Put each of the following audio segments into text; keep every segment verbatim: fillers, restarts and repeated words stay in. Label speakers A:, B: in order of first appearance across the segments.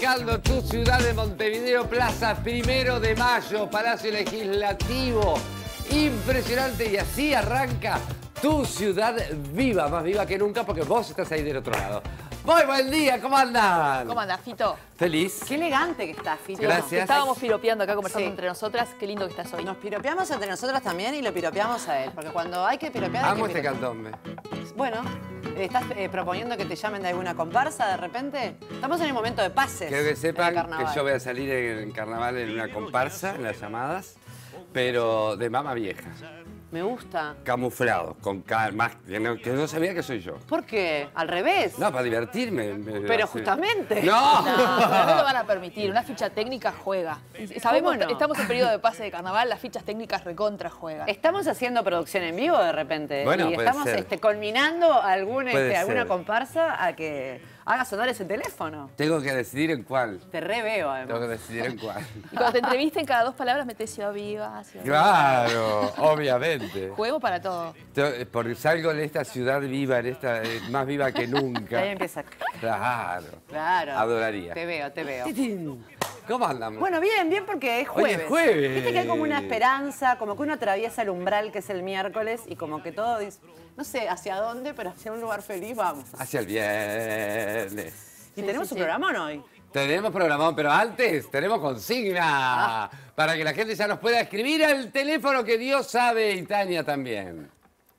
A: arrancando tu ciudad de Montevideo, Plaza Primero de Mayo, Palacio Legislativo. Impresionante, y así arranca tu ciudad viva, más viva que nunca, porque vos estás ahí del otro lado. Muy buen día, ¿cómo andan?
B: ¿Cómo andás, Fito?
A: Feliz.
C: Qué elegante que estás, Fito.
B: Sí,
A: gracias.
B: Estábamos piropeando acá, conversando
C: Sí.
B: entre nosotras. Qué lindo que estás hoy.
C: Nos piropeamos entre nosotras también y lo piropeamos a él. Porque cuando hay que piropear, hay
A: Amo
C: que
A: este
C: piropear.
A: candombe.
C: Bueno, ¿estás eh, proponiendo que te llamen de alguna comparsa de repente? Estamos en el momento de pases.
A: Quiero que sepan
C: en el
A: que
C: carnaval.
A: yo voy a salir en, en carnaval en una comparsa, en las llamadas, pero de mama vieja.
C: Me gusta.
A: Camuflado, con cal más que no, que no sabía que soy yo.
C: ¿Por qué? ¿Al revés?
A: No, para divertirme. me-
C: Pero
A: sí.
C: justamente.
A: ¡No!
B: No, pero no lo van a permitir. Una ficha técnica juega. Sabemos,
C: ¿Cómo no?
B: estamos en periodo de pase de carnaval, las fichas técnicas recontra juegan.
C: Estamos haciendo producción en vivo de repente.
A: Bueno,
C: y
A: puede
C: estamos
A: ser.
C: este, culminando algún,
A: Puede
C: este, alguna
A: ser.
C: comparsa a que haga sonar ese teléfono.
A: Tengo que decidir en cuál.
C: Te re veo,
A: Tengo que
C: además.
A: decidir en cuál.
B: Y cuando te entrevisten, cada dos palabras metés ciudad viva, ciudad viva.
A: Claro, obviamente.
B: Juguemos para todo.
A: Te- Porque salgo de esta ciudad viva, en esta, eh, más viva que nunca.
C: Ahí empieza.
A: Claro.
C: Claro.
A: Adoraría.
C: Te veo, te veo.
A: ¿Cómo andamos?
C: Bueno, bien, bien porque es
A: Hoy
C: jueves.
A: es jueves.
C: Viste que hay como una esperanza, como que uno atraviesa el umbral que es el miércoles y como que todo dice, no sé hacia dónde, pero hacia un lugar feliz vamos.
A: Hacia el viernes.
C: ¿Y
B: Sí,
C: tenemos
B: sí,
C: un
B: sí.
C: programón hoy?
A: Tenemos programón, pero antes tenemos consigna.
C: Ah.
A: Para que la gente ya nos pueda escribir al teléfono que Dios sabe y Tania también.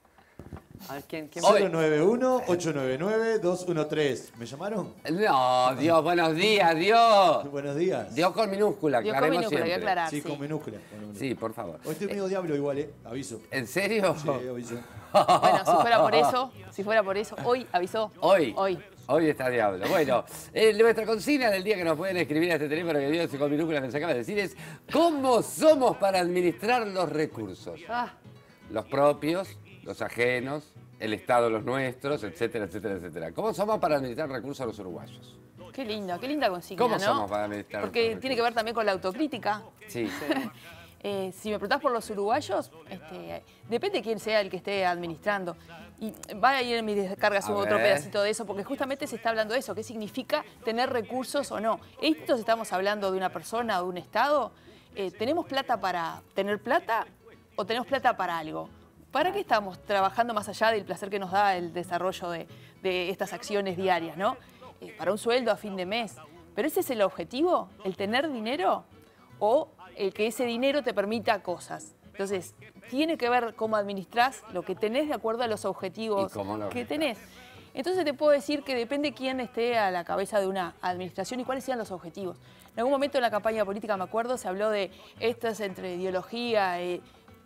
C: A ver, ¿quién? quién
A: Hoy-
D: cero nueve uno, ocho nueve nueve, dos uno tres. ¿Me llamaron?
A: No, Dios, buenos días, Dios.
D: Buenos días.
A: Dios con minúscula,
B: Dios con
A: aclaremos
B: minúscula, hay que
A: siempre.
B: aclarar.
D: Sí,
B: sí.
D: con minúscula. con minúscula.
A: Sí, por favor.
D: Hoy estoy medio diablo igual, ¿eh? Aviso.
A: ¿En serio?
D: Sí, aviso.
B: Bueno, si fuera por eso, si fuera por eso, hoy avisó.
A: Hoy.
B: Hoy.
A: Hoy está diablo. Bueno, eh, nuestra consigna del día que nos pueden escribir a este teléfono que Dios con minúsculas nos acaba de decir es ¿cómo somos para administrar los recursos?
C: Ah,
A: Los propios, los ajenos, el Estado los nuestros, etcétera, etcétera, etcétera. ¿Cómo somos para administrar recursos los uruguayos?
B: Qué linda, qué linda consigna,
A: ¿Cómo
B: ¿no?
A: somos para administrar
B: Porque
A: los
B: tiene que ver también con la autocrítica.
A: Sí.
B: Eh, si me preguntás por los uruguayos, este, depende de quién sea el que esté administrando. Y va a ir en mis descargas
A: A
B: otro
A: ver.
B: pedacito de eso, porque justamente se está hablando de eso, qué significa tener recursos o no. Estos estamos hablando de una persona o de un Estado. Eh, ¿Tenemos plata para tener plata o tenemos plata para algo? ¿Para qué estamos trabajando más allá del placer que nos da el desarrollo de, de estas acciones diarias, ¿no? Eh, para un sueldo a fin de mes. ¿Pero ese es el objetivo? ¿El tener dinero? ¿O el que ese dinero te permita cosas? Entonces, tiene que ver cómo administrás lo que tenés de acuerdo a los objetivos
A: ¿Y cómo lo
B: que
A: administrás?
B: tenés. Entonces te puedo decir que depende quién esté a la cabeza de una administración y cuáles sean los objetivos. En algún momento en la campaña política, me acuerdo, se habló de esto es entre ideología, eh,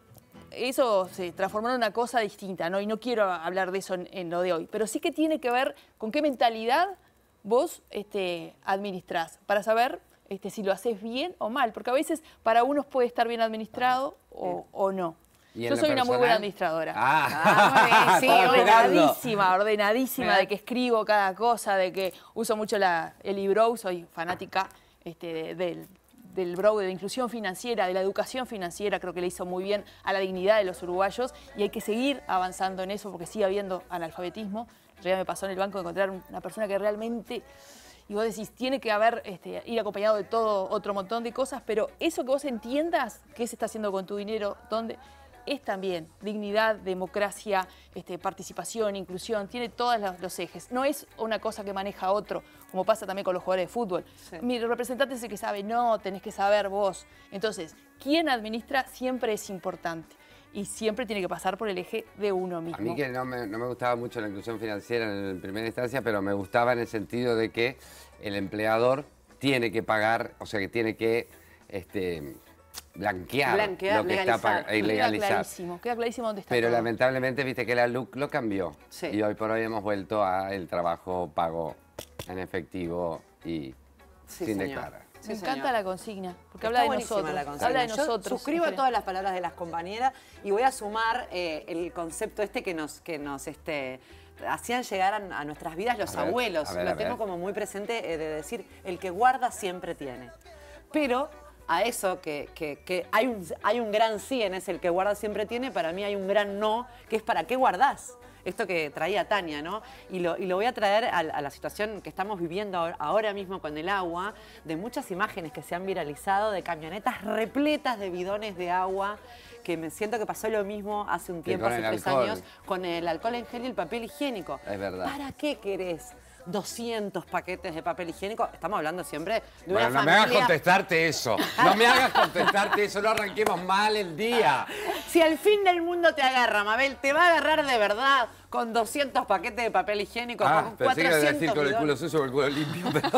B: eso se transformó en una cosa distinta, ¿no? Y no quiero hablar de eso en, en lo de hoy, pero sí que tiene que ver con qué mentalidad vos este, administrás, para saber este, si lo haces bien o mal, porque a veces para unos puede estar bien administrado o, o no.
A: ¿Y en
B: Yo
A: lo
B: soy una muy buena
A: personal?
B: administradora.
A: Ah,
C: Ah, muy bien, sí,
A: estaba esperando.
B: Ordenadísima, ordenadísima,
C: Mirá.
B: de que escribo cada cosa, de que uso mucho la, el libro, soy fanática este, de- del, del bro, de la inclusión financiera, de la educación financiera, creo que le hizo muy bien a la dignidad de los uruguayos y hay que seguir avanzando en eso porque sigue habiendo analfabetismo. Ya me pasó en el banco de encontrar una persona que realmente, y vos decís, tiene que haber, este, ir acompañado de todo otro montón de cosas, pero eso que vos entiendas qué se está haciendo con tu dinero, dónde, es también dignidad, democracia, este, participación, inclusión, tiene todos los, los ejes. No es una cosa que maneja otro, como pasa también con los jugadores de fútbol.
C: Sí.
B: Mi representante es el que sabe, no, tenés que saber vos. Entonces, quien administra siempre es importante y siempre tiene que pasar por el eje de uno mismo.
A: A mí que no me, no me gustaba mucho la inclusión financiera en primera instancia, pero me gustaba en el sentido de que el empleador tiene que pagar, o sea, que tiene que este, blanquear,
C: Blanquear,
A: lo que está
C: legalizar.
A: pagando, y
B: Queda
A: legalizar.
B: clarísimo, queda clarísimo dónde está
A: Pero
B: todo.
A: lamentablemente, viste que la L U C lo cambió.
C: Sí.
A: Y hoy por hoy hemos vuelto al trabajo pago en efectivo y
C: Sí,
A: sin
C: señor.
A: declarar.
C: Sí,
B: Me
C: señor.
B: encanta la consigna, porque
C: Está
B: habla de
C: buenísima
B: nosotros.
C: la consigna.
B: Habla de
C: Yo
B: nosotros.
C: suscribo a
B: en
C: todas las palabras de las compañeras y voy a sumar eh, el concepto este que nos, que nos este, hacían llegar a, a nuestras vidas los
A: A ver,
C: abuelos.
A: a ver,
C: Lo
A: a
C: tengo
A: ver.
C: como muy presente eh, de decir, el que guarda siempre tiene. Pero a eso que, que- que hay, un, hay un gran sí en ese el que guarda siempre tiene, para mí hay un gran no, que es para qué guardás. esto que traía Tania, ¿no? Y lo, y lo voy a traer a, a la situación que estamos viviendo ahora, ahora mismo con el agua, de muchas imágenes que se han viralizado de camionetas repletas de bidones de agua, que me siento que pasó lo mismo hace un tiempo, hace tres
A: alcohol.
C: años, con el alcohol en gel y el papel higiénico.
A: Es verdad.
C: ¿Para qué querés doscientos paquetes de papel higiénico? Estamos hablando siempre de
A: Bueno,
C: una
A: no me
C: familia...
A: hagas contestarte eso. No me hagas contestarte eso. No arranquemos mal el día.
C: Si al fin del mundo te agarra, Mabel, te va a agarrar de verdad con doscientos paquetes de papel higiénico,
A: Ah,
C: con
A: pensé que iba a decir
C: cuatrocientos
A: con el culo
C: bidones.
A: sucio o el culo limpio. Pero...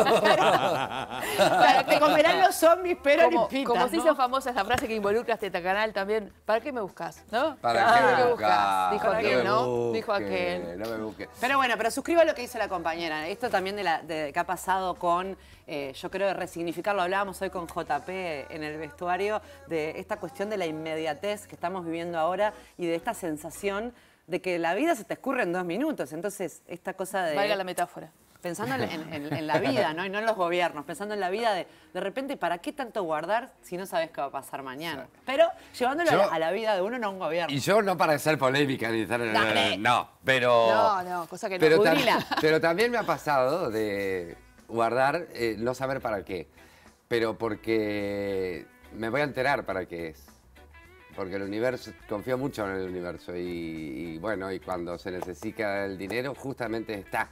C: Claro, te comerán los zombies, pero
B: Como,
C: limpitas,
B: como se
C: ¿no?
B: hizo famosa esa frase que involucra este canal también. ¿Para qué me buscas? ¿No?
A: ¿Para
B: Claro,
A: qué me
B: buscas?
A: buscas?
B: Dijo
A: No
B: aquel,
A: me
B: ¿no?
A: busques,
B: Dijo aquel.
A: No me busques.
C: Pero bueno, pero suscribo lo que dice la compañera. Esto también de, la, de que ha pasado con, eh, yo creo, de resignificarlo. Hablábamos hoy con J P en el vestuario de esta cuestión de la inmediatez que estamos viviendo ahora y de esta sensación de que la vida se te escurre en dos minutos. Entonces, esta cosa de...
B: Valga la metáfora.
C: Pensando en, en- en la vida, ¿no? Y no en los gobiernos. Pensando en la vida de, de repente, ¿para qué tanto guardar si no sabes qué va a pasar mañana? Pero llevándolo
A: Yo-
C: a, la, a la vida de uno, no a un gobierno.
A: Y yo no para ser polémica ni estar...
C: Dale.
A: No, pero...
B: No, no, cosa que no.
A: Pero, tam-
C: Pudrila.
A: pero también me ha pasado de guardar, eh, no saber para qué. Pero porque me voy a enterar para qué es. Porque el universo, confío mucho en el universo y, y bueno, y cuando se necesita el dinero justamente está.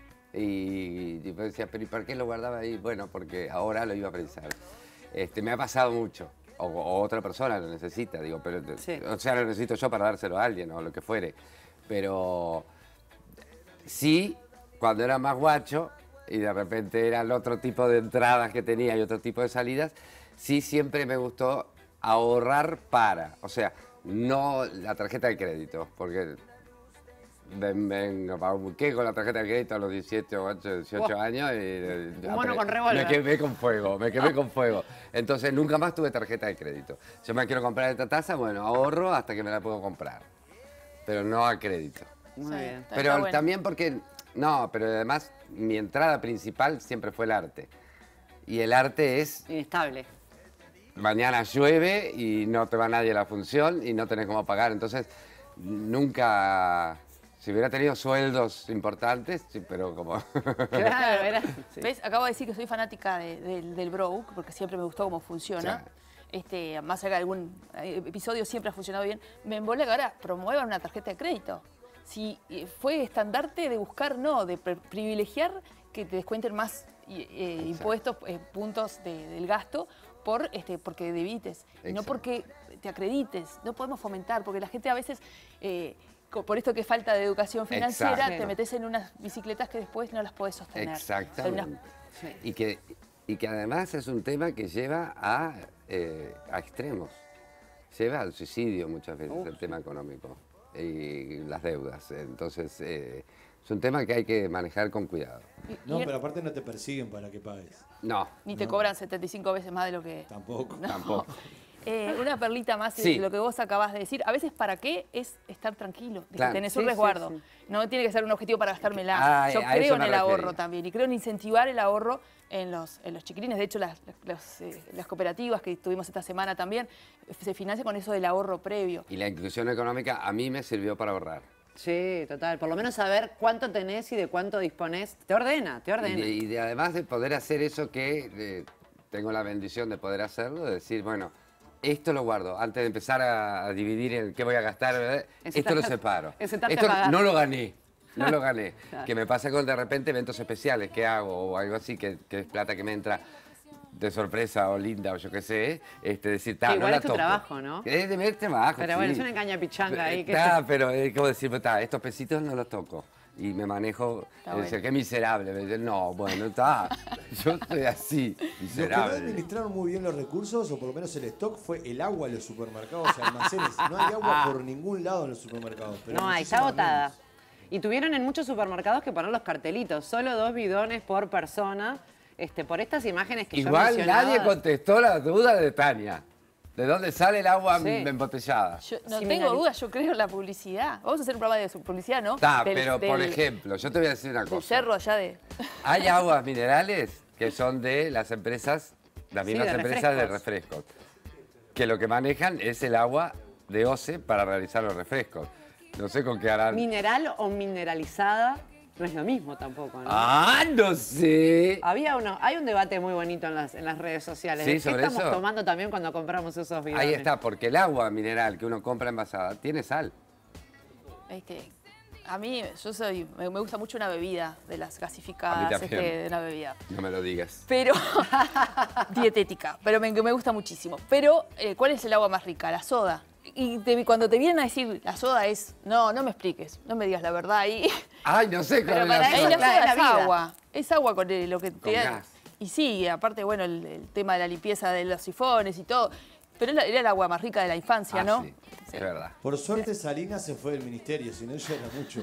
A: Y, y yo decía, pero ¿y por qué lo guardaba ahí? Bueno, porque ahora lo iba a pensar. Este, me ha pasado mucho. O, o otra persona lo necesita, digo, pero
C: Sí.
A: o sea, lo necesito yo para dárselo a alguien o lo que fuere. Pero sí, cuando era más guacho y de repente era el otro tipo de entradas que tenía y otro tipo de salidas, sí siempre me gustó ahorrar para, o sea, no la tarjeta de crédito, porque ven, ven, ¿qué con la tarjeta de crédito a los diecisiete, ocho, dieciocho
C: Oh.
A: años? Y, eh,
C: Un mono
A: apre-
C: con revólver.
A: Me quemé con fuego, me quemé con fuego. Entonces nunca más tuve tarjeta de crédito. Yo me quiero comprar esta taza, bueno, ahorro hasta que me la puedo comprar, pero no a crédito.
C: Muy
B: Sí.
C: bien.
B: Está-
A: Pero
B: está bueno.
A: también porque, no, pero además mi entrada principal siempre fue el arte. Y el arte es,
C: Inestable.
A: mañana llueve y no te va nadie a la función y no tenés cómo pagar. Entonces, nunca, si hubiera tenido sueldos importantes, sí, pero como...
C: Claro, era... sí.
B: ¿Ves? Acabo de decir que soy fanática de- del- del Broke, porque siempre me gustó cómo funciona.
A: Claro.
B: Este, más allá de algún eh, episodio siempre ha funcionado bien. Me embola que ahora promuevan una tarjeta de crédito. Si eh, fue estandarte de buscar, no, de pri- privilegiar que te descuenten más y- eh, impuestos, eh, puntos de- del gasto, por, este, porque debites, y no
A: Exacto.
B: porque te acredites. No podemos fomentar, porque la gente a veces, eh, co- por esto que es falta de educación financiera,
A: Exacto.
B: te metes en unas bicicletas que después no las podés sostener.
A: Exactamente.
B: Son unas-
A: Y que, y que además es un tema que lleva a, eh, a extremos. Lleva al suicidio muchas veces,
C: Uf.
A: el tema económico y las deudas. Entonces, eh, es un tema que hay que manejar con cuidado.
B: y-
D: No,
B: y-
D: pero aparte no te persiguen para que pagues.
A: No,
B: Ni te cobran setenta y cinco veces más de lo que...
D: Tampoco.
A: tampoco.
B: Eh, una perlita más
A: Sí.
B: de lo que vos acabás de decir. A veces, ¿para qué? Es estar tranquilo, de que
A: Claro.
B: tenés
C: Sí,
B: un
C: sí,
B: resguardo.
C: sí.
B: No tiene que ser un objetivo para gastármela.
A: Ah,
B: Yo
A: a
B: creo
A: eso
B: en
A: me
B: el ahorro
A: refería.
B: también y creo en incentivar el ahorro en los, en los chiquilines. De hecho, las, las, eh, las cooperativas que tuvimos esta semana también eh, se financian con eso del ahorro previo.
A: Y la inclusión económica a mí me sirvió para ahorrar.
C: Sí, total. Por lo menos saber cuánto tenés y de cuánto disponés. Te ordena, te
A: Y,
C: ordena.
A: de- y de- además de poder hacer eso que eh, tengo la bendición de poder hacerlo, de decir, bueno, esto lo guardo. Antes de empezar a, a dividir en qué voy a gastar, ¿verdad?
C: En
A: esto lo
C: sentarte-
A: separo.
C: en sentarte a
A: Esto
C: pagar.
A: no lo gané. No lo gané.
C: Claro.
A: Que me pasa con de repente eventos especiales que hago o algo así, que, que es plata que me entra de sorpresa o linda o yo qué sé, este, decir, ta,
C: Que
A: no
C: igual
A: la
C: es tu
A: toco.
C: trabajo, ¿no?
A: Es de mi trabajo,
C: Pero bueno,
A: sí.
C: es una engaña pichanga ahí que
A: Está,
C: se-
A: pero es como decir, ta, estos pesitos no los toco. Y me manejo,
B: Está
A: eh,
B: bueno.
A: decir, qué miserable. Me dicen, no, bueno, está. Yo soy así,
D: Lo que no
A: miserable.
D: administraron muy bien los recursos, o por lo menos el stock, fue el agua en los supermercados y almacenes. No hay agua por ningún lado en los supermercados. Pero
C: No hay, está
D: muchísima
C: agotada.
D: menos.
C: Y tuvieron en muchos supermercados que poner los cartelitos, solo dos bidones por persona, este, por estas imágenes que yo
A: Igual
C: mencionaba.
A: nadie contestó la duda de Tania. ¿De dónde sale el agua
C: Sí.
A: embotellada?
B: Yo no
C: Sí,
B: tengo
C: mira,
B: dudas, yo creo en la publicidad. Vamos a hacer un programa de su- publicidad, ¿no?
A: Está,
B: Del-
A: pero por
B: del-
A: ejemplo, yo te voy a decir una
B: Del
A: cosa.
B: cerro allá de...
A: Hay aguas minerales que son de las empresas, las
C: Sí,
A: mismas
C: de
A: empresas de
C: refrescos.
A: refrescos, que lo que manejan es el agua de O C E para realizar los refrescos. No sé con qué harán.
C: Mineral o mineralizada no es lo mismo tampoco, ¿no?
A: ¡Ah, no sé!
C: Había uno, hay un debate muy bonito en las, en las redes sociales.
A: Sí,
C: ¿De qué
A: sobre
C: estamos
A: eso?
C: tomando también cuando compramos esos bidones?
A: Ahí está, porque el agua mineral que uno compra envasada tiene sal.
B: Este, a mí, yo soy, me, me gusta mucho una bebida, de las
A: A mí
B: gasificadas,
A: también.
B: este, de una bebida.
A: No me lo digas.
B: Pero, dietética, pero me, me gusta muchísimo. Pero, eh, ¿cuál es el agua más rica? La soda. Y te- cuando te vienen a decir la soda es, no, no me expliques, no me digas la verdad. Y
A: Ay, no sé
C: Pero
A: cuál
C: para
A: es la
B: ahí
C: eso
B: la
A: soda.
B: soda
C: la
B: es
C: vida.
B: agua. Es agua con el- lo que te
A: Con
B: da.
A: gas.
B: Y sí, aparte, bueno, el, el tema de la limpieza de los sifones y todo. Pero era, era el agua más rica de la infancia,
A: Ah,
B: ¿no?
A: sí, es verdad.
D: Por suerte Salinas se fue del ministerio, si no ya era mucho.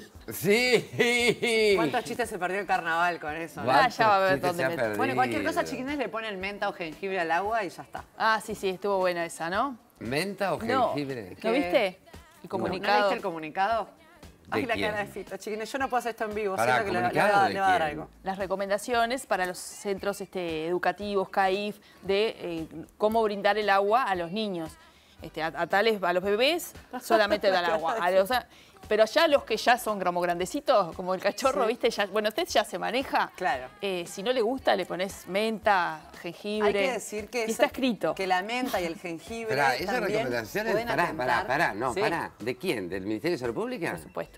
A: Sí.
C: ¿Cuántos chistes se perdió el carnaval con eso? ¿no?
B: Ah, ya va a ver
A: ¿Cuántos
B: dónde
A: chistes se
B: me-
A: ha
C: Bueno, cualquier cosa,
A: perdido?
C: chiquines le ponen menta o jengibre al agua y ya está.
B: Ah, sí, sí, estuvo buena esa, ¿no?
A: ¿Menta o
B: No.
A: jengibre?
B: ¿Lo
C: ¿Qué?
B: viste? El
C: ¿No
B: comunicado.
C: viste el comunicado? Ay,
A: ¿De
C: la
A: quién?
C: cara de Fito. Chiquines, yo no puedo hacer esto en vivo.
A: Pará,
C: Siento que le, le
A: ¿comunicado
C: va,
A: de
C: le va a dar
A: quién?
C: algo.
B: Las recomendaciones para los centros este, educativos, C A I F, de eh, cómo brindar el agua a los niños. Este, a, a tales, a los bebés solamente dar agua. A los- pero ya los que ya son como grandecitos, como el cachorro,
C: Sí.
B: ¿viste? Ya, bueno, usted ya se maneja.
C: Claro.
B: Eh, si no le gusta, le pones menta, jengibre.
C: Hay que decir que,
B: Y
C: ese-
B: está escrito.
C: que la menta y el jengibre
A: Pará, esas
C: también
A: recomendaciones,
C: pueden
A: pará,
C: atentar-
A: pará, pará, no,
C: Sí.
A: pará. ¿De quién? ¿Del Ministerio de Salud Pública?
B: Por supuesto.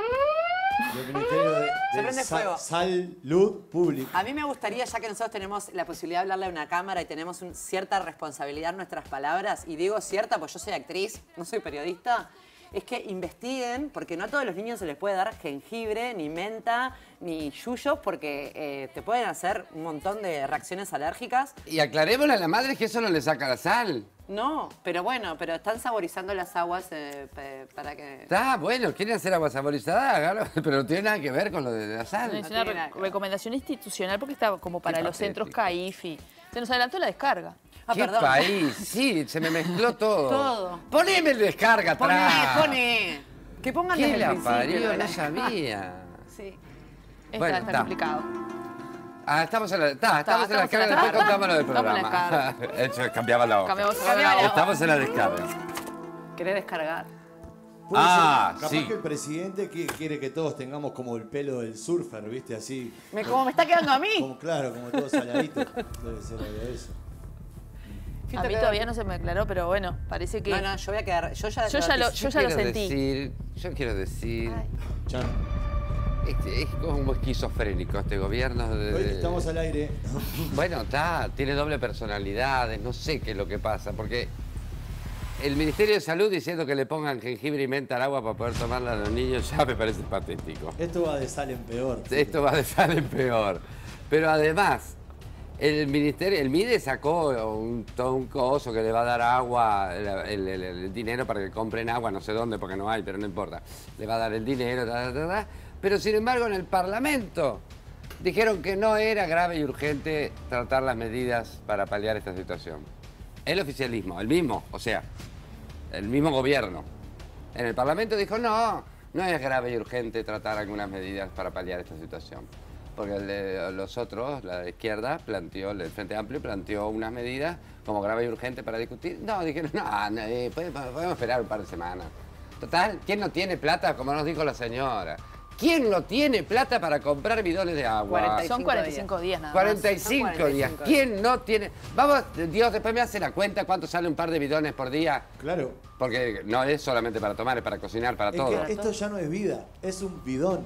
D: Del Ministerio de,
C: Se
D: de
C: prende
D: Sa-
C: fuego.
D: Salud Pública.
C: A mí me gustaría, ya que nosotros tenemos la posibilidad de hablarle a una cámara y tenemos un- cierta responsabilidad en nuestras palabras, y digo cierta porque yo soy actriz, no soy periodista, es que investiguen, porque no a todos los niños se les puede dar jengibre, ni menta, ni yuyos, porque eh, te pueden hacer un montón de reacciones alérgicas.
A: Y aclarémosle a la madre que eso no le saca la sal.
C: No, pero bueno, pero están saborizando las aguas eh, pe- para que...
A: Está bueno, quieren hacer agua saborizada, hágalo, pero no tiene nada que ver con lo de la sal.
B: Es
C: no
B: una
C: tiene
B: re-
C: nada que ver.
B: recomendación institucional porque está como para
A: Qué
B: los centros
A: patético.
B: C A I F. Y se nos adelantó la descarga.
C: Ah,
A: ¿Qué
C: perdón.
A: país? Sí, se me mezcló todo.
C: Todo.
A: Poneme el descarga
C: Pone,
A: atrás.
C: pone. Que pongan
A: ¿Qué
C: desde el
A: la
C: principio,
A: parió?
C: ¿no?
A: No sabía.
C: Sí.
B: Está,
A: Bueno,
B: está
A: está.
B: complicado.
A: Ah, estamos en la, está, estamos en la
B: estamos en la
A: descarga, después
B: descarga.
A: contamos lo del
B: Estamos en la
A: programa. De hecho, cambiaba la hoja.
B: Cambiamos a
C: Cambiaba la hoja.
A: Estamos en la descarga.
C: ¿Querés descargar?
D: Puede
A: Ah,
D: ser, capaz
A: sí.
D: que el presidente qui- quiere que todos tengamos como el pelo del surfer, ¿viste? Así,
C: Me, como me está quedando a mí.
D: como claro, como todo saladito. Debe ser algo de eso.
C: Fito,
B: A mí
C: que-
B: todavía no se me aclaró, pero bueno, parece que...
C: No, no, yo voy a quedar... Yo ya,
B: Yo ya lo- yo ya lo
A: quiero
B: sentí.
A: decir, yo quiero decir,
C: Ay.
D: Chan.
A: es, es como esquizofrénico este gobierno. de-
D: Hoy estamos al aire.
A: Bueno, está, tiene doble personalidades, no sé qué es lo que pasa, porque el Ministerio de Salud diciendo que le pongan jengibre y menta al agua para poder tomarla a los niños ya me parece patético.
D: Esto va de sal en peor.
A: Esto va de sal en peor. Pero además, el ministerio, el MIDE sacó un, todo un coso que le va a dar agua, el, el- el- el dinero para que compren agua, no sé dónde porque no hay, pero no importa. Le va a dar el dinero, ta, ta, ta, ta. Pero sin embargo en el Parlamento dijeron que no era grave y urgente tratar las medidas para paliar esta situación. El oficialismo, el mismo, o sea, el mismo gobierno. En el Parlamento dijo, no, no es grave y urgente tratar algunas medidas para paliar esta situación. Porque el de los otros, la de izquierda, planteó, el Frente Amplio planteó unas medidas como grave y urgente para discutir. No, dijeron, no, no eh, podemos, podemos esperar un par de semanas. Total, ¿quién no tiene plata, como nos dijo la señora? ¿Quién no tiene plata para comprar bidones de agua?
C: cuarenta y
B: Son
C: cinco
B: cuarenta y cinco días nada más.
A: cuarenta y cinco
C: Son cuarenta y
A: días.
C: cinco
A: ¿Quién no tiene? Vamos, Dios, después me hace la cuenta cuánto sale un par de bidones por día.
D: Claro.
A: Porque no es solamente para tomar, es para cocinar, para
D: Es
A: todo.
D: que esto ya no es vida, es un bidón.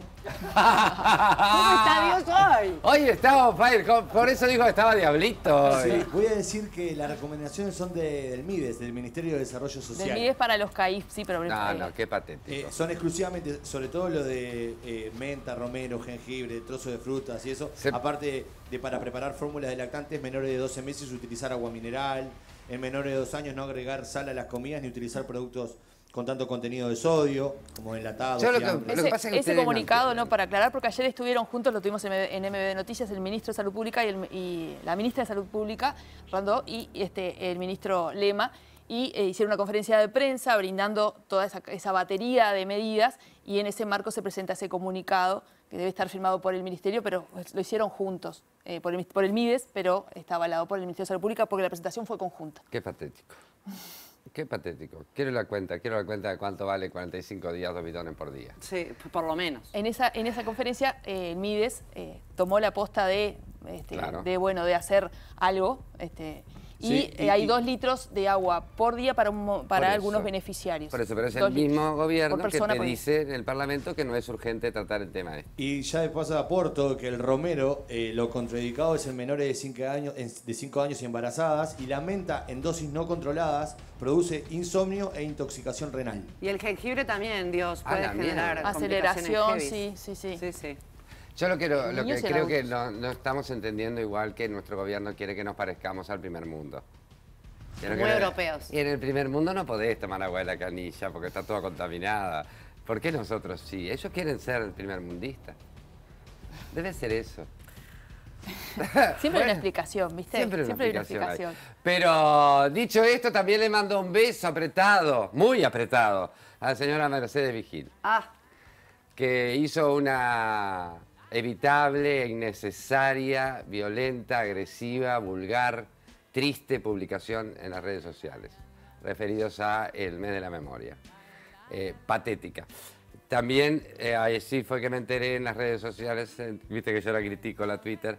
C: ¿Cómo está Dios hoy?
A: Hoy estaba on fire, co- por eso dijo que estaba diablito.
D: Sí, voy a decir que las recomendaciones son de- del MIDES, del Ministerio de Desarrollo
B: Del
D: Social.
B: M I D E S para los C A I F, sí, pero...
A: No,
B: eh,
A: no, qué patético.
D: Eh, son exclusivamente, sobre todo lo de eh, menta, romero, jengibre, trozo de frutas y eso.
A: Se-
D: Aparte de para preparar fórmulas de lactantes menores de doce meses utilizar agua mineral. En menores de dos años no agregar sal a las comidas ni utilizar productos con tanto contenido de sodio, como enlatados,
A: Yo lo que-
D: fiambres.
A: lo
B: Ese,
A: pasa es que
B: ese
A: ustedes no
B: comunicado,
A: entienden.
B: no, para aclarar, porque ayer estuvieron juntos, lo tuvimos en en M B D Noticias, el ministro de Salud Pública y, el- y la ministra de Salud Pública, Randó, y este, el ministro Lema, y eh, hicieron una conferencia de prensa brindando toda esa, esa batería de medidas, y en ese marco se presenta ese comunicado que debe estar firmado por el ministerio, pero lo hicieron juntos, eh, por, el, por el MIDES, pero está avalado por el Ministerio de Salud Pública porque la presentación fue conjunta.
A: Qué patético. qué patético. Quiero la cuenta, quiero la cuenta de cuánto vale cuarenta y cinco días, dos bidones por día.
C: Sí, por lo menos.
B: En esa, en esa conferencia, eh, Mides eh, tomó la posta de, este,
A: Claro.
B: de, bueno, de hacer algo, este, y,
D: Sí, y-
B: eh, hay
D: y-
B: dos litros de agua por día para, un mo- para
A: Por
B: algunos
A: eso.
B: beneficiarios.
A: Por eso, pero es
B: Dos
A: el
B: litros
A: mismo gobierno
B: por
A: que
B: persona
A: te
B: por día.
A: dice en el Parlamento que no es urgente tratar el tema este.
D: Y ya de paso aporto que el romero, eh, lo contraindicado es en menores de cinco años, en- de cinco años y embarazadas, y la menta en dosis no controladas produce insomnio e intoxicación renal.
C: Y el jengibre también, Dios,
A: A
C: puede
A: la
C: generar
A: mierda.
B: Aceleración,
C: complicaciones
B: sí, sí, sí.
C: heavy. Sí, sí.
A: Yo lo, quiero, lo que
B: Niños y
A: creo que
B: adultos.
A: no, no estamos entendiendo igual que nuestro gobierno quiere que nos parezcamos al primer mundo. Quiero
C: Muy
A: que-
C: europeos.
A: Y en el primer mundo no podés tomar agua de la canilla porque está toda contaminada. ¿Por qué nosotros sí? Ellos quieren ser el primer mundista. Debe ser eso.
B: Siempre hay
A: Bueno,
B: una explicación, ¿viste?
A: Siempre, una
B: hay una
A: explicación hay.
B: explicación.
A: Pero dicho esto, también le mando un beso apretado, muy apretado, a la señora Mercedes Vigil,
C: Ah,
A: que hizo una evitable, innecesaria, violenta, agresiva, vulgar, triste publicación en las redes sociales, referidos a el mes de la memoria. Eh, patética. También, eh, ahí sí fue que me enteré en las redes sociales, eh, viste que yo la critico, la Twitter,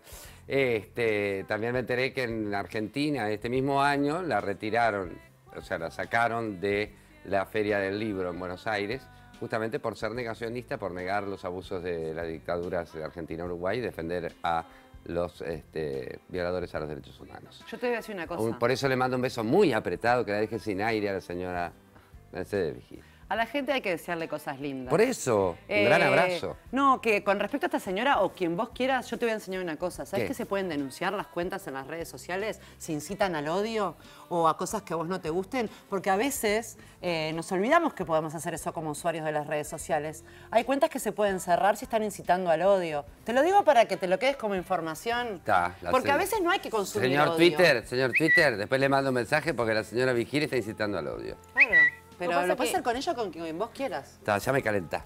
A: este, también me enteré que en Argentina este mismo año la retiraron, o sea, la sacaron de la Feria del Libro en Buenos Aires, justamente por ser negacionista, por negar los abusos de las dictaduras de Argentina y Uruguay y defender a los este, violadores a los derechos humanos.
C: yo te voy a decir una cosa.
A: Un- Por eso le mando un beso muy apretado, que la deje sin aire a la señora Mercedes Vigil.
C: A la gente hay que desearle cosas lindas.
A: Por eso, un
C: Eh,
A: gran abrazo.
C: No, que con respecto a esta señora o quien vos quieras, yo te voy a enseñar una cosa. ¿Sabes
A: ¿Qué?
C: que se pueden denunciar las cuentas en las redes sociales si incitan al odio o a cosas que a vos no te gusten? Porque a veces eh, nos olvidamos que podemos hacer eso como usuarios de las redes sociales. Hay cuentas que se pueden cerrar si están incitando al odio. Te lo digo para que te lo quedes como información.
A: Está, la
C: porque a
A: sé.
C: veces no hay que consumir
A: Señor
C: odio.
A: Twitter, señor Twitter, después le mando un mensaje porque la señora Vigil está incitando al odio.
C: Claro. Pero
B: Lo que pasa
C: lo puedes
B: que-
C: hacer con ella o con quien vos quieras.
A: Está, ya me calentá.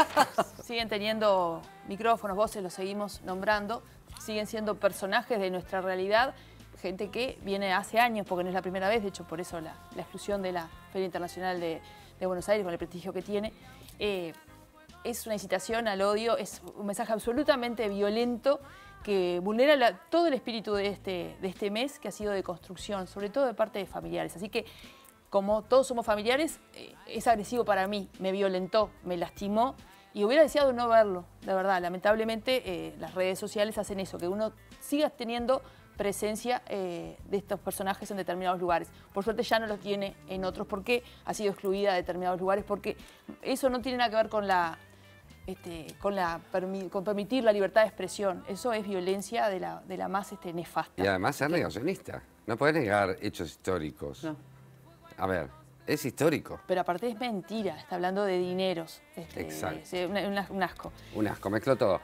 B: Siguen teniendo micrófonos, voces, los seguimos nombrando, siguen siendo personajes de nuestra realidad, gente que viene hace años, porque no es la primera vez, de hecho por eso la, la exclusión de la Feria Internacional de, de Buenos Aires, con el prestigio que tiene, eh, es una incitación al odio, es un mensaje absolutamente violento que vulnera la- todo el espíritu de este, de este mes, que ha sido de construcción, sobre todo de parte de familiares. Así que, como todos somos familiares, eh, es agresivo para mí, me violentó, me lastimó y hubiera deseado no verlo, de verdad. Lamentablemente eh, las redes sociales hacen eso, que uno siga teniendo presencia eh, de estos personajes en determinados lugares. Por suerte ya no los tiene en otros porque ha sido excluida de determinados lugares, porque eso no tiene nada que ver con la... Este, con, la, permi- con permitir la libertad de expresión. Eso es violencia de la, de la más este, nefasta.
A: Y además ser negacionista. No podés negar hechos históricos.
C: No.
A: A ver, es histórico.
B: Pero aparte es mentira, está hablando de dineros. Este,
A: Exacto.
B: es un, un- un asco.
A: Un asco, mezcló todo.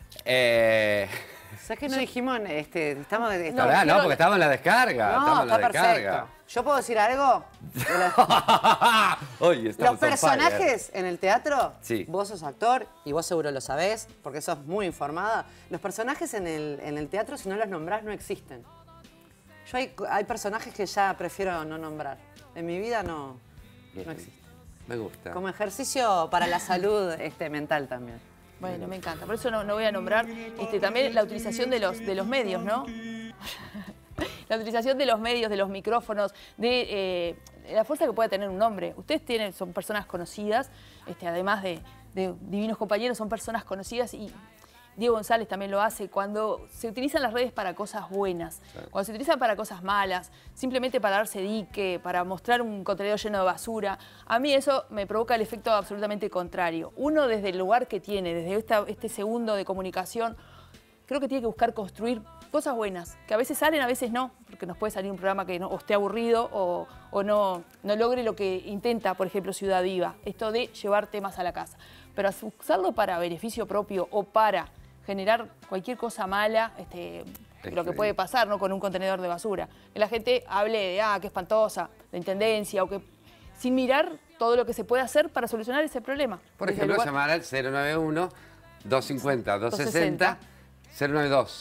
A: Eh...
C: ¿Sabes que no dijimos? Este, estamos de,
B: No,
A: Pará, no,
B: quiero-
A: porque estamos en la descarga.
C: No,
A: estamos en
C: está
A: la descarga.
C: perfecto. ¿Yo puedo decir algo? De la-
A: Oye, estamos
C: Los
A: on
C: personajes en el teatro,
A: Sí.
C: vos sos actor y vos seguro lo sabés porque sos muy informada. Los personajes en el, en el teatro, si no los nombrás, no existen. Yo hay, hay personajes que ya prefiero no nombrar. En mi vida no,
A: Bien.
C: no existen.
A: Me gusta.
C: Como ejercicio para la salud este, mental también.
B: Bueno, me encanta. Por eso no, no voy a nombrar este, también la utilización de los, de los medios, ¿no? La utilización de los medios, de los micrófonos, de eh, la fuerza que puede tener un hombre. Ustedes tienen, son personas conocidas, este, además de, de divinos compañeros, son personas conocidas y Diego González también lo hace cuando se utilizan las redes para cosas buenas,
A: Claro.
B: cuando se utilizan para cosas malas, simplemente para darse dique, para mostrar un contenedor lleno de basura. A mí eso me provoca el efecto absolutamente contrario. Uno desde el lugar que tiene, desde esta- este segundo de comunicación, creo que tiene que buscar construir cosas buenas, que a veces salen, a veces no, porque nos puede salir un programa que no, o esté aburrido o, o no, no logre lo que intenta, por ejemplo, Ciudad Viva, esto de llevar temas a la casa. Pero usarlo para beneficio propio o para generar cualquier cosa mala, este, lo que puede pasar, ¿no?, con un contenedor de basura. Que la gente hable de, ah, qué espantosa, la intendencia, o que sin mirar todo lo que se puede hacer para solucionar ese problema.
A: Por
B: Desde el
A: ejemplo,
B: lugar-
A: llamar al cero nueve uno, dos cincuenta, dos sesenta, cero nueve dos,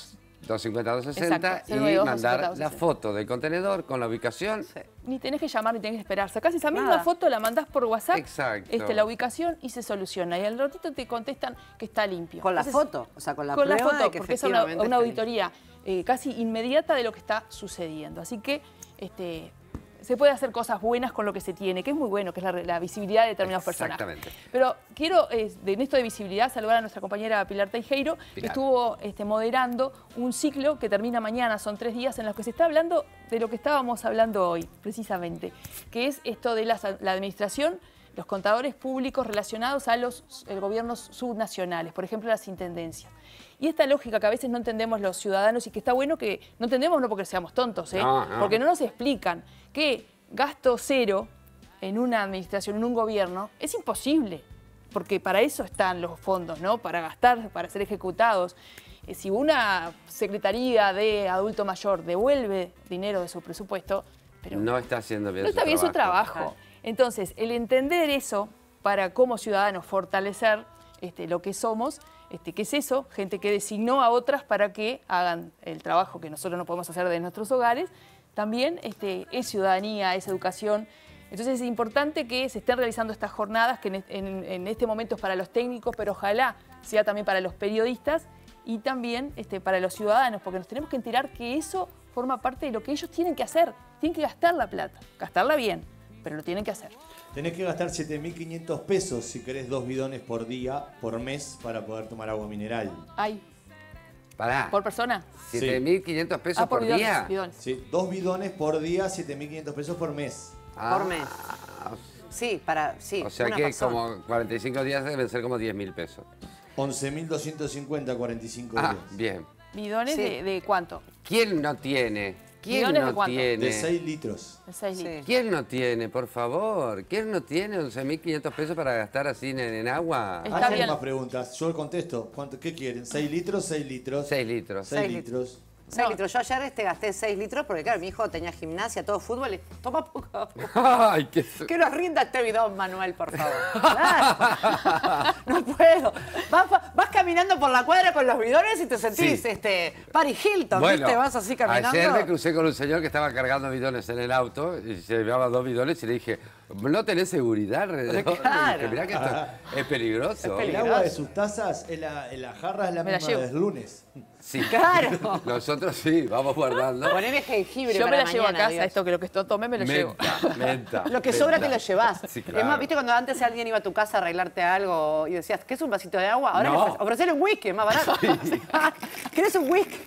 A: doscientos cincuenta, doscientos sesenta
B: Exacto,
A: y
B: cero nueve dos,
A: mandar
B: doscientos cincuenta,
A: la foto del contenedor con la ubicación.
C: Sí.
B: Ni tenés que llamar ni tenés que esperar. Sacás esa misma
C: Nada.
B: foto, la mandás por WhatsApp,
A: Exacto.
B: este, la ubicación y se soluciona. Y al ratito te contestan que está limpio.
C: Con la
B: Entonces,
C: foto, o sea, con la
B: con la
C: prueba
B: foto,
C: de que
B: porque es una,
C: efectivamente
B: una
C: está
B: auditoría eh, casi inmediata de lo que está sucediendo. Así que este, se puede hacer cosas buenas con lo que se tiene, que es muy bueno, que es la, la visibilidad de determinados personajes.
A: Exactamente.
B: Pero quiero, eh, de, en esto de visibilidad, saludar a nuestra compañera Pilar Teijeiro, que
A: Pilar.
B: estuvo este, moderando un ciclo que termina mañana, son tres días en los que se está hablando de lo que estábamos hablando hoy, precisamente, que es esto de la, la administración, los contadores públicos relacionados a los eh, gobiernos subnacionales, por ejemplo, las intendencias. Y esta lógica que a veces no entendemos los ciudadanos y que está bueno que no entendemos no porque seamos tontos, ¿eh?
A: No, no.
B: Porque no nos explican que gasto cero en una administración, en un gobierno, es imposible, porque para eso están los fondos, ¿no? Para gastar, para ser ejecutados. Eh, Si una secretaría de adulto mayor devuelve dinero de su presupuesto, pero
A: No está haciendo bien
B: no
A: su
B: está bien su
A: trabajo.
B: trabajo. Entonces, el entender eso para como ciudadanos fortalecer este, lo que somos, este, ¿qué es eso? Gente que designó a otras para que hagan el trabajo que nosotros no podemos hacer de nuestros hogares, también este, es ciudadanía, es educación. Entonces es importante que se estén realizando estas jornadas, que en, en, en este momento es para los técnicos, pero ojalá sea también para los periodistas y también este, para los ciudadanos, porque nos tenemos que enterar que eso forma parte de lo que ellos tienen que hacer. Tienen que gastar la plata, gastarla bien, pero lo tienen que hacer.
D: Tenés que gastar siete mil quinientos pesos si querés dos bidones por día, por mes, para poder tomar agua mineral.
B: Ay,
A: Pará.
B: ¿por persona?
A: siete mil quinientos pesos
B: Ah,
A: por,
B: bidones,
A: día.
B: bidones.
D: Sí, dos bidones por día, siete mil quinientos pesos por mes.
A: Ah,
C: Por mes. Sí, para, sí.
A: O sea
C: una
A: que
C: persona.
A: como cuarenta y cinco días deben ser como diez mil pesos.
D: once mil doscientos cincuenta, cuarenta y cinco
A: Ah,
D: días.
A: bien.
B: ¿Bidones
C: Sí.
B: de, de cuánto?
A: ¿Quién no tiene? ¿Quién
B: ¿Bidones de
A: no
B: cuánto?
A: tiene?
D: De seis litros.
B: De seis
C: Sí.
B: litros.
A: ¿Quién no tiene, por favor? ¿Quién no tiene once mil quinientos pesos para gastar así en, en agua?
B: Está
D: Hagan
B: bien.
D: más preguntas. Yo contesto. ¿Cuánto, ¿Qué quieren? ¿seis litros? ¿seis litros?
A: seis litros.
D: seis
C: Seis
D: litros.
C: seis
B: No.
C: litros. Yo ayer este, gasté seis litros porque, claro, mi hijo tenía gimnasia, todo fútbol. Y toma poco.
A: Ay, qué...
C: Que nos rinda este bidón, Manuel, por favor. Claro. No puedo. Vas, vas caminando por la cuadra con los bidones y te sentís
A: Sí.
C: este, Paris Hilton, ¿viste? Vas así caminando.
A: ayer me crucé con un señor que estaba cargando bidones en el auto y se llevaba dos bidones y le dije, ¿no tenés seguridad alrededor?
C: Claro.
A: Le dije, mirá que esto es peligroso.
C: Es
D: El
C: peligroso.
D: agua de sus tazas, es la, en la jarra es la
B: Me la
D: misma
B: llevo.
D: del lunes.
A: Sí.
C: Claro.
A: Nosotros sí, vamos guardando.
C: Poneme jengibre
B: Yo me
C: para
B: la llevo a
C: mañana,
B: casa,
C: Dios.
B: esto que lo que esto tomé me lo llevo.
A: Menta, menta.
C: Lo que sobra te lo llevás.
A: Sí,
C: Es más,
A: claro.
C: ¿viste cuando antes alguien iba a tu casa a arreglarte algo y decías, ¿qué es un vasito de agua? Ahora
A: No.
C: le ofrecer un whisky, es más barato. ¿Querés un whisky?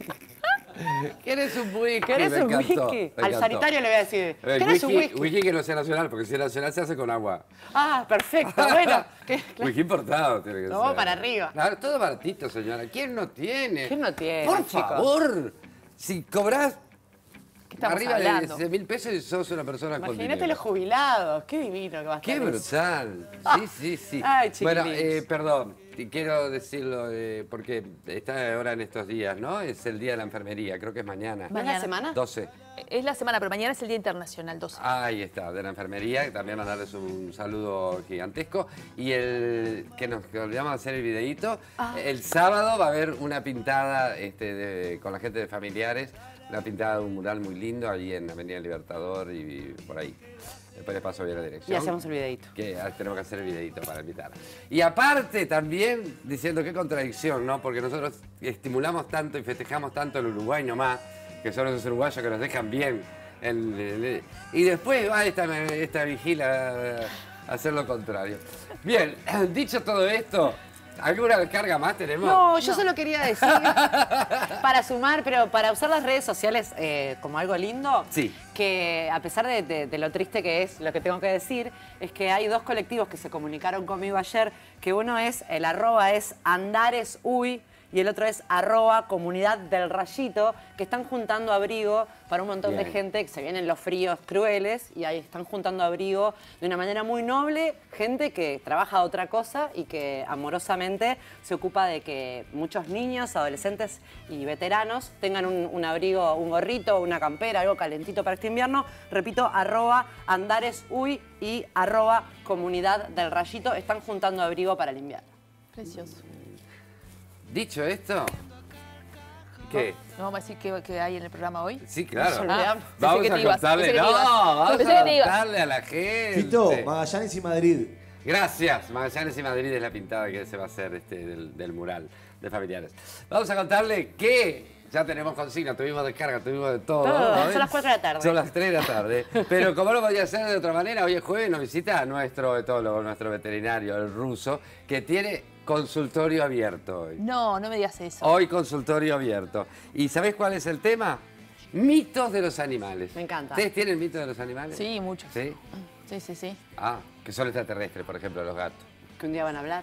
A: ¿Querés un whisky?
C: ¿Querés
A: Me
C: un
A: encantó,
C: whisky?
A: me
C: Al
A: encantó.
C: sanitario le voy a decir,
A: Eh,
C: ¿querés un
A: whisky,
C: whisky?
A: whisky que no sea nacional, porque si es nacional se hace con agua.
C: Ah, perfecto, bueno. ¿Qué?
A: Whisky importado tiene que
C: Lo vamos
A: ser.
C: para arriba.
A: Claro, todo baratito, señora. ¿Quién no tiene?
C: ¿Quién no tiene,
A: Por
C: chicos?
A: favor, si cobrás
B: ¿Qué estamos
A: arriba
B: hablando?
A: de seis mil pesos y sos una persona con
C: Imagínate
A: dinero.
C: los jubilados, qué divino que va a estar
A: Qué
C: eso.
A: brutal. Sí, sí, sí.
C: Ay,
A: bueno,
C: chiquilines.
A: eh, perdón, y quiero decirlo eh, porque está ahora en estos días, ¿no? Es el Día de la Enfermería, creo que es mañana.
C: ¿No es
B: Mañana.
C: la semana?
A: doce.
B: Es la semana, pero mañana es el Día Internacional doce.
A: Ahí está, de la enfermería, que también mandarles un saludo gigantesco. Y el que nos que olvidamos de hacer el videíto, el sábado va a haber una pintada este, de- con la gente de familiares, una pintada de un mural muy lindo allí en Avenida Libertador y, por ahí. Después les paso bien la dirección.
C: Y hacemos el videíto.
A: Que ah, tenemos que hacer el videito para invitar. Y aparte también, diciendo qué contradicción, ¿no? Porque nosotros estimulamos tanto y festejamos tanto el Uruguay nomás, que son esos uruguayos que nos dejan bien. en- en- y después va esta, esta vigila a hacer lo contrario. Bien, dicho todo esto, ¿alguna carga más tenemos?
C: No, yo solo quería decir, para sumar, pero para usar las redes sociales eh, como algo lindo,
A: Sí.
C: que a pesar de, de- de lo triste que es, lo que tengo que decir, es que hay dos colectivos que se comunicaron conmigo ayer, que uno es, el arroba es Andares Uy, y el otro es arroba comunidad del rayito, que están juntando abrigo para un montón
A: Bien.
C: de gente que se vienen los fríos crueles y ahí están juntando abrigo de una manera muy noble, gente que trabaja otra cosa y que amorosamente se ocupa de que muchos niños, adolescentes y veteranos tengan un, un abrigo, un gorrito, una campera, algo calentito para este invierno. Repito, arroba Andares Uy y arroba comunidad del rayito, están juntando abrigo para el invierno.
B: Precioso.
A: Dicho esto, ¿Qué?
B: ¿No vamos a decir qué, qué hay en el programa hoy?
A: Sí, claro.
B: Ah,
A: vamos
B: pensé que
A: a
B: te ibas,
A: contarle,
B: pensé que
A: no,
B: te ibas.
A: vamos
B: Pensé
A: a
B: que te ibas.
A: contarle a la gente.
D: Fito, Magallanes y Madrid.
A: Gracias, Magallanes y Madrid es la pintada que se va a hacer este, del, del mural de familiares. Vamos a contarle que ya tenemos consigna, tuvimos descarga, tuvimos de todo.
C: Todo,
A: ¿no?
C: son las cuatro de la tarde.
A: Son las tres de la tarde. Pero como no podía ser de otra manera, hoy es jueves, nos visita nuestro etólogo, nuestro veterinario, el ruso, que tiene consultorio abierto hoy.
B: No, no me digas eso.
A: Hoy consultorio abierto. ¿Y sabés cuál es el tema? Mitos de los animales.
C: Me encanta.
A: ¿Ustedes tienen mitos de los animales?
B: Sí, muchos.
A: ¿Sí?
B: Sí, sí, sí.
A: Ah, que son extraterrestres, por ejemplo, los gatos.
C: Que un día van a hablar.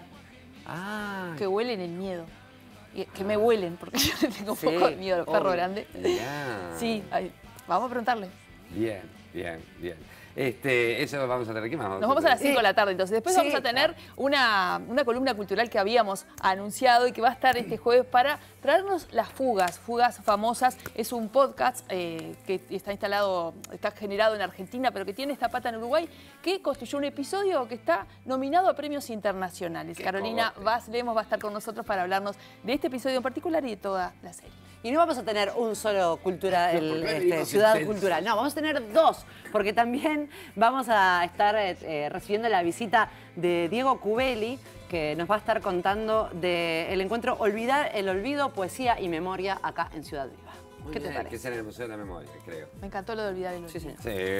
A: Ah,
B: Que huelen el miedo. Y que me huelen, porque yo le tengo un
C: Sí,
B: poco de miedo a los perros
C: obvio.
B: grandes.
A: ya.
B: Sí, ay, vamos a preguntarle.
A: Bien, bien, bien. Este, eso vamos a tener que más.
B: Nos vamos a las cinco de la tarde, entonces. Después
C: Sí.
B: vamos a tener una, una columna cultural que habíamos anunciado y que va a estar este jueves para traernos las fugas, fugas famosas. Es un podcast eh, que está instalado, está generado en Argentina, pero que tiene esta pata en Uruguay, que construyó un episodio que está nominado a premios internacionales.
A: Qué
B: Carolina
A: cogote.
B: Vaz Lemos va a estar con nosotros para hablarnos de este episodio en particular y de toda la serie.
C: Y no vamos a tener un solo cultura,
A: No,
C: el,
A: porque
C: este,
A: venimos
C: ciudad
A: intensos.
C: cultural. No, vamos a tener dos, porque también vamos a estar eh, recibiendo la visita de Diego Cubelli, que nos va a estar contando del encuentro Olvidar el Olvido, Poesía y Memoria acá en Ciudad Viva.
A: Muy
C: ¿Qué te
A: bien,
C: parece?
A: Que es en el Museo de la Memoria, creo.
B: Me encantó lo de olvidar el
C: Sí,
B: olvido.
C: señor.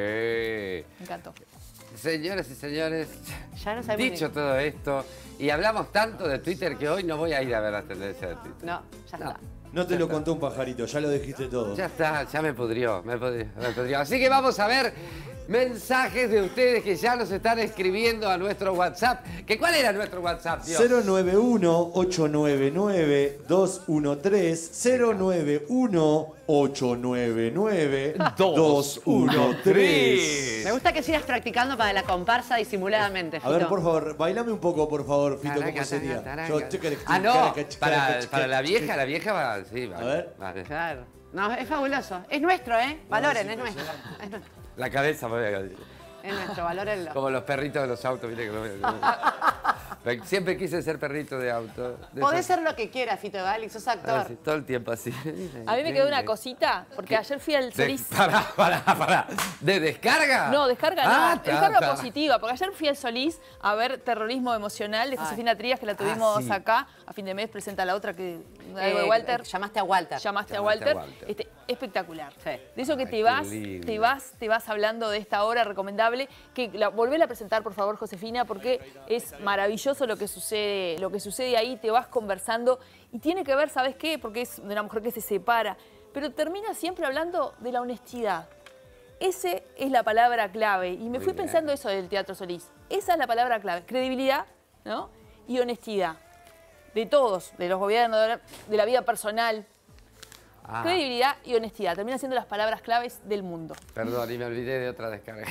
A: Sí.
B: Me encantó.
A: Señoras y señores,
C: Ya no sabemos
A: dicho
C: ni-
A: todo esto, y hablamos tanto de Twitter que hoy no voy a ir a ver las tendencias de Twitter.
C: No, ya
A: No.
C: está.
D: No te lo contó un pajarito, ya lo dijiste todo.
A: Ya está, ya me pudrió, me pudrió, me pudrió. Así que vamos a ver mensajes de ustedes que ya nos están escribiendo a nuestro WhatsApp. ¿Que ¿Cuál era nuestro WhatsApp, Dios?
D: cero nueve uno, ocho nueve nueve, dos uno tres, cero nueve uno, ocho nueve nueve, dos uno tres.
C: Me gusta que sigas practicando para la comparsa disimuladamente,
D: A
C: Fito.
D: ver, por favor, bailame un poco, por favor, Fito,
A: Taraca,
D: ¿cómo sería?
A: taraca,
D: Yo-
A: taraca.
D: chica,
A: Ah, no,
D: chica, chica,
A: para,
D: chica,
A: para la
D: chica.
A: vieja, la vieja va, sí, vale,
D: ver.
A: vale.
C: Claro. No, es fabuloso. Es nuestro, ¿eh? Valoren, es nuestro. Es nuestro.
A: La cabeza, voy a-
C: Es nuestro, valórenlo.
A: como los perritos de los autos, viste que lo- Siempre quise ser perrito de auto. de
C: Podés
A: esos-
C: ser lo que quieras, Fito Gali, sos
A: Ah,
C: actor.
A: sí, todo el tiempo así.
B: A mí me quedó una cosita, porque ayer fui al
A: De,
B: Solís.
A: pará, pará, pará. ¿De descarga?
B: No, descarga
A: Ah,
B: no,
A: ta,
B: descarga
A: ta.
B: positiva, porque ayer fui al Solís a ver Terrorismo Emocional de
C: Ay.
B: Josefina Trías, que la tuvimos
A: sí.
B: acá. A fin de mes presenta la otra, que algo de
C: Eh,
B: Walter.
C: Llamaste a Walter.
B: Llamaste a
A: Llamaste
B: Walter.
A: a Walter.
B: Este, espectacular.
C: Sí.
B: De eso que
A: Ay,
B: te
A: qué
B: vas,
A: lindo.
B: te vas, te vas hablando de esta hora recomendable, que la, volvela a presentar, por favor, Josefina, porque es maravilloso lo que sucede, lo que sucede ahí, te vas conversando y tiene que ver, ¿sabes qué? Porque es de una mujer que se separa, pero termina siempre hablando de la honestidad. Esa es la palabra clave. Y me
A: Muy
B: fui
A: bien.
B: pensando eso del Teatro Solís. Esa es la palabra clave. Credibilidad, ¿no? Y honestidad. De todos, de los gobiernos, de la, de la vida personal.
A: Ah,
B: Credibilidad y honestidad. Terminan siendo las palabras claves del mundo.
A: perdón, y me olvidé de otra descarga.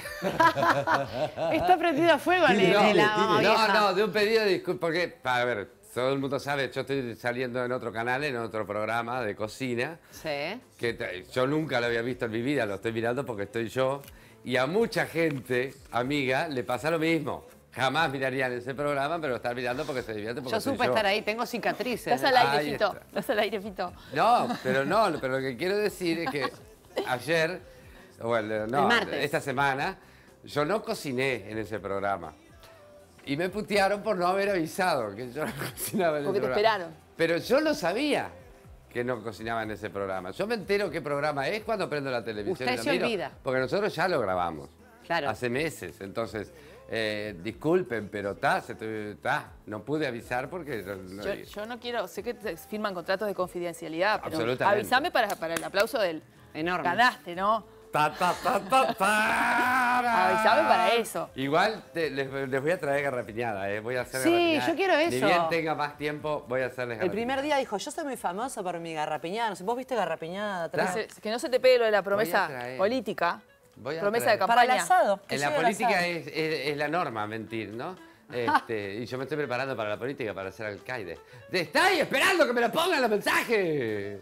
C: Está prendido a fuego
D: Tire,
C: nene,
D: tire,
C: la
D: tire.
C: mamá
A: No,
C: vieja.
A: no, de un pedido de disculpas, porque, a ver, todo el mundo sabe, yo estoy saliendo en otro canal, en otro programa de cocina,
C: Sí.
A: que te- yo nunca lo había visto en mi vida, lo estoy mirando porque estoy yo, y a mucha gente, amiga, le pasa lo mismo. Jamás mirarían ese programa, pero lo están mirando porque se divierte. Porque
C: Yo
A: soy
C: supe estar ahí, tengo cicatrices.
B: Estás al aire,
A: Ahí
B: Fito.
A: está.
B: Estás al aire, Fito.
A: No, pero no, pero lo que quiero decir es que ayer, bueno, no,
C: El martes.
A: esta semana, yo no cociné en ese programa. Y me putearon por no haber avisado que yo no cocinaba en
B: Porque
A: ese
B: te
A: programa.
B: esperaron.
A: Pero yo lo sabía que no cocinaba en ese programa. Yo me entero qué programa es cuando prendo la televisión.
C: Usted
A: y lo
C: se
A: miro,
C: olvida.
A: Porque nosotros ya lo grabamos.
C: Claro.
A: Hace meses. Entonces, eh, disculpen, pero ta, se te- ta, no pude avisar porque... no- no-
B: Yo, yo no quiero, sé que te firman contratos de confidencialidad, pero
A: Absolutamente.
B: avísame para, para el aplauso del...
C: Enorme.
B: Ganaste, ¿no?
A: Ta, ta, ta, ta, ta.
B: Avisame para eso.
A: Igual te- les, les voy a traer garrapiñada, ¿eh? Voy a hacer
C: Sí,
A: garrapiñada.
C: yo quiero
A: Ni
C: eso.
A: bien tenga más tiempo, voy a hacerles
C: El
A: garrapiñada.
C: primer día dijo, yo soy muy famoso por mi garrapiñada. No sé, ¿vos viste garrapiñada atrás?
A: Claro.
B: Se- que no se te pegue lo de la
A: Voy a
B: promesa
A: traer.
B: política,
A: Voy a
B: promesa
A: traer.
B: de
C: Para
B: campaña.
C: el asado. que
A: En la
C: lleve el
A: política
C: asado.
A: es, es- es la norma mentir, ¿no? Este, y yo me estoy preparando para la política, para ser alcaide. ¡Te estoy esperando que me lo pongan los mensajes!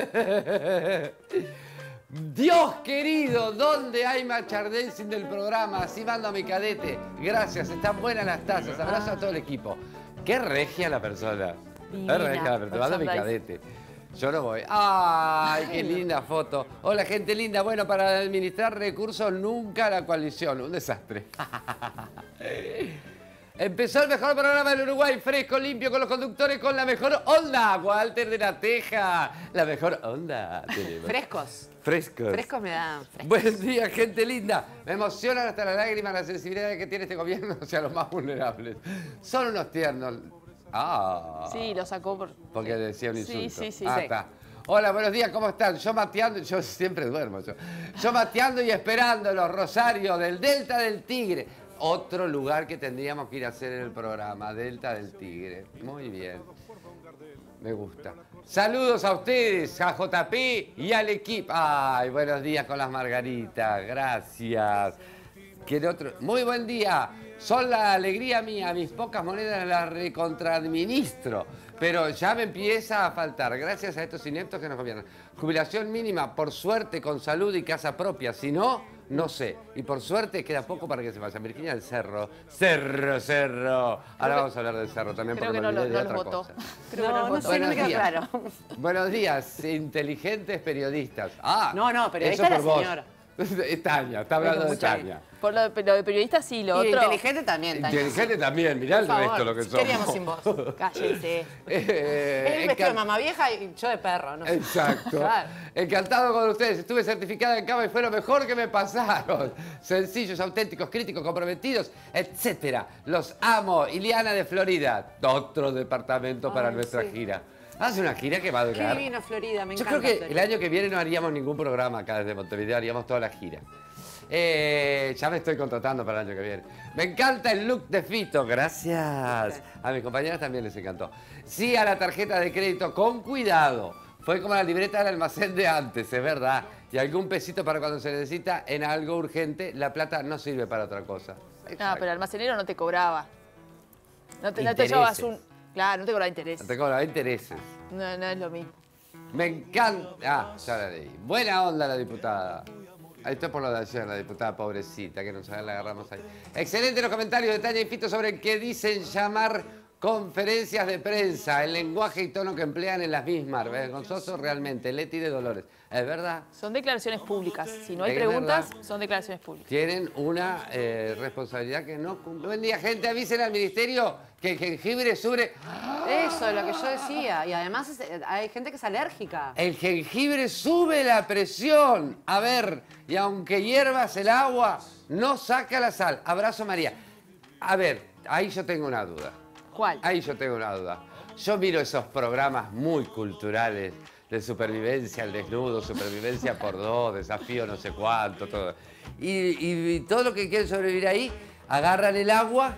A: Dios querido, ¿dónde hay merchandising del programa? Así mando a mi cadete. Gracias, están buenas las tazas. Abrazo a todo el equipo. Qué regia la persona. Qué
B: Divina,
A: regia la persona. Mando a mi
B: merchandising.
A: cadete. Yo no voy. ¡Ay, qué linda foto! Hola, gente linda. Bueno, para administrar recursos, nunca la coalición. Un desastre. Empezó el mejor programa del Uruguay, fresco, limpio, con los conductores, con la mejor onda. Walter de la Teja. La mejor onda. tenemos.
C: Frescos.
A: Frescos.
C: Frescos me dan. Frescos.
A: Buen día, gente linda. Me emocionan hasta las lágrimas la sensibilidad que tiene este gobierno hacia los más vulnerables. Son unos tiernos. Ah.
B: Sí, lo sacó por...
A: Porque decía un insulto.
B: Sí, sí, sí.
A: Ah,
B: sí.
A: está. Hola, buenos días, ¿cómo están? Yo mateando, yo siempre duermo yo. Yo mateando y esperando los Rosarios del Delta del Tigre. Otro lugar que tendríamos que ir a hacer en el programa, Delta del Tigre. Muy bien. Me gusta. Saludos a ustedes, a J P y al equipo. Ay, buenos días con las margaritas, gracias. ¿Quién otro? Muy buen día. Son la alegría mía, mis pocas monedas las recontraadministro. Pero ya me empieza a faltar, gracias a estos ineptos que nos gobiernan. Jubilación mínima, por suerte, con salud y casa propia. Si no, no sé. Y por suerte queda poco para que se vaya. Virginia del Cerro. Cerro, Cerro. Ahora vamos a hablar del Cerro también
B: Creo
A: porque
B: que
A: me
B: no,
A: olvidé
B: lo,
A: de
B: no los
A: otra
B: votó.
A: cosa.
B: Creo que
C: No,
B: no
C: no
B: los
C: sé,
B: votó.
C: no me
A: Buenos
C: queda
A: días.
C: claro.
A: Buenos días, inteligentes periodistas. Ah,
C: No, no, periodista
A: eso
C: la
A: por vos.
C: señora.
A: Es Tania, está hablando de
C: Mucha-
A: Tania.
B: Por lo, lo de periodista sí, lo
C: Y
B: otro...
C: inteligente también, Tania.
A: Inteligente también, mirá el
C: Por favor,
A: resto lo que
C: ¿qué
A: somos.
C: haríamos sin vos?
B: Cállense.
A: Eh,
C: Él vestido de
A: encan-
C: mamá vieja y yo de perro, no sé.
A: Exacto.
C: Claro.
A: Encantado con ustedes. Estuve certificada en cama y fue lo mejor que me pasaron. Sencillos, auténticos, críticos, comprometidos, etcétera. Los amo. Ileana de Florida. Otro departamento para
C: Ay,
A: nuestra
C: sí.
A: gira. Hace una gira que va a
C: Qué
A: durar.
C: divino Florida, me
A: Yo
C: encanta.
A: creo que el
C: Florida.
A: año que viene no haríamos ningún programa acá desde Montevideo, haríamos toda la gira. Eh, ya me estoy contratando para el año que viene. Me encanta el look de Fito, gracias. A mis compañeras también les encantó. Sí a la tarjeta de crédito, con cuidado. Fue como la libreta del almacén de antes, es verdad. Y algún pesito para cuando se necesita en algo urgente, la plata no sirve para otra cosa.
B: No,
A: Exacto.
B: pero el almacenero no te cobraba. No te, no te
A: Intereses.
B: llevabas un... Claro, no te cobraba interés.
A: No te cobra intereses.
B: No, no es lo mismo.
A: Me encanta. Ah, ya la leí. Buena onda la diputada. Esto es por lo de ayer, la diputada pobrecita, que nos la agarramos ahí. Excelente los comentarios de Tania y Fito sobre el que dicen llamar conferencias de prensa, el lenguaje y tono que emplean en las mismas. Vergonzoso realmente, Leti de Dolores. Es verdad,
B: Son declaraciones públicas. Si no hay
A: Es
B: preguntas,
A: verdad.
B: son declaraciones públicas.
A: tienen una eh, responsabilidad que no cumple. Buen día, gente, avisen al ministerio que el jengibre sube.
C: Eso es lo que yo decía. Y además es- hay gente que es alérgica.
A: El jengibre sube la presión. A ver, y aunque hiervas el agua, no saca la sal. Abrazo, María. A ver, ahí yo tengo una duda.
B: ¿Cuál?
A: Ahí yo tengo una duda. Yo miro esos programas muy culturales de supervivencia al desnudo, supervivencia por dos, desafío no sé cuánto, todo. Y, y- y todo lo que quieren sobrevivir ahí, agarran el agua.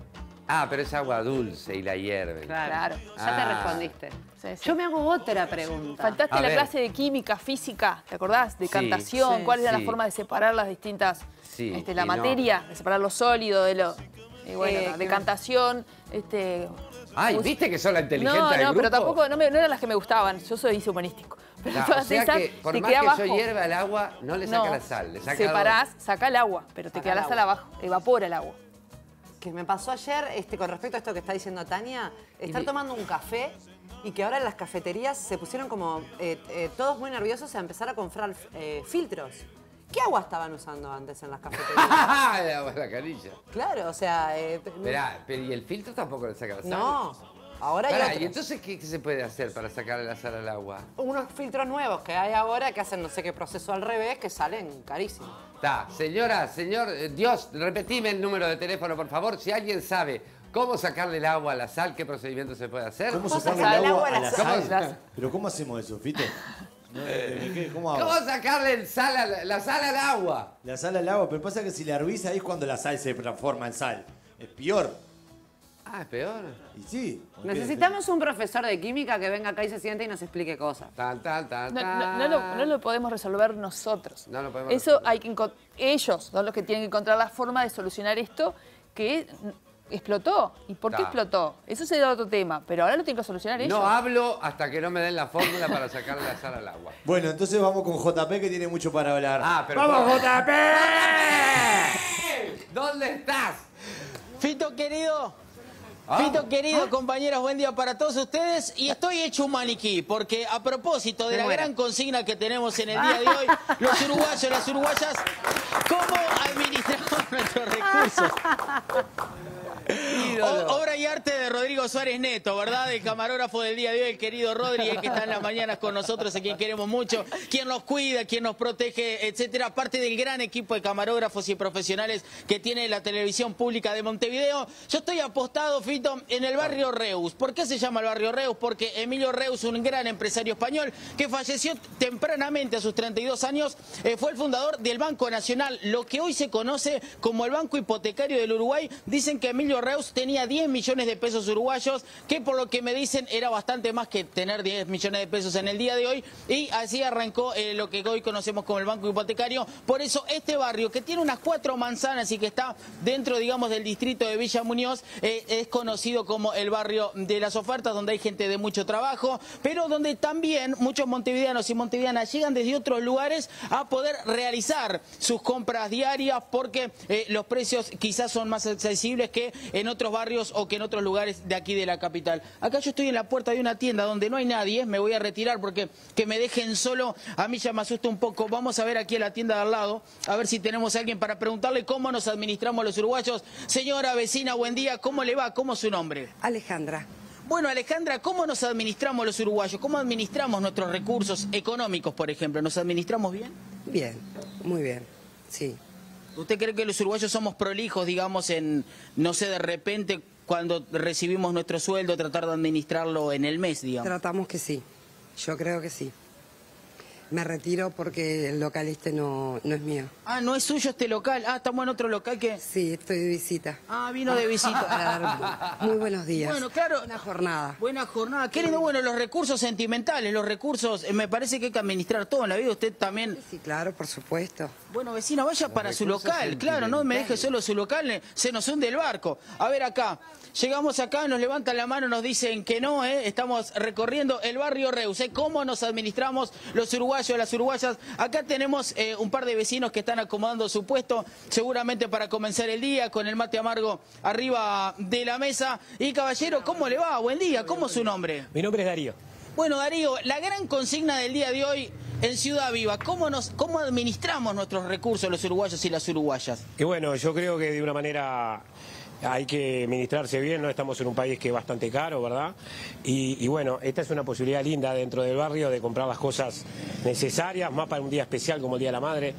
A: Ah, pero es agua dulce y la hierven.
B: Claro.
C: Ya te
A: Ah.
C: respondiste.
B: Sí, sí.
C: Yo me hago otra pregunta.
B: Faltaste
A: A
B: la
A: ver.
B: clase de química, física, ¿te acordás? De
A: Sí.
B: cantación,
C: Sí.
B: cuál era
A: Sí.
B: la forma de separar las distintas,
A: Sí,
B: este, la
A: y no.
B: materia, de separar lo sólido de lo... y bueno,
C: Eh,
B: de
C: que-
B: cantación, este...
A: Ay,
B: us-
A: ¿viste que son la inteligente
B: No,
A: del
B: no,
A: grupo?
B: pero tampoco, no, me- no eran las que me gustaban, yo soy hice humanístico. Pero
A: Ah, o
B: todas
A: sea
B: esas
A: que por
B: te
A: más
B: queda
A: que
B: abajo.
A: yo hierva el agua, no le saca
B: No,
A: la sal. Le saca
B: separás, saca el agua, pero te
C: Saca
B: queda
C: el
B: la sal
C: agua.
B: abajo, evapora el agua.
C: Que me pasó ayer este, con respecto a esto que está diciendo Tania, estar
A: Y-
C: tomando un café y que ahora en las cafeterías se pusieron como eh, eh, todos muy nerviosos a empezar a comprar eh, filtros. ¿Qué agua estaban usando antes en las cafeterías?
A: el agua en la canilla.
C: Claro, o sea... eh,
A: Esperá, pero ¿y el filtro tampoco le saca la sal?
C: no, ahora hay
A: Pará,
C: otros.
A: ¿y entonces qué, qué se puede hacer para sacarle la sal al agua?
C: Unos filtros nuevos que hay ahora que hacen no sé qué proceso al revés que salen carísimos.
A: Está, señora, señor, eh, Dios, repetime el número de teléfono, por favor. Si alguien sabe cómo sacarle el agua a la sal, ¿qué procedimiento se puede hacer?
D: ¿Cómo
C: ¿Cómo
D: sacarle
C: sacar
D: el
C: el
D: agua
C: agua
D: a
C: a
D: la
C: la
D: sal?
B: sal?
D: ¿Pero cómo hacemos eso, Fito? No, eh, ¿qué? ¿Cómo hago?
A: ¿Cómo sacarle el sal a la, la sal al agua?
D: La sal al agua, pero pasa que si la hervís ahí es cuando la sal se transforma en sal. Es peor.
A: Ah, es peor.
D: Y sí. porque-
C: Necesitamos un profesor de química que venga acá y se siente y nos explique cosas.
A: Tan, tan, tan,
B: No,
A: tan.
B: no- no lo, no lo podemos resolver nosotros.
A: No lo podemos
B: Eso
A: resolver.
B: hay que encon- ellos son los que tienen que encontrar la forma de solucionar esto que explotó. ¿Y por qué
A: Ta.
B: explotó? Eso sería otro tema, pero ahora lo tienen que solucionar ellos.
A: No hablo hasta que no me den la fórmula para sacarle la sal al agua.
D: Bueno, entonces vamos con J P que tiene mucho para hablar.
A: Ah, pero-
D: ¡Vamos, J P!
A: ¿Dónde estás?
E: Fito, querido,
A: Ah.
E: Fito, querido, compañeros, buen día para todos ustedes. Y estoy hecho un maniquí, porque a propósito de
C: Me
E: la
C: muero.
E: gran consigna que tenemos en el día de hoy, los uruguayos, las uruguayas, ¿cómo administramos nuestros recursos? O, obra y arte de Rodrigo Suárez Neto, ¿verdad? El camarógrafo del día de hoy, el querido Rodri, el que está en las mañanas con nosotros, a quien queremos mucho, quien nos cuida, quien nos protege, etcétera. Parte del gran equipo de camarógrafos y profesionales que tiene la televisión pública de Montevideo. Yo estoy apostado, Fito, en el barrio Reus. ¿Por qué se llama el barrio Reus? Porque Emilio Reus, un gran empresario español que falleció tempranamente a sus treinta y dos años, eh, fue el fundador del Banco Nacional, lo que hoy se conoce como el Banco Hipotecario del Uruguay. Dicen que Emilio Reus tenía diez millones de pesos uruguayos, que por lo que me dicen era bastante más que tener diez millones de pesos en el día de hoy, y así arrancó eh, lo que hoy conocemos como el Banco Hipotecario. Por eso este barrio, que tiene unas cuatro manzanas y que está dentro, digamos, del distrito de Villa Muñoz, eh, es conocido como el barrio de las ofertas, donde hay gente de mucho trabajo, pero donde también muchos montevideanos y montevideanas llegan desde otros lugares a poder realizar sus compras diarias, porque eh, los precios quizás son más accesibles que en otros barrios o que en otros lugares de aquí de la capital. Acá yo estoy en la puerta de una tienda donde no hay nadie, me voy a retirar porque que me dejen solo a mí ya me asusta un poco. Vamos a ver aquí en la tienda de al lado, a ver si tenemos a alguien para preguntarle cómo nos administramos los uruguayos. Señora vecina, buen día, ¿cómo le va? ¿Cómo es su nombre?
F: Alejandra.
E: Bueno, Alejandra, ¿cómo nos administramos los uruguayos? ¿Cómo administramos nuestros recursos económicos, por ejemplo? ¿Nos administramos bien?
F: Bien, muy bien, sí.
E: ¿Usted cree que los uruguayos somos prolijos, digamos, en, no sé, de repente, cuando recibimos nuestro sueldo, tratar de administrarlo en el mes, digamos?
F: Tratamos que sí, yo creo que sí. Me retiro porque el local este no, no es mío.
E: Ah, ¿no es suyo este local? Ah, estamos en otro local que...
F: Sí, estoy de visita.
E: Ah, vino de visita.
F: Para dar muy buenos días.
E: Bueno, claro.
F: Buena jornada.
E: Buena jornada. Qué lindo, bueno, los recursos sentimentales, los recursos, eh, me parece que hay que administrar todo en la vida. Usted también...
F: Sí, claro, por supuesto.
E: Bueno, vecina, vaya para su local, claro, no me deje solo su local, eh, se nos hunde el barco. A ver acá, llegamos acá, nos levantan la mano, nos dicen que no, eh, estamos recorriendo el barrio Reus, eh, cómo nos administramos los uruguayos, las uruguayas. Acá tenemos eh, un par de vecinos que están acomodando su puesto, seguramente para comenzar el día, con el mate amargo arriba de la mesa. Y caballero, ¿cómo le va? Buen día, ¿cómo es su nombre?
G: Mi nombre es Darío.
E: Bueno, Darío, la gran consigna del día de hoy en Ciudad Viva, ¿cómo, nos, cómo administramos nuestros recursos los uruguayos y las uruguayas?
G: Y bueno, yo creo que de una manera hay que administrarse bien, ¿no? Estamos en un país que es bastante caro, ¿verdad? Y, y bueno, esta es una posibilidad linda dentro del barrio de comprar las cosas necesarias, más para un día especial como el Día de la Madre.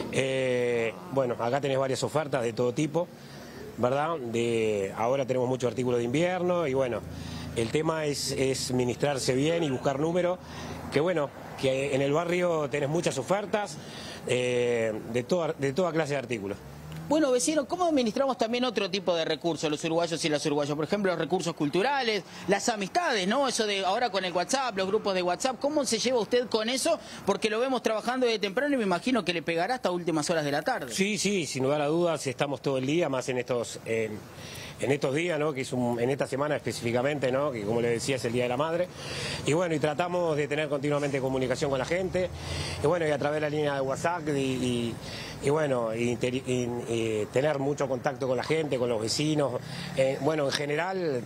G: Eh, bueno, acá tenés varias ofertas de todo tipo, ¿verdad? De, ahora tenemos muchos artículos de invierno y bueno, el tema es, es administrarse bien y buscar números, que bueno, que en el barrio tenés muchas ofertas eh, de, toda, de toda clase de artículos.
E: Bueno, vecino, ¿cómo administramos también otro tipo de recursos los uruguayos y las uruguayas? Por ejemplo, los recursos culturales, las amistades, ¿no? Eso de ahora con el WhatsApp, los grupos de WhatsApp, ¿cómo se lleva usted con eso? Porque lo vemos trabajando desde temprano y me imagino que le pegará hasta últimas horas de la tarde.
G: Sí, sí, sin lugar a dudas, estamos todo el día, más en estos... Eh, en estos días, ¿no? Que es un, en esta semana específicamente, ¿no? Que como le decía es el Día de la Madre. Y bueno, y tratamos de tener continuamente comunicación con la gente. Y bueno, y a través de la línea de WhatsApp y, y, y bueno, y, y, y tener mucho contacto con la gente, con los vecinos. Eh, bueno, en general,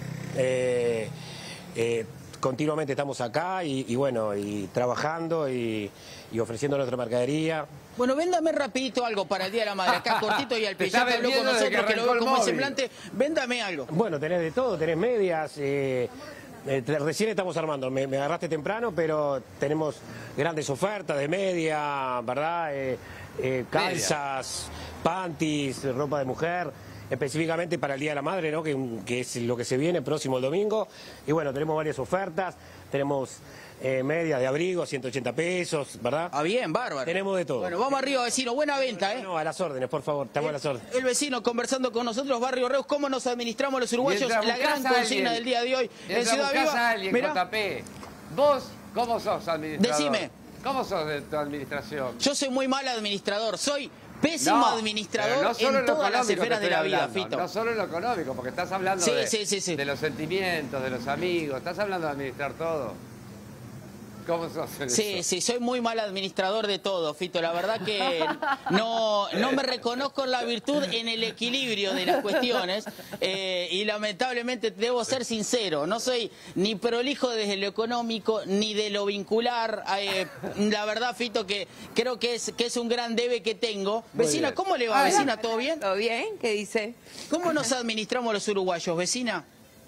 G: eh, eh, continuamente estamos acá y, y bueno, y trabajando y, y ofreciendo nuestra mercadería.
E: Bueno, véndame rapidito algo para el Día de la Madre, acá cortito y al pie, ya que habló con nosotros, que, que lo veo como el semblante, véndame algo.
G: Bueno, tenés de todo, tenés medias, eh, eh, recién estamos armando, me, me agarraste temprano, pero tenemos grandes ofertas de media, ¿verdad? Eh, eh, calzas, panties, ropa de mujer, específicamente para el Día de la Madre, ¿no? Que, que es lo que se viene próximo el domingo. Y bueno, tenemos varias ofertas, tenemos... Eh, media de abrigo, ciento ochenta pesos, ¿verdad?
E: Ah, bien, bárbaro.
G: Tenemos de todo.
E: Bueno, vamos arriba, vecino. Buena venta, ¿eh?
G: No, a las órdenes, por favor. Estamos
E: el,
G: a las órdenes.
E: El vecino conversando con nosotros, Barrio Reus, cómo nos administramos los uruguayos, la gran consigna
A: alguien,
E: del día de hoy en Ciudad Viva.
A: Alguien, J P, vos, ¿cómo sos administrador?
E: Decime.
A: ¿Cómo sos de tu administración?
E: Yo soy muy mal administrador, soy... Pésimo no, administrador
A: no solo
E: en todas las esferas de la vida, Fito.
A: No solo en lo económico, porque estás hablando
E: sí,
A: de,
E: sí, sí, sí.
A: de los sentimientos, de los amigos, estás hablando de administrar todo. ¿Cómo sos en
E: Sí,
A: eso?
E: sí, soy muy mal administrador de todo, Fito. La verdad que no, no me reconozco la virtud en el equilibrio de las cuestiones eh, y lamentablemente debo ser sincero. No soy ni prolijo desde lo económico ni de lo vincular. Eh, la verdad, Fito, que creo que es, que es un gran debe que tengo.
A: Muy
E: Vecina,
A: bien.
E: ¿cómo le va, vecina? ¿Todo bien?
H: ¿Todo bien? ¿Qué dice?
E: ¿Cómo nos administramos los uruguayos, vecina?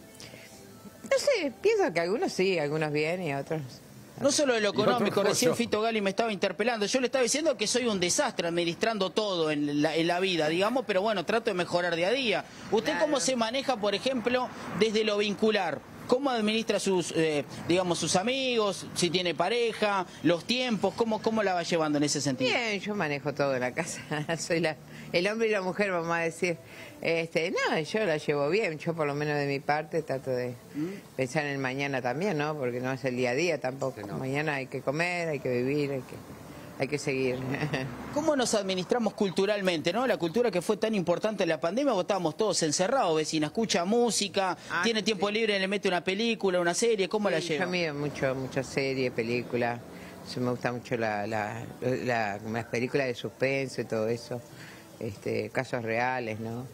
H: No sé, pienso que algunos sí, algunos bien y otros...
E: No solo de lo económico,
A: otro
E: recién
A: pollo.
E: Fito Gali me estaba interpelando. Yo le estaba diciendo que soy un desastre administrando todo en la, en la vida, digamos, pero bueno, trato de mejorar día a día. ¿Usted
H: Claro.
E: cómo se maneja, por ejemplo, desde lo vincular? ¿Cómo administra sus, eh, digamos, sus amigos, si tiene pareja, los tiempos? ¿Cómo, cómo la va llevando en ese sentido?
H: Bien, yo manejo todo en la casa. Soy la, el hombre y la mujer, vamos a decir. Este, no, yo la llevo bien. Yo, por lo menos de mi parte, trato de pensar en el mañana también, ¿no? Porque no es el día a día tampoco.
A: Sí, no.
H: Mañana hay que comer, hay que vivir, hay que, hay que seguir.
E: ¿Cómo nos administramos culturalmente, no? La cultura que fue tan importante en la pandemia, porque estábamos todos encerrados, vecina. Escucha música,
H: Ah,
E: tiene tiempo
H: sí.
E: libre, le mete una película, una serie. ¿Cómo la
H: Sí,
E: lleva?
H: Yo miro mucho, muchas series, películas. Sí, me gusta mucho la, la, la- las películas de suspenso y todo eso. Este, casos reales, ¿no?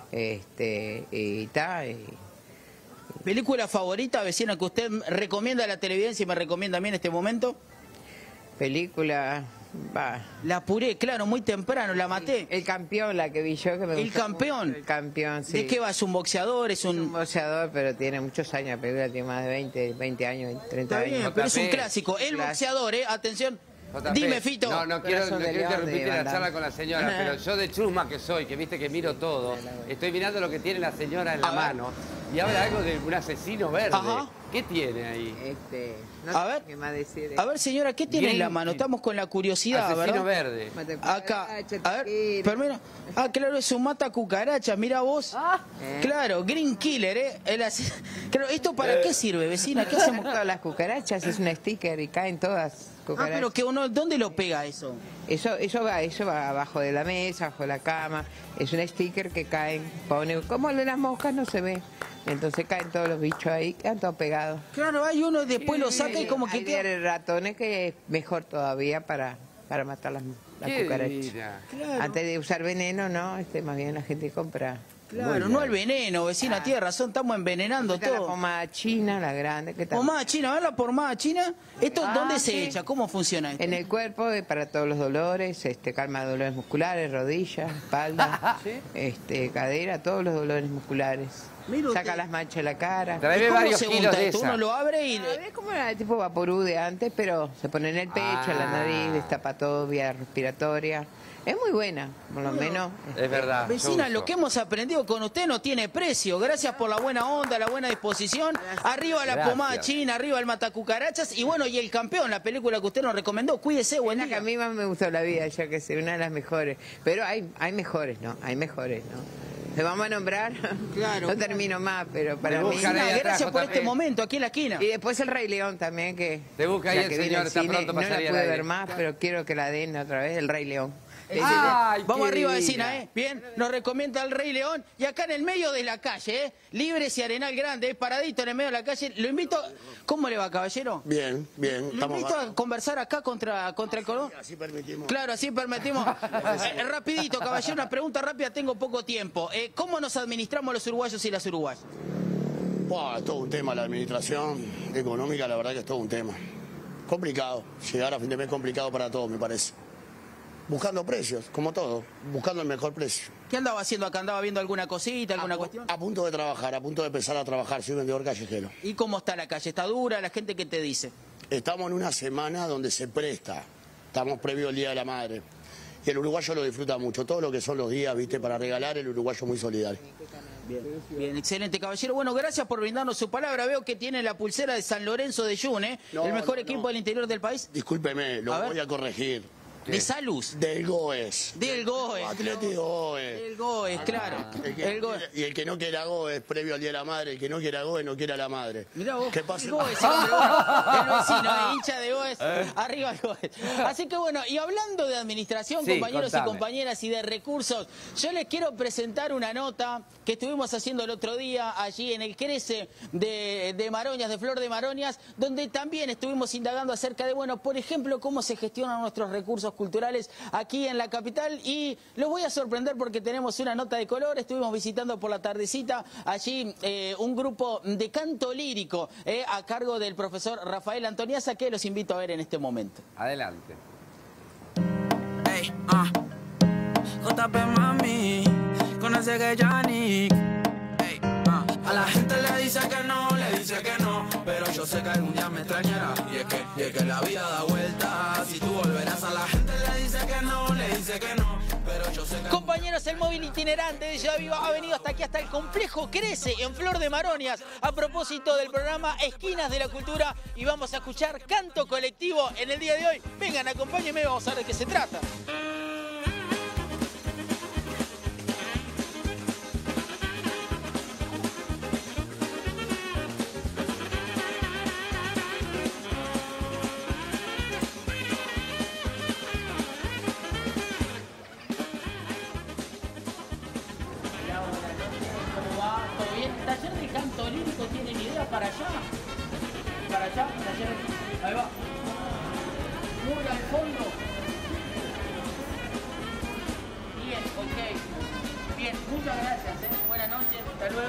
H: Este, y tal.
E: ¿Película favorita, vecina, que usted recomienda a la televidencia y me recomienda a mí en este momento?
H: Película, va.
E: La apuré, claro, muy temprano, la maté.
H: El campeón, la que vi yo, que me
E: ¿El
H: gustó
E: campeón?
H: mucho. El campeón, sí.
E: ¿De qué va? ¿Es un boxeador? ¿Es
H: Es un
E: un...?
H: boxeador, pero tiene muchos años. La película tiene más de veinte, veinte años, treinta
E: Está bien,
H: años.
E: pero es un
A: J P.
E: clásico. El
H: Clásico.
E: boxeador, ¿eh? Atención.
A: J P,
E: Dime, Fito.
A: No, no quiero, no
H: Corazón de
A: quiero
H: León
A: interrumpir
H: de
A: la
H: Van
A: charla
H: Damme.
A: con la señora, pero yo de chusma que soy, que viste que miro todo, estoy mirando lo que tiene la señora en la
E: A ver.
A: mano y habla algo de un asesino verde.
E: Ajá.
A: ¿Qué tiene ahí?
H: Este, no
E: A
H: sé
E: ver.
H: qué más decir.
E: A ver, señora, ¿qué tiene en la
A: Green-
E: mano? Estamos con la curiosidad,
A: Asesino
E: ¿verdad?
A: verde.
E: Acá, a ver, primero, ah, claro, es un mata cucarachas, mira vos. Claro, Green Killer, ¿eh? El ase- claro, ¿esto para qué sirve, vecina? ¿Qué hacemos?
H: Todas las cucarachas, es un sticker y caen todas
E: Ah,
H: cucarachas.
E: pero que uno, ¿dónde lo pega eso?
H: Eso, eso va, eso va abajo de la mesa, abajo de la cama. Es un sticker que caen, pone, como el de las moscas no se ve. Entonces caen todos los bichos ahí, quedan todos pegados.
E: Claro, hay uno después lo saca y como que
H: Hay
E: queda...
H: de ratones que es mejor todavía para, para matar las, las
A: ¿Qué
H: cucarachas.
A: divina?
E: Claro.
H: Antes de usar veneno, no, este más bien la gente compra.
E: Claro, no al veneno, vecina, tiene razón, estamos envenenando
H: Está la
E: todo.
H: pomada china, la grande, que está
E: Pomada china, a ver la pomada china. ¿Esto
H: Ah,
E: dónde se
H: sí.
E: echa? ¿Cómo funciona esto?
H: en el cuerpo eh, para todos los dolores, este calma dolores musculares, rodillas, espalda, este cadera, todos los dolores musculares.
E: Mire usted.
H: Saca las manchas de la cara.
A: Traeme
E: ¿Y cómo
A: varios
E: se
A: kilos
E: unta
A: de
E: esto?
A: esa.
E: Uno lo abre y...
H: Es como una tipo vaporú de antes, pero se pone en el pecho, en la
A: Ah.
H: nariz, destapa todo, vía respiratoria. Es muy buena, por lo menos.
A: Es verdad. yo
E: Vecina,
A: uso.
E: lo que hemos aprendido con usted no tiene precio. Gracias por la buena onda, la buena disposición. Arriba la
A: Gracias.
E: pomada china, arriba el matacucarachas. Y bueno, y El Campeón, la película que usted nos recomendó. Cuídese, buen
H: Es la que
E: día.
H: a mí más me gustó la vida, ya que sé, una de las mejores. Pero hay, hay mejores, ¿no? Hay mejores, ¿no? ¿Se vamos a nombrar?
E: Claro.
H: No termino más, pero para
A: Me
H: mí...
A: buscan ahí
E: Vecina,
A: atrás,
E: gracias por
A: J P.
E: este momento, aquí en la esquina.
H: Y después el Rey León también, que...
A: Te busca ahí
H: ya
A: el
H: que vino
A: señor,
H: al
A: está
H: cine,
A: pronto para
H: no la
A: salir al
H: pude
A: aire.
H: ver más, pero quiero que la den otra vez, el Rey León.
A: Ay,
E: Vamos
A: qué
E: arriba,
A: divina.
E: vecina, ¿eh? Bien, nos recomienda el Rey León. Y acá en el medio de la calle, ¿eh? Libres y Arenal Grande, ¿eh? Paradito en el medio de la calle. Lo invito... ¿Cómo le va, caballero?
I: Bien, bien.
E: Lo
I: Estamos
E: invito a conversar acá contra, contra el cordón.
I: así permitimos.
E: Claro, así permitimos. Eh, rapidito, caballero, una pregunta rápida, tengo poco tiempo. Eh, ¿Cómo nos administramos los uruguayos y las uruguayas?
I: Buah, es todo un tema la administración económica, la verdad que es todo un tema. Complicado. Llegar a fin de mes complicado para todos, me parece. Buscando precios, como todo. Buscando el mejor precio.
E: ¿Qué andaba haciendo acá? ¿Andaba viendo alguna cosita, alguna
I: a, pu-
E: cuestión?
I: a punto de trabajar, a punto de empezar a trabajar. Soy vendedor callejero.
E: ¿Y cómo está la calle? ¿Está dura? ¿La gente qué te dice?
I: Estamos en una semana donde se presta. Estamos previo al Día de la Madre. Y el uruguayo lo disfruta mucho. Todo lo que son los días, viste, para regalar, el uruguayo es muy solidario.
E: Bien, bien, excelente, caballero. Bueno, gracias por brindarnos su palabra. Veo que tiene la pulsera de San Lorenzo de Yune,
I: No,
E: el mejor
I: no,
E: equipo
I: no.
E: del interior del país.
I: Discúlpeme, lo
E: A ver.
I: voy a corregir.
E: De Salus.
I: Del Goes.
E: Del Goes.
I: Atlético Goes.
E: Del Goes, claro.
I: El que,
E: El Goes.
I: Y el que no quiera Goes, previo al Día de la Madre, el que no quiera Goes, no quiera la madre.
E: Mirá vos.
I: ¿Qué pasa?
E: El Goes, el hombre, bueno, el vecino, el hincha de Goes, arriba el Goes. Así que bueno, y hablando de administración,
A: Sí,
E: compañeros
A: contame.
E: y compañeras, y de recursos, yo les quiero presentar una nota que estuvimos haciendo el otro día allí en el Crece de, de Maroñas, de Flor de Maroñas, donde también estuvimos indagando acerca de, bueno, por ejemplo, cómo se gestionan nuestros recursos culturales aquí en la capital. Y los voy a sorprender porque tenemos una nota de color. Estuvimos visitando por la tardecita allí eh, un grupo de canto lírico eh, a cargo del profesor Rafael Antoniaza, que los invito a ver en este momento.
A: Adelante.
J: Hey, uh. J P mami, conoce que Yannick. Hey, uh. A la gente le dice que no, le dice que no, pero yo sé que algún día me extrañará. Y es que, y es que la vida da vueltas, si tú volverás. A la gente le dice que no, le dice que no, pero yo sé que...
E: Compañeros, el móvil itinerante de Ciudad Viva ha venido hasta aquí, hasta el complejo Crece en Flor de Maroñas, a propósito del programa Esquinas de la Cultura, y vamos a escuchar canto colectivo en el día de hoy. Vengan, acompáñenme, vamos a ver de qué se trata. ¿Taller de canto lírico tienen idea para allá? Para allá, taller. Ahí va. Muy al fondo. Bien, ok. Bien, muchas gracias. ¿eh? Buenas noches, hasta luego.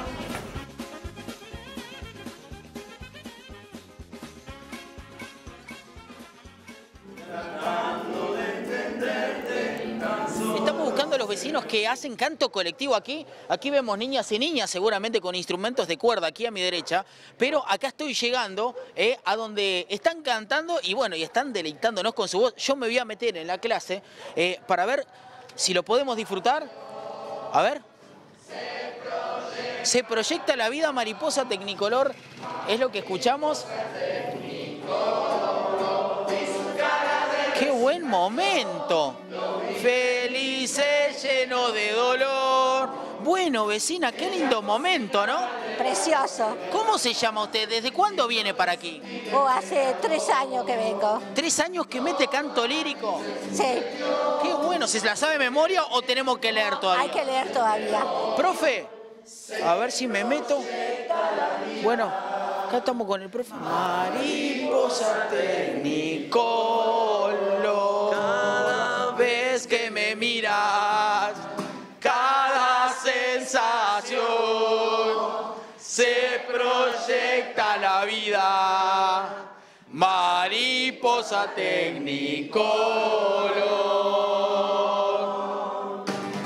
E: Estamos buscando a los vecinos que hacen canto colectivo aquí. Aquí vemos niñas y niñas seguramente con instrumentos de cuerda aquí a mi derecha. Pero acá estoy llegando eh, a donde están cantando y bueno, y están deleitándonos con su voz. Yo me voy a meter en la clase eh, para ver si lo podemos disfrutar. A ver. Se proyecta la vida mariposa tecnicolor. Es lo que escuchamos. ¡Qué buen momento! Felices, lleno de dolor. Bueno, vecina, qué lindo momento, ¿no?
K: Precioso.
E: ¿Cómo se llama usted? ¿Desde cuándo viene para aquí?
K: Oh, hace tres años que vengo.
E: ¿Tres años que mete canto lírico?
K: Sí.
E: Qué bueno. ¿Se la sabe de memoria o tenemos que leer todavía?
K: Hay que leer todavía.
E: Profe, a ver si me meto. Bueno, acá estamos con el profe. Mariposa tecnicolor, cada vez que me miras, cada sensación se proyecta la vida. Mariposa tecnicolor.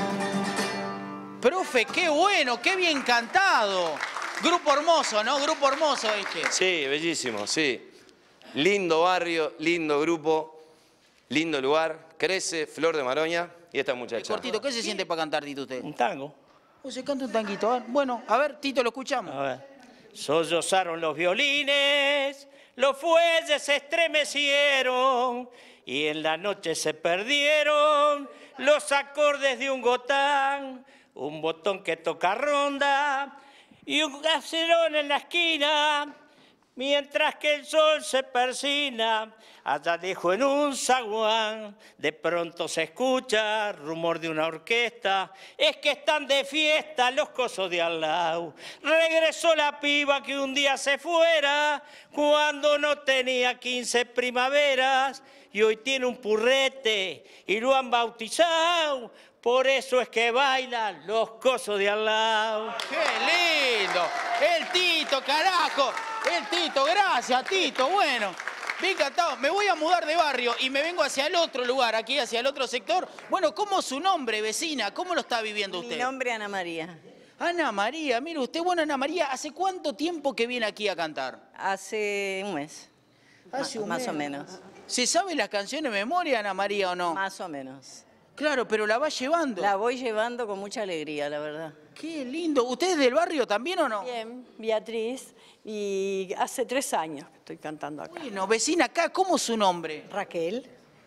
E: Profe, qué bueno, qué bien cantado. Grupo hermoso, ¿no? Grupo hermoso este.
L: Sí, bellísimo, sí. Lindo barrio, lindo grupo, lindo lugar. Crece, Flor de Maroña y esta muchacha.
E: Cortito, ¿qué se siente para cantar, Tito, usted?
M: Un tango.
E: ¿O se canta un tanguito? A ver, bueno, a ver, Tito, lo escuchamos.
M: A ver. Sollozaron los violines, los fuelles se estremecieron y en la noche se perdieron los acordes de un gotán, un botón que toca ronda y un gacerón en la esquina, mientras que el sol se persina allá lejos en un zaguán. De pronto se escucha rumor de una orquesta, es que están de fiesta los cosos de al lado. Regresó la piba que un día se fuera cuando no tenía quince primaveras y hoy tiene un purrete y lo han bautizado. Por eso es que bailan los cosos de al lado.
E: ¡Qué lindo! El Tito, carajo. El Tito, gracias, Tito. Bueno, bien cantado. Me voy a mudar de barrio y me vengo hacia el otro lugar, aquí hacia el otro sector. Bueno, ¿cómo es su nombre, vecina? ¿Cómo lo está viviendo usted?
N: Mi nombre es Ana María.
E: Ana María, mire usted. Bueno, Ana María, ¿hace cuánto tiempo que viene aquí a cantar?
N: Hace un mes.
E: Hace un
N: Más
E: mes.
N: o menos.
E: ¿Se sabe las canciones de memoria, Ana María, o no?
N: Más o menos.
E: Claro, pero la va llevando.
N: La voy llevando con mucha alegría, la verdad.
E: Qué lindo. ¿Usted es del barrio también o no?
N: Bien, Beatriz, y hace tres años que estoy cantando acá.
E: Bueno, vecina, acá, ¿cómo es su nombre?
N: Raquel.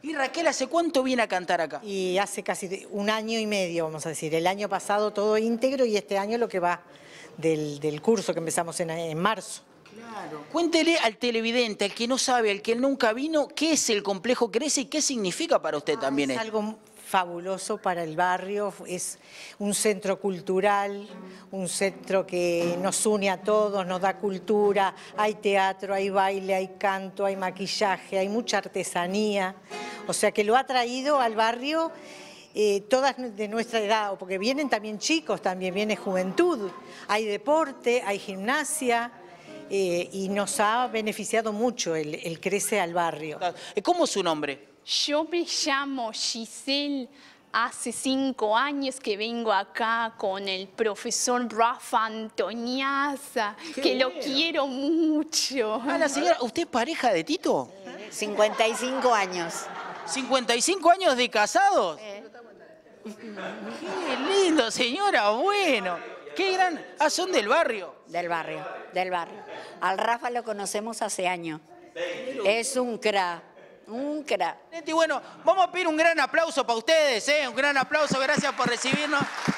E: Y Raquel, ¿hace cuánto viene a cantar acá?
O: Y hace casi un año y medio, vamos a decir. El año pasado todo íntegro y este año lo que va del, del curso que empezamos en, en marzo.
E: Claro. Cuéntele al televidente, al que no sabe, al que nunca vino, qué es el Complejo Crece y qué significa para usted también
O: Es
E: esto.
O: algo fabuloso para el barrio, es un centro cultural, un centro que nos une a todos, nos da cultura, hay teatro, hay baile, hay canto, hay maquillaje, hay mucha artesanía, o sea que lo ha traído al barrio eh, todas de nuestra edad, porque vienen también chicos, también viene juventud, hay deporte, hay gimnasia. Eh, y nos ha beneficiado mucho el, el Crece al barrio.
E: ¿Cómo es su nombre?
P: Yo me llamo Giselle. Hace cinco años que vengo acá con el profesor Rafa Antoniazza, que lo quiero mucho.
E: Ah, la señora, ¿usted es pareja de Tito?
Q: cincuenta y cinco años.
E: ¿cincuenta y cinco años de casados? Eh. Qué lindo, señora, bueno. Qué gran... Ah, son del barrio.
Q: Del barrio, del barrio. Al Rafa lo conocemos hace años. Es un cra, un cra.
E: Y bueno, vamos a pedir un gran aplauso para ustedes, ¿eh? Un gran aplauso, gracias por recibirnos.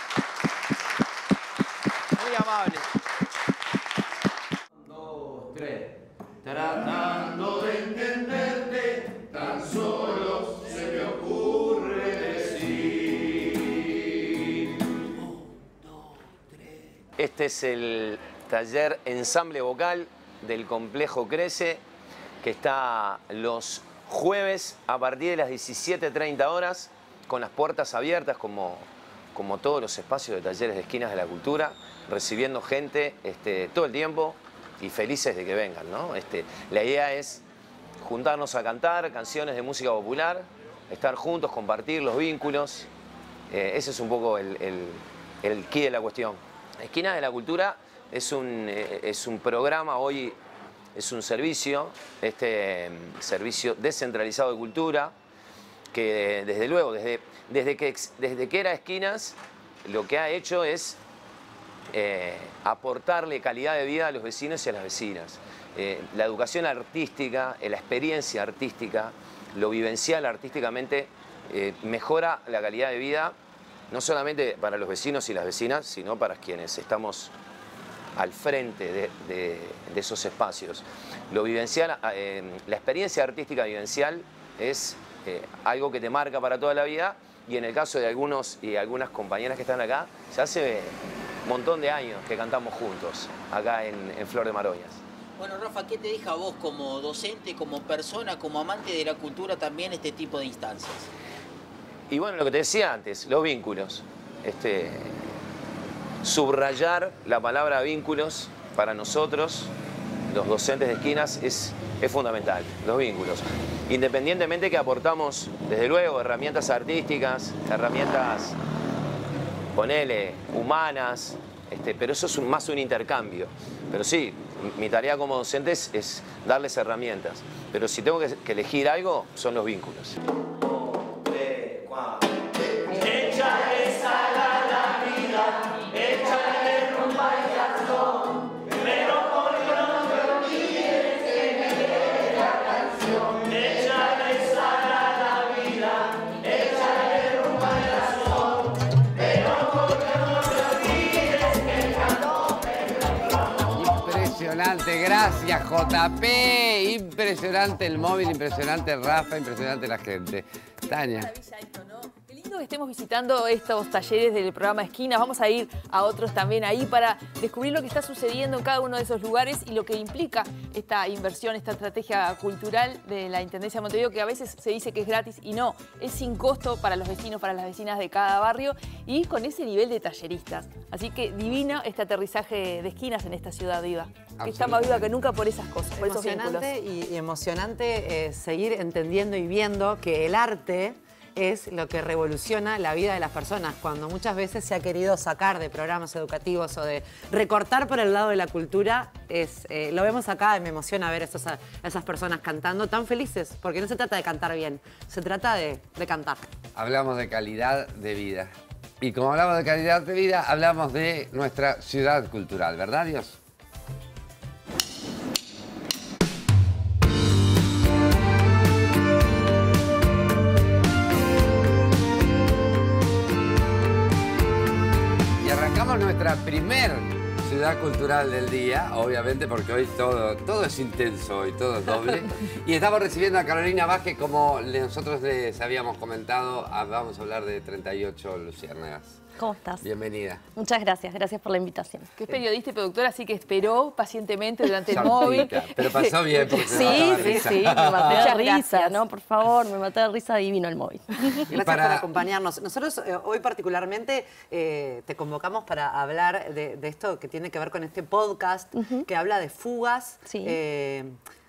E: Muy amables.
A: Dos, tres. Tratando de entenderte, tan solo se me ocurre decir.
L: Este es el taller Ensamble Vocal del Complejo Crece, que está los jueves a partir de las diecisiete treinta horas, con las puertas abiertas como, como todos los espacios de talleres de Esquinas de la Cultura, recibiendo gente este, todo el tiempo y felices de que vengan, ¿no? Este, la idea es juntarnos a cantar canciones de música popular, estar juntos, compartir los vínculos. Eh, ese es un poco el, el, el quid de la cuestión. Esquinas de la Cultura es un, eh, es un programa, hoy es un servicio, este servicio descentralizado de cultura, que desde luego, desde, desde, que, desde que era Esquinas, lo que ha hecho es eh, aportarle calidad de vida a los vecinos y a las vecinas. Eh, la educación artística, eh, la experiencia artística, lo vivencial artísticamente, eh, mejora la calidad de vida, no solamente para los vecinos y las vecinas, sino para quienes estamos al frente de, de, de esos espacios. Lo vivencial, eh, la experiencia artística vivencial es eh, algo que te marca para toda la vida, y en el caso de algunos y algunas compañeras que están acá, ya hace un montón de años que cantamos juntos, acá en, en Flor de Maroñas.
E: Bueno, Rafa, ¿qué te deja a vos como docente, como persona, como amante de la cultura también este tipo de instancias?
L: Y bueno, lo que te decía antes, los vínculos. Este, subrayar la palabra vínculos para nosotros, los docentes de Esquinas, es, es fundamental, los vínculos. Independientemente que aportamos, desde luego, herramientas artísticas, herramientas, ponele, humanas, este, pero eso es un, más un intercambio. Pero sí, mi tarea como docente es, es darles herramientas. Pero si tengo que, que elegir algo, son los vínculos.
J: Échale sal a la vida, échale rumba y razón, pero por Dios no te olvides que me quede la canción. Échale sal a la vida, échale rumba y razón, pero por Dios no te olvides que el cantón me.
A: Impresionante, gracias J P, impresionante el móvil, impresionante el Rafa, impresionante la gente. Tania.
B: Qué lindo que estemos visitando estos talleres del programa Esquinas. Vamos a ir a otros también ahí para descubrir lo que está sucediendo en cada uno de esos lugares y lo que implica esta inversión, esta estrategia cultural de la Intendencia de Montevideo, que a veces se dice que es gratis y no, es sin costo para los vecinos, para las vecinas de cada barrio y con ese nivel de talleristas. Así que divino este aterrizaje de Esquinas en esta ciudad viva, que está más viva que nunca por esas cosas, por esos vínculos.
C: Emocionante y, y emocionante eh, seguir entendiendo y viendo que el arte es lo que revoluciona la vida de las personas, cuando muchas veces se ha querido sacar de programas educativos o de recortar por el lado de la cultura. Es, eh, lo vemos acá y me emociona ver a, esos, a esas personas cantando tan felices, porque no se trata de cantar bien, se trata de, de cantar.
A: Hablamos de calidad de vida. Y como hablamos de calidad de vida, hablamos de nuestra ciudad cultural, ¿verdad, Dios? nuestra primer ciudad cultural del día, obviamente, porque hoy todo, todo es intenso y todo es doble. Y estamos recibiendo a Carolina Vázquez, como nosotros les habíamos comentado, vamos a hablar de treinta y ocho Luciérnagas.
R: ¿Cómo estás?
A: Bienvenida.
R: Muchas gracias, gracias por la invitación.
B: Que es periodista y productora, así que esperó pacientemente durante el
A: Saltita,
B: móvil.
A: pero pasó bien porque se
R: Sí,
A: mataba de
R: sí,
A: risa.
R: sí, me maté de
B: Muchas
R: risa,
B: gracias.
R: ¿no? Por favor, me maté de risa, divino el móvil.
C: Gracias
A: para-
C: por acompañarnos. Nosotros eh, hoy particularmente eh, te convocamos para hablar de, de esto que tiene que ver con este podcast que habla de fugas.
R: Sí.
C: eh,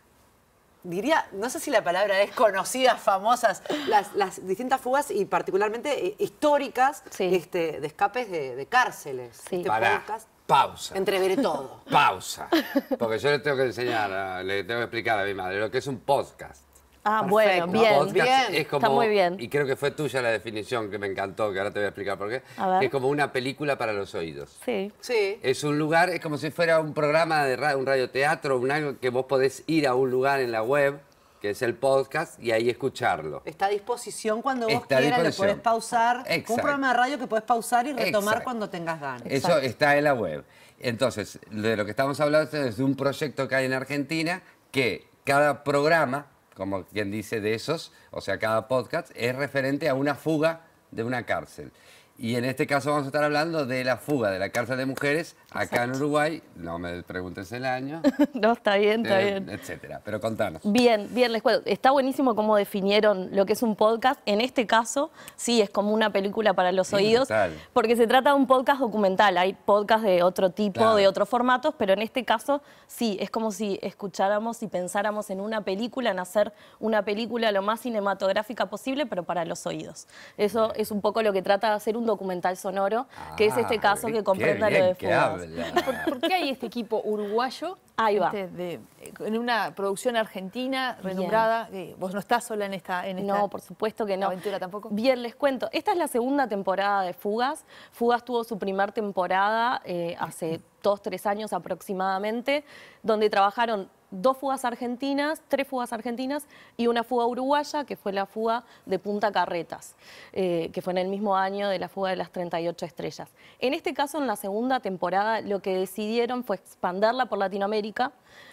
C: diría, no sé si la palabra es conocidas, famosas, las, las distintas fugas y particularmente eh, históricas este, de escapes de, de cárceles. Este
A: Pará,
C: podcast
A: pausa.
C: entreveré todo.
A: Pausa. Porque yo le tengo que enseñar, a- le tengo que explicar a mi madre lo que es un podcast.
R: Ah,
C: Perfecto.
R: bueno, bien.
A: Podcast
C: bien.
A: es como,
R: Está muy bien.
A: Y creo que fue tuya la definición que me encantó, que ahora te voy a explicar por qué.
R: A ver.
A: Que es como una película para los oídos.
R: Sí.
C: Sí.
A: Es un lugar, es como si fuera un programa de radio, un radioteatro, un algo que vos podés ir a un lugar en la web, que es el podcast, y ahí escucharlo.
C: Está a disposición cuando vos
A: Está a
C: quieras, lo
A: disposición.
C: podés pausar.
A: Exacto.
C: Un programa de radio que podés pausar y retomar
A: Exacto.
C: cuando tengas ganas.
A: Eso está en la web. Entonces, de lo que estamos hablando es de un proyecto que hay en Argentina que cada programa, como quien dice de esos, o sea, cada podcast, es referente a una fuga de una cárcel. Y en este caso vamos a estar hablando de la fuga de la cárcel de mujeres acá en Uruguay. No me preguntes el año,
R: No, está bien, está
A: eh,
R: bien.
A: etcétera. Pero contanos.
R: Bien, bien, les cuento. Está buenísimo cómo definieron lo que es un podcast. En este caso, sí, es como una película para los
A: Sí,
R: oídos,
A: total.
R: porque se trata de un podcast documental. Hay podcasts de otro tipo,
A: Claro.
R: de otros formatos, pero en este caso, sí, es como si escucháramos y pensáramos en una película, en hacer una película lo más cinematográfica posible, pero para los oídos. Eso es un poco lo que trata de hacer un documental sonoro, que es este
A: Ah,
R: caso
A: qué-
R: que
A: qué
R: comprenda lo
A: bien
R: de
A: que
R: fugas.
A: habla.
B: ¿Por, por qué hay este equipo uruguayo
R: Ahí va.
B: este, de- en una producción argentina renombrada? Eh, vos no estás sola en esta, en esta
R: No, por supuesto que no.
B: aventura tampoco.
R: Bien, les cuento. Esta es la segunda temporada de Fugas. Fugas tuvo su primer temporada eh, hace dos, tres años aproximadamente, donde trabajaron dos fugas argentinas, tres fugas argentinas y una fuga uruguaya, que fue la fuga de Punta Carretas, eh, que fue en el mismo año de la fuga de las treinta y ocho estrellas. En este caso, en la segunda temporada, lo que decidieron fue expanderla por Latinoamérica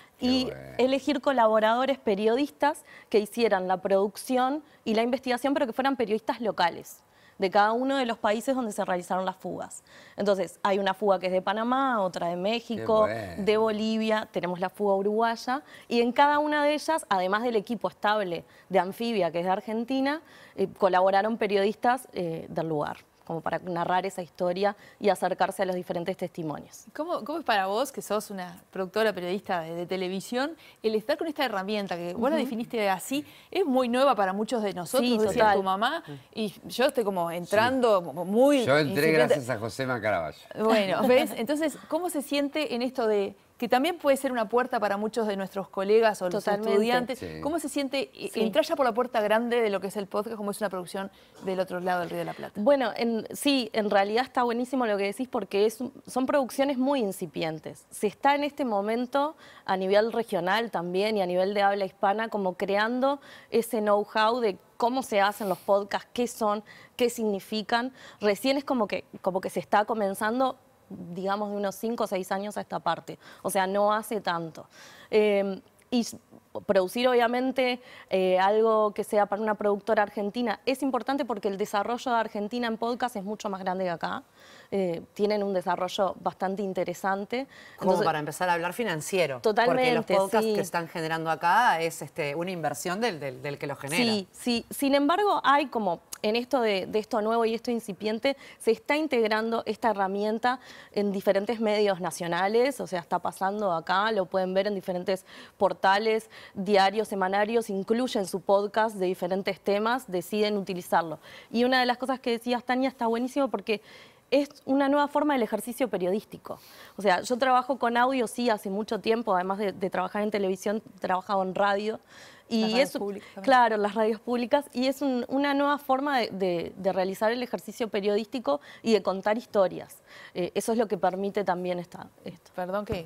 R: y elegir colaboradores periodistas que hicieran la producción y la investigación, pero que fueran periodistas locales de cada uno de los países donde se realizaron las fugas. Entonces, hay una fuga que es de Panamá, otra de México,
A: Qué bueno.
R: de Bolivia, tenemos la fuga uruguaya, y en cada una de ellas, además del equipo estable de Anfibia, que es de Argentina, eh, colaboraron periodistas eh, del lugar, como para narrar esa historia y acercarse a los diferentes testimonios.
B: ¿Cómo, ¿Cómo es para vos, que sos una productora periodista de, de televisión, el estar con esta herramienta que vos la
R: Ujú.
B: definiste así? Es muy nueva para muchos de nosotros,
R: Sí,
B: decía
R: total.
B: tu mamá, y yo estoy como entrando muy...
A: Yo entré
B: incipiente.
A: gracias a José Caravaggio.
B: Bueno, ¿ves? Entonces, ¿cómo se siente en esto de que también puede ser una puerta para muchos de nuestros colegas o los
R: Totalmente.
B: estudiantes?
A: Sí.
B: ¿Cómo se siente eh,
R: Sí.
B: entrar ya por la puerta grande de lo que es el podcast, como es una producción del otro lado del Río de la Plata?
R: Bueno, en- sí, en realidad está buenísimo lo que decís porque es, son producciones muy incipientes. Se está en este momento a nivel regional también y a nivel de habla hispana como creando ese know-how de cómo se hacen los podcasts, qué son, qué significan. Recién es como que, como que se está comenzando, digamos, de unos cinco o seis años a esta parte. O sea, no hace tanto. Eh, y s- producir, obviamente, eh, algo que sea para una productora argentina es importante porque el desarrollo de Argentina en podcast es mucho más grande que acá. Eh, tienen un desarrollo bastante interesante.
C: Como
R: Entonces,
C: para empezar a hablar financiero.
R: Totalmente,
C: Porque los podcasts
R: sí.
C: que están generando acá es este, una inversión del, del, del que lo genera.
R: Sí, sí. Sin embargo, hay como en esto de, de esto nuevo y esto incipiente, se está integrando esta herramienta en diferentes medios nacionales, o sea, está pasando acá, lo pueden ver en diferentes portales, diarios, semanarios, incluyen su podcast de diferentes temas, deciden utilizarlo. Y una de las cosas que decías, Tania, está buenísimo porque es una nueva forma del ejercicio periodístico. O sea, yo trabajo con audio, sí, hace mucho tiempo, además de, de trabajar en televisión, he trabajado en radio. Y
B: Las radios
R: es,
B: públicas también.
R: claro, las radios públicas, y es un- una nueva forma de, de- de realizar el ejercicio periodístico y de contar historias. Eh, eso es lo que permite también esta, esto.
B: Perdón que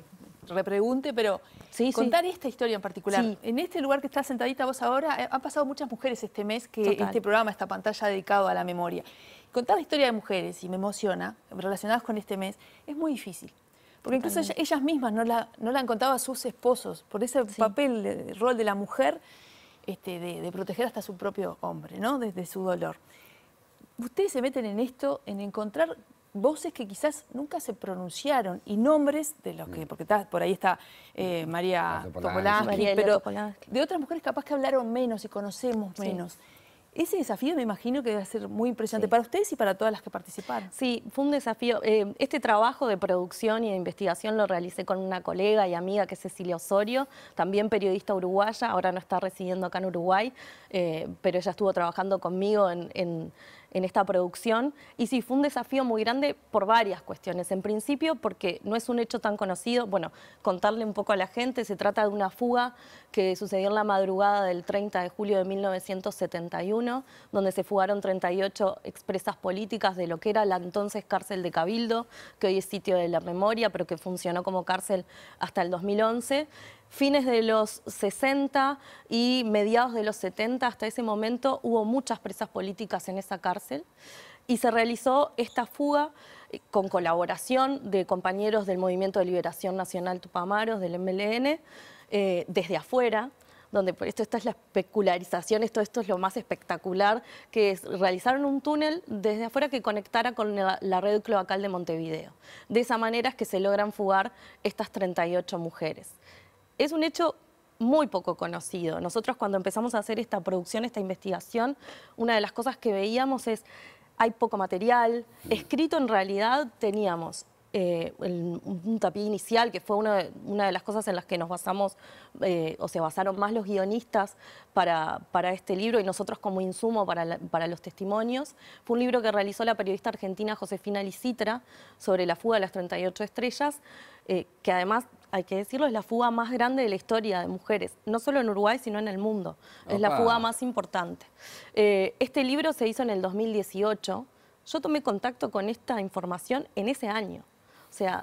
B: repregunte, pero
R: sí,
B: contar
R: sí.
B: esta historia en particular.
R: Sí.
B: En este lugar que estás sentadita vos ahora, eh, han pasado muchas mujeres este mes que
R: Total.
B: este programa, esta pantalla dedicado a la memoria. Contar la historia de mujeres, y me emociona, relacionadas con este mes, es muy difícil. Porque incluso ellas, ellas mismas no la, no la han contado a sus esposos, por ese sí. papel, el rol de la mujer, este, de, de proteger hasta a su propio hombre, ¿no? Desde su dolor. Ustedes se meten en esto, en encontrar voces que quizás nunca se pronunciaron y nombres de los que, porque está, por ahí está eh, María Topolansky, pero Topolansky. De otras mujeres capaz que hablaron menos y conocemos sí. menos. Ese desafío me imagino que debe ser muy impresionante sí. para ustedes y para todas las que participaron.
R: Sí, fue un desafío. Eh, este trabajo de producción y de investigación lo realicé con una colega y amiga que es Cecilia Osorio, también periodista uruguaya, ahora no está residiendo acá en Uruguay, eh, pero ella estuvo trabajando conmigo en, en, en esta producción. Y sí, fue un desafío muy grande por varias cuestiones. En principio, porque no es un hecho tan conocido. Bueno, contarle un poco a la gente, se trata de una fuga que sucedió en la madrugada del treinta de julio de mil novecientos setenta y uno, donde se fugaron treinta y ocho expresas políticas de lo que era la entonces cárcel de Cabildo, que hoy es sitio de la memoria, pero que funcionó como cárcel hasta el dos mil once. Fines de los sesenta y mediados de los setenta, hasta ese momento hubo muchas presas políticas en esa cárcel y se realizó esta fuga con colaboración de compañeros del Movimiento de Liberación Nacional Tupamaros, del M L N, eh, desde afuera, donde por esto esta es la especularización, esto, esto es lo más espectacular, que es, realizaron un túnel desde afuera que conectara con la, la red cloacal de Montevideo. De esa manera es que se logran fugar estas treinta y ocho mujeres. Es un hecho muy poco conocido. Nosotros cuando empezamos a hacer esta producción, esta investigación, una de las cosas que veíamos es, hay poco material. Escrito en realidad teníamos eh, el, un tapiz inicial, que fue una de, una de las cosas en las que nos basamos, eh, o se basaron más los guionistas para, para este libro y nosotros como insumo para, la, para los testimonios. Fue un libro que realizó la periodista argentina Josefina Licitra sobre la fuga de las treinta y ocho estrellas, eh, que además, hay que decirlo, es la fuga más grande de la historia de mujeres, no solo en Uruguay, sino en el mundo. Opa. Es la fuga más importante. Eh, este libro se hizo en el dos mil dieciocho. Yo tomé contacto con esta información en ese año. O sea,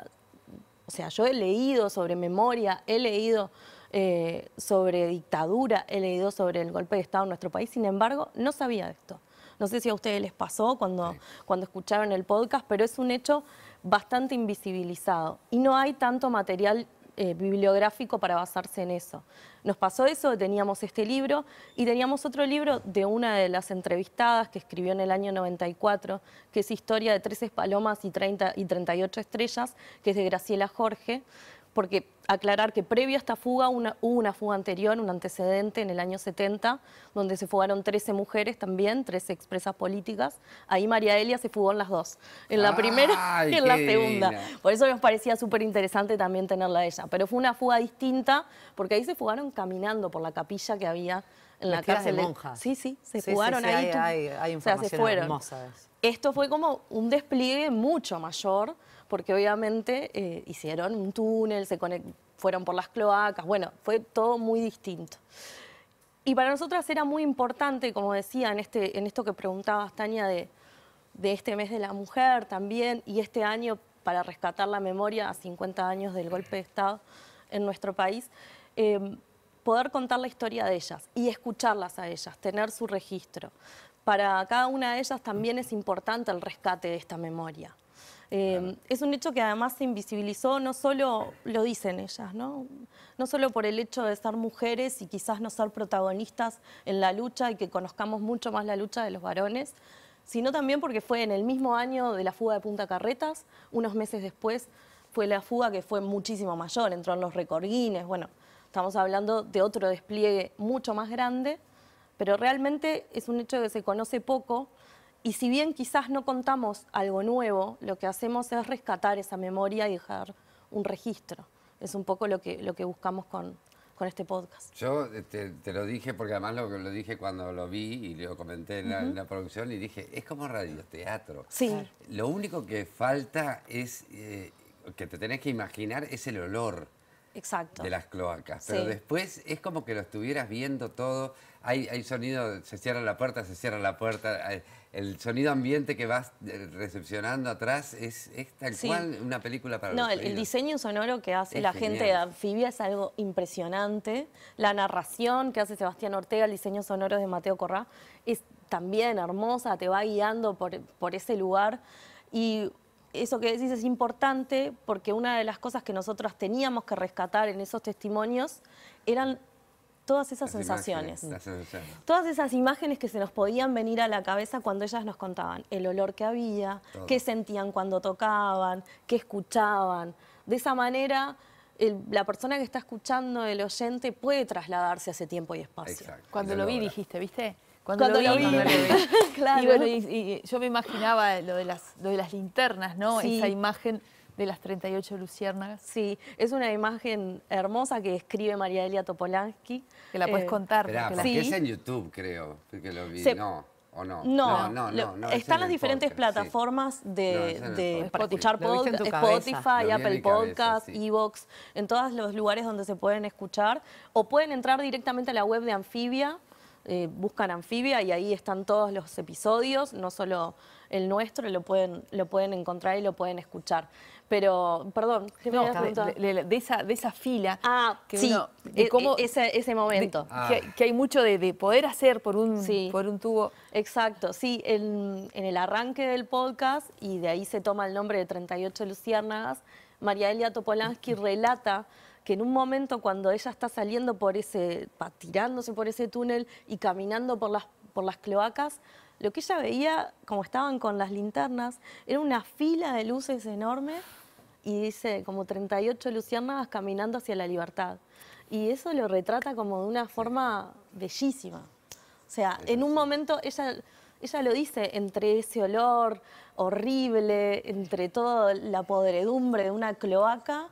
R: o sea yo he leído sobre memoria, he leído eh, sobre dictadura, he leído sobre el golpe de Estado en nuestro país, sin embargo, no sabía de esto. No sé si a ustedes les pasó cuando, sí. cuando escucharon el podcast, pero es un hecho bastante invisibilizado y no hay tanto material eh, bibliográfico para basarse en eso. Nos pasó eso, teníamos este libro y teníamos otro libro de una de las entrevistadas que escribió en el año noventa y cuatro, que es Historia de trece palomas y, treinta, y treinta y ocho estrellas, que es de Graciela Jorge, porque aclarar que previo a esta fuga una, hubo una fuga anterior, un antecedente en el año setenta, donde se fugaron trece mujeres también, trece expresas políticas. Ahí María Elia se fugó en las dos, en la primera y en la segunda. Divina. Por eso nos parecía súper interesante también tenerla a ella. Pero fue una fuga distinta, porque ahí se fugaron caminando por la capilla que había en la cárcel.
C: De monjas.
R: Sí, sí, se
C: sí,
R: fugaron
C: sí, sí,
R: ahí.
C: Hay, hay, hay información
R: o sea, se fueron.
C: hermosa de eso.
R: Esto fue como un despliegue mucho mayor, porque obviamente eh, hicieron un túnel, se fueron por las cloacas, bueno, fue todo muy distinto. Y para nosotras era muy importante, como decía, en, este, en esto que preguntabas, Tania, de, de este mes de la mujer también, y este año para rescatar la memoria a cincuenta años del golpe de Estado en nuestro país, eh, poder contar la historia de ellas y escucharlas a ellas, tener su registro. Para cada una de ellas también es importante el rescate de esta memoria. Eh, es un hecho que además se invisibilizó, no solo lo dicen ellas, ¿no? No solo por el hecho de ser mujeres y quizás no ser protagonistas en la lucha y que conozcamos mucho más la lucha de los varones, sino también porque fue en el mismo año de la fuga de Punta Carretas, unos meses después fue la fuga que fue muchísimo mayor, entró en los récord Guinness, bueno, estamos hablando de otro despliegue mucho más grande, pero realmente es un hecho que se conoce poco. Y si bien quizás no contamos algo nuevo, lo que hacemos es rescatar esa memoria y dejar un registro. Es un poco lo que, lo que buscamos con, con este podcast.
A: Yo te, te lo dije porque además lo, lo dije cuando lo vi y lo comenté en la, uh-huh. en la producción y dije, es como radioteatro.
R: Sí.
A: Lo único que falta es, eh, que te tenés que imaginar, es el olor. Exacto. De las cloacas. Pero
R: Sí.
A: después es como que lo estuvieras viendo todo. Hay, hay sonido, se cierra la puerta, se cierra la puerta. Hay- el sonido ambiente que vas eh, recepcionando atrás es, es tal
R: Sí.
A: cual una película para
R: No,
A: los
R: el, el
A: oídos.
R: diseño sonoro que hace
A: Es
R: la gente de
A: genial.
R: Anfibia es algo impresionante. La narración que hace Sebastián Ortega, el diseño sonoro de Mateo Corrá, es también hermosa, te va guiando por, por ese lugar. Y eso que decís es importante porque una de las cosas que nosotros teníamos que rescatar en esos testimonios eran todas esas
A: Las
R: sensaciones.
A: imágenes, las sensaciones.
R: Todas esas imágenes que se nos podían venir a la cabeza cuando ellas nos contaban el olor que había,
A: Todo.
R: qué sentían cuando tocaban, qué escuchaban. De esa manera, el- la persona que está escuchando, el oyente, puede trasladarse a ese tiempo y espacio.
B: Cuando lo vi dijiste, ¿viste? Cuando,
R: Cuando
B: lo vi,
R: lo vi.
B: cuando lo vi.
R: Claro.
B: Y bueno, y, y yo me imaginaba lo de las, lo de las linternas, ¿no?
R: Sí.
B: Esa imagen de las treinta y ocho luciérnagas.
R: Sí, es una imagen hermosa que escribe María Elia Topolansky.
B: Que la puedes contar.
A: Esperá,
B: porque la-
A: porque
R: Sí.
A: es en YouTube, creo, que lo vi.
R: Se-
A: No, o no.
R: No,
A: no,
R: lo-
A: no, no, es
R: están
A: en
R: las
A: el
R: diferentes
A: podcast, sí.
R: plataformas
A: No,
R: de,
A: es en el
R: de-
A: podcast.
R: para escuchar
C: Lo viste en
R: pod-
C: tu cabeza.
R: Spotify,
A: Lo vi en
R: Apple
A: mi cabeza,
R: Podcast,
A: sí.
R: Evox, en todos los lugares donde se pueden escuchar. O pueden entrar directamente a la web de Anfibia, eh, buscan Anfibia y ahí están todos los episodios, no solo el nuestro, lo pueden, lo pueden encontrar y lo pueden escuchar. Pero, perdón, ¿qué me
B: No,
R: habías preguntado?
B: de, de- de esa, de esa fila.
R: Ah,
B: que
R: sí,
B: uno- de
R: e-
B: cómo-
R: e- ese, ese momento.
B: de- que, hay- que hay mucho de, de poder hacer por un,
R: Sí.
B: por un tubo.
R: Exacto, sí, en, en el arranque del podcast, y de ahí se toma el nombre de treinta y ocho luciérnagas, María Elia Topolansky relata que en un momento cuando ella está saliendo por ese, pa- tirándose por ese túnel y caminando por las, por las cloacas, lo que ella veía, como estaban con las linternas, era una fila de luces enorme y dice como treinta y ocho luciérnagas caminando hacia la libertad. Y eso lo retrata como de una forma bellísima. O sea, en un momento ella, ella lo dice, entre ese olor horrible, entre toda la podredumbre de una cloaca,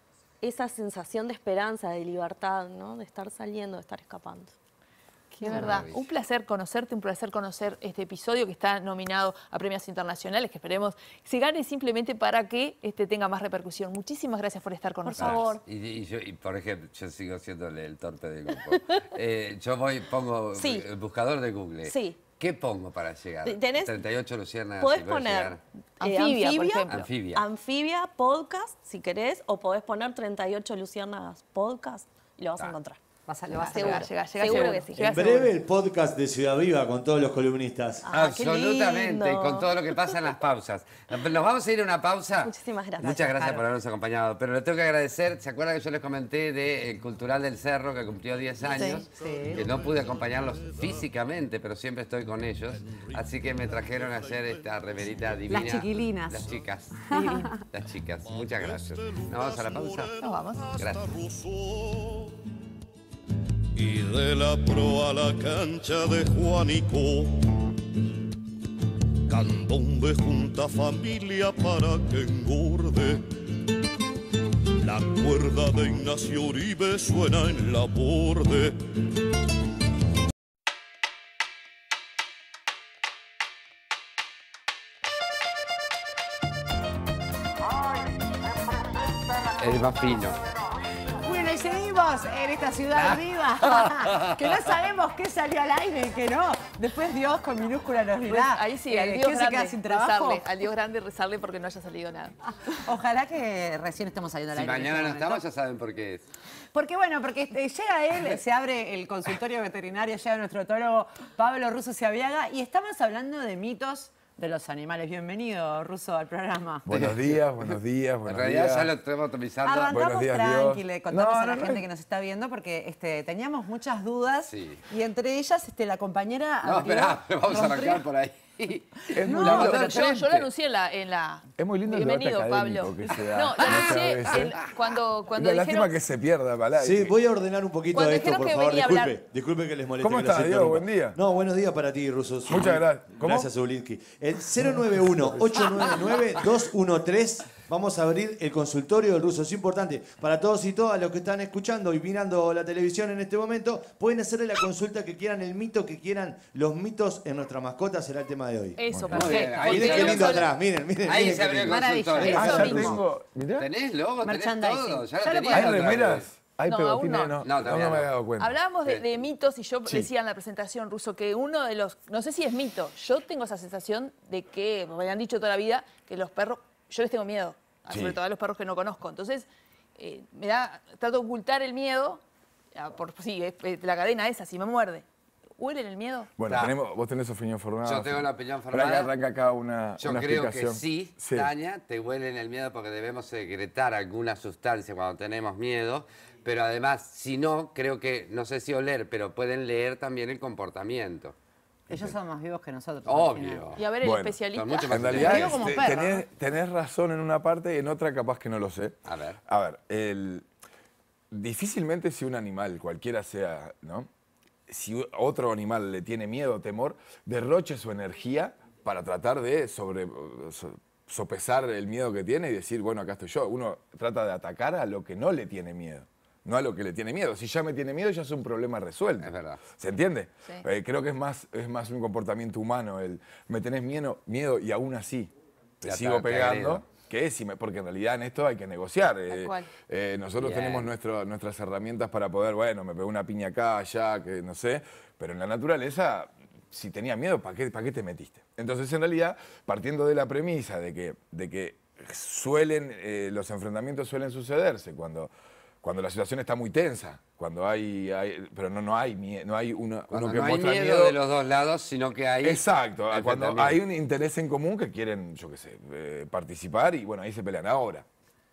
R: esa sensación de esperanza, de libertad, ¿no? De estar saliendo, de estar escapando.
B: Qué verdad. Un placer conocerte, un placer conocer este episodio que está nominado a premios internacionales, que esperemos se gane simplemente para que este tenga más repercusión. Muchísimas gracias por estar con
R: Por
B: nosotros.
R: favor.
A: Y, y yo, y por ejemplo, yo sigo siendo el, el torpe del grupo. Eh, yo voy, pongo
R: Sí.
A: el buscador de Google.
R: Sí.
A: ¿Qué pongo para llegar?
R: Tenés-
A: treinta y ocho luciérnagas.
R: Podés
A: si puedo
R: poner
A: llegar.
R: eh,
B: Anfibia, por ejemplo.
A: Anfibia.
R: Anfibia podcast, si querés, o podés poner treinta y ocho luciérnagas podcast y lo vas a
A: Ah.
R: encontrar.
C: Vas a, lo vas a
R: Seguro,
C: llegar.
B: llega, llega
R: seguro
B: seguro.
R: que sí.
B: Llega
D: En
B: seguro.
D: breve el podcast de Ciudad Viva con todos los columnistas.
R: Ah, qué
A: Absolutamente,
R: lindo.
A: y con todo lo que pasa en las pausas. Nos vamos a ir a una pausa.
R: Muchísimas gracias.
A: Muchas gracias
C: Caro.
A: por habernos acompañado. Pero le tengo que agradecer, ¿se acuerdan que yo les comenté del Cultural del Cerro que cumplió diez años?
C: sí.
A: Que no pude acompañarlos físicamente, pero siempre estoy con ellos. Así que me trajeron a hacer esta remerita divina.
C: Las chiquilinas.
A: Las chicas. Las chicas. Muchas gracias. ¿Nos vamos a la pausa?
B: Nos vamos.
A: Gracias.
S: Y de la proa a la cancha de Juanico, candombe junta familia para que engorde. La cuerda de Ignacio Uribe suena en la borde.
A: El más fino.
C: Bueno, y seguimos en esta ciudad viva, que no sabemos qué salió al aire y qué no. Después Dios con minúscula nos
B: Pues
C: dirá.
B: ahí sí,
C: eh,
B: al Dios
C: ¿quién se
B: grande,
C: queda sin trabajo?
B: rezarle, al Dios grande rezarle porque no haya salido nada.
C: Ojalá que recién estemos saliendo al
A: Si
C: aire. en
A: mañana
C: este
A: no
C: momento.
A: estamos, ya saben por qué es.
C: Porque bueno, porque eh, llega él, se abre el consultorio veterinario, llega nuestro otólogo Pablo Russo Ciaviaga y estamos hablando de mitos de los animales. Bienvenido, Russo, al programa.
T: Buenos días, buenos días, buenos
A: En realidad
T: días.
A: ya lo estamos autorizando.
C: Arrancamos
T: Buenos días,
C: tranqui,
T: Dios.
C: le contamos
T: No,
C: a la
T: no, no.
C: gente que nos está viendo porque este, teníamos muchas dudas
A: Sí.
C: y entre ellas este, la compañera
A: No,
C: abrió-
A: esperá, vamos a
C: rompió-
A: arrancar por ahí.
T: Es
C: No,
T: muy
B: No,
T: lindo.
B: pero yo, yo lo anuncié en la, en la...
T: Es muy lindo el debate
B: Bienvenido, Pablo.
T: académico que se da
B: No, lo
T: muchas
B: anuncié
T: veces.
B: en- cuando, cuando
T: Una lástima
B: dijeron...
T: que se pierda para el
D: Sí,
T: aire.
D: voy a ordenar un poquito
B: Cuando
D: esto,
B: dijeron
D: por
B: que
D: favor.
B: venía a
D: Disculpe,
B: hablar-
D: disculpe que les moleste.
T: ¿Cómo
D: que los
T: estás, Diego?
D: interrumpa.
T: Buen día.
D: No, buenos días para ti, Russo.
T: Muchas gracias. ¿Cómo?
D: Gracias, Zulinski. El cero nueve uno, ocho nueve nueve, dos uno tres. vamos a abrir el consultorio del ruso. Es importante para todos y todas los que están escuchando y mirando la televisión en este momento, pueden hacerle la consulta que quieran, el mito que quieran. Los mitos en nuestra mascota será el tema de hoy.
B: Eso,
A: Muy bien,
B: perfecto.
A: ahí
D: Miren
A: se
D: qué lindo atrás, miren, miren.
A: Ahí
D: miren
A: se
D: qué
A: abrió el
D: lindo.
A: consultorio.
T: Ah,
B: Eso
T: ya
B: mismo.
T: tengo. Mirá.
A: ¿Tenés logo? ¿Tenés
N: Merchandising.
A: todo? Ya
B: Ya
A: lo
B: lo
A: tenías
T: Hay
A: la otra
T: remeras.
A: vez.
T: Hay
B: No,
T: pegotines,
B: aún
T: no.
B: no.
A: No,
T: No,
A: todavía
T: no me
A: no.
T: he dado cuenta.
B: Hablábamos de,
A: Sí.
B: de mitos y yo
T: Sí.
B: decía en la presentación, Ruso, que uno de los, no sé si es mito, yo tengo esa sensación de que, me han dicho toda la vida, que los perros, yo les tengo miedo,
T: Sí.
B: sobre todo a los perros que no conozco. Entonces, eh, me da, trato de ocultar el miedo, ah, por, sí, es- es la cadena esa, si me muerde. ¿Huelen el miedo?
T: Bueno,
A: Ta.
T: tenemos, vos tenés opinión formada.
A: Yo tengo la opinión
T: Para que
A: formada.
T: arranca acá una,
A: Yo
T: una
A: creo que
T: explicación.
A: sí,
T: Sí.
A: Tania, te huelen el miedo porque debemos secretar alguna sustancia cuando tenemos miedo, pero además, si no, creo que, no sé si oler, pero pueden leer también el comportamiento.
C: Ellos son más vivos que nosotros.
A: Obvio.
B: Y a ver, el
T: Bueno,
B: especialista.
A: son mucho más
T: En realidad,
B: Digo como
T: este,
B: perro,
T: tenés, tenés razón en una parte y en otra capaz que no lo sé.
A: A ver.
T: A ver, el, difícilmente si un animal, cualquiera sea, ¿no? Si otro animal le tiene miedo o temor, derroche su energía para tratar de sobre, so- sopesar el miedo que tiene y decir, bueno, acá estoy yo. Uno trata de atacar a lo que no le tiene miedo, no a lo que le tiene miedo. Si ya me tiene miedo, ya es un problema resuelto.
A: Es verdad.
T: ¿Se entiende?
B: Sí.
T: Eh, creo que es más, es más un comportamiento humano el me tenés miedo, miedo y aún así te
A: Ya
T: sigo
A: está, te
T: pegando.
A: agrego.
T: Que es, si me- porque en realidad en esto hay que negociar. eh,
B: cual.
T: eh, nosotros
A: Bien.
T: tenemos nuestro- nuestras herramientas para poder, bueno, me pegó una piña acá, allá, que no sé, pero en la naturaleza, si tenía miedo, ¿para qué, para qué te metiste? Entonces, en realidad, partiendo de la premisa de que, de que suelen, eh, los enfrentamientos suelen sucederse cuando, cuando la situación está muy tensa, cuando hay, hay- pero no, no hay mie- no hay uno,
A: Cuando
T: uno que
A: no hay
T: muestra
A: miedo,
T: miedo
A: de los dos lados, sino que hay...
T: Exacto, cuando
A: enfrentamiento.
T: hay un interés en común que quieren, yo qué sé, eh, participar y bueno, ahí se pelean. Ahora,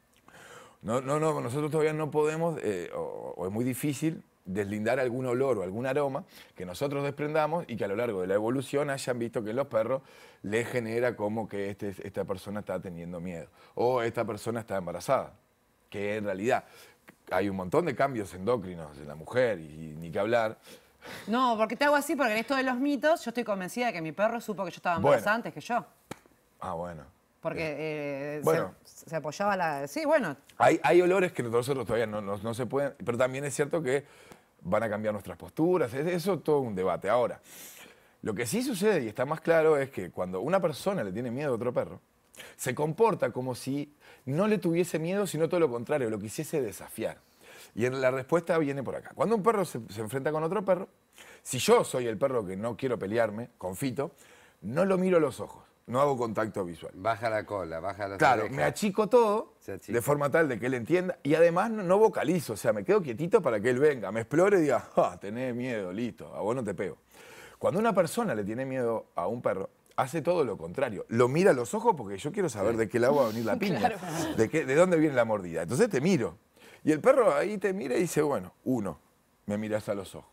T: no, no, no, nosotros todavía no podemos, eh, o, o es muy difícil, deslindar algún olor o algún aroma que nosotros desprendamos y que a lo largo de la evolución hayan visto que en los perros les genera como que este, esta persona está teniendo miedo o esta persona está embarazada, que en realidad hay un montón de cambios endocrinos en la mujer y ni que hablar.
C: No, porque te hago así, porque en esto de los mitos, yo estoy convencida de que mi perro supo que yo estaba
T: Bueno.
C: embarazada antes que yo.
T: Ah, bueno.
C: Porque eh,
T: Bueno.
C: se, se apoyaba la... Sí, bueno.
T: Hay, hay olores que nosotros todavía no, no, no se pueden, pero también es cierto que van a cambiar nuestras posturas, es- eso es todo un debate. Ahora, lo que sí sucede y está más claro es que cuando una persona le tiene miedo a otro perro, se comporta como si no le tuviese miedo, sino todo lo contrario, lo quisiese desafiar. Y en la respuesta viene por acá. Cuando un perro se, se enfrenta con otro perro, si yo soy el perro que no quiero pelearme, confito, no lo miro a los ojos, no hago contacto visual.
A: Baja la cola, baja la
T: Claro, me achico todo
A: Se achica.
T: de forma tal de que él entienda y además no, no vocalizo, o sea, me quedo quietito para que él venga, me explore y diga, ah, tenés miedo, listo, a vos no te pego. Cuando una persona le tiene miedo a un perro, hace todo lo contrario. Lo mira a los ojos porque yo quiero saber de qué lado va a venir la piña,
B: Claro.
T: de, qué, de dónde viene la mordida. Entonces te miro. Y el perro ahí te mira y dice, bueno, uno, me miras a los ojos.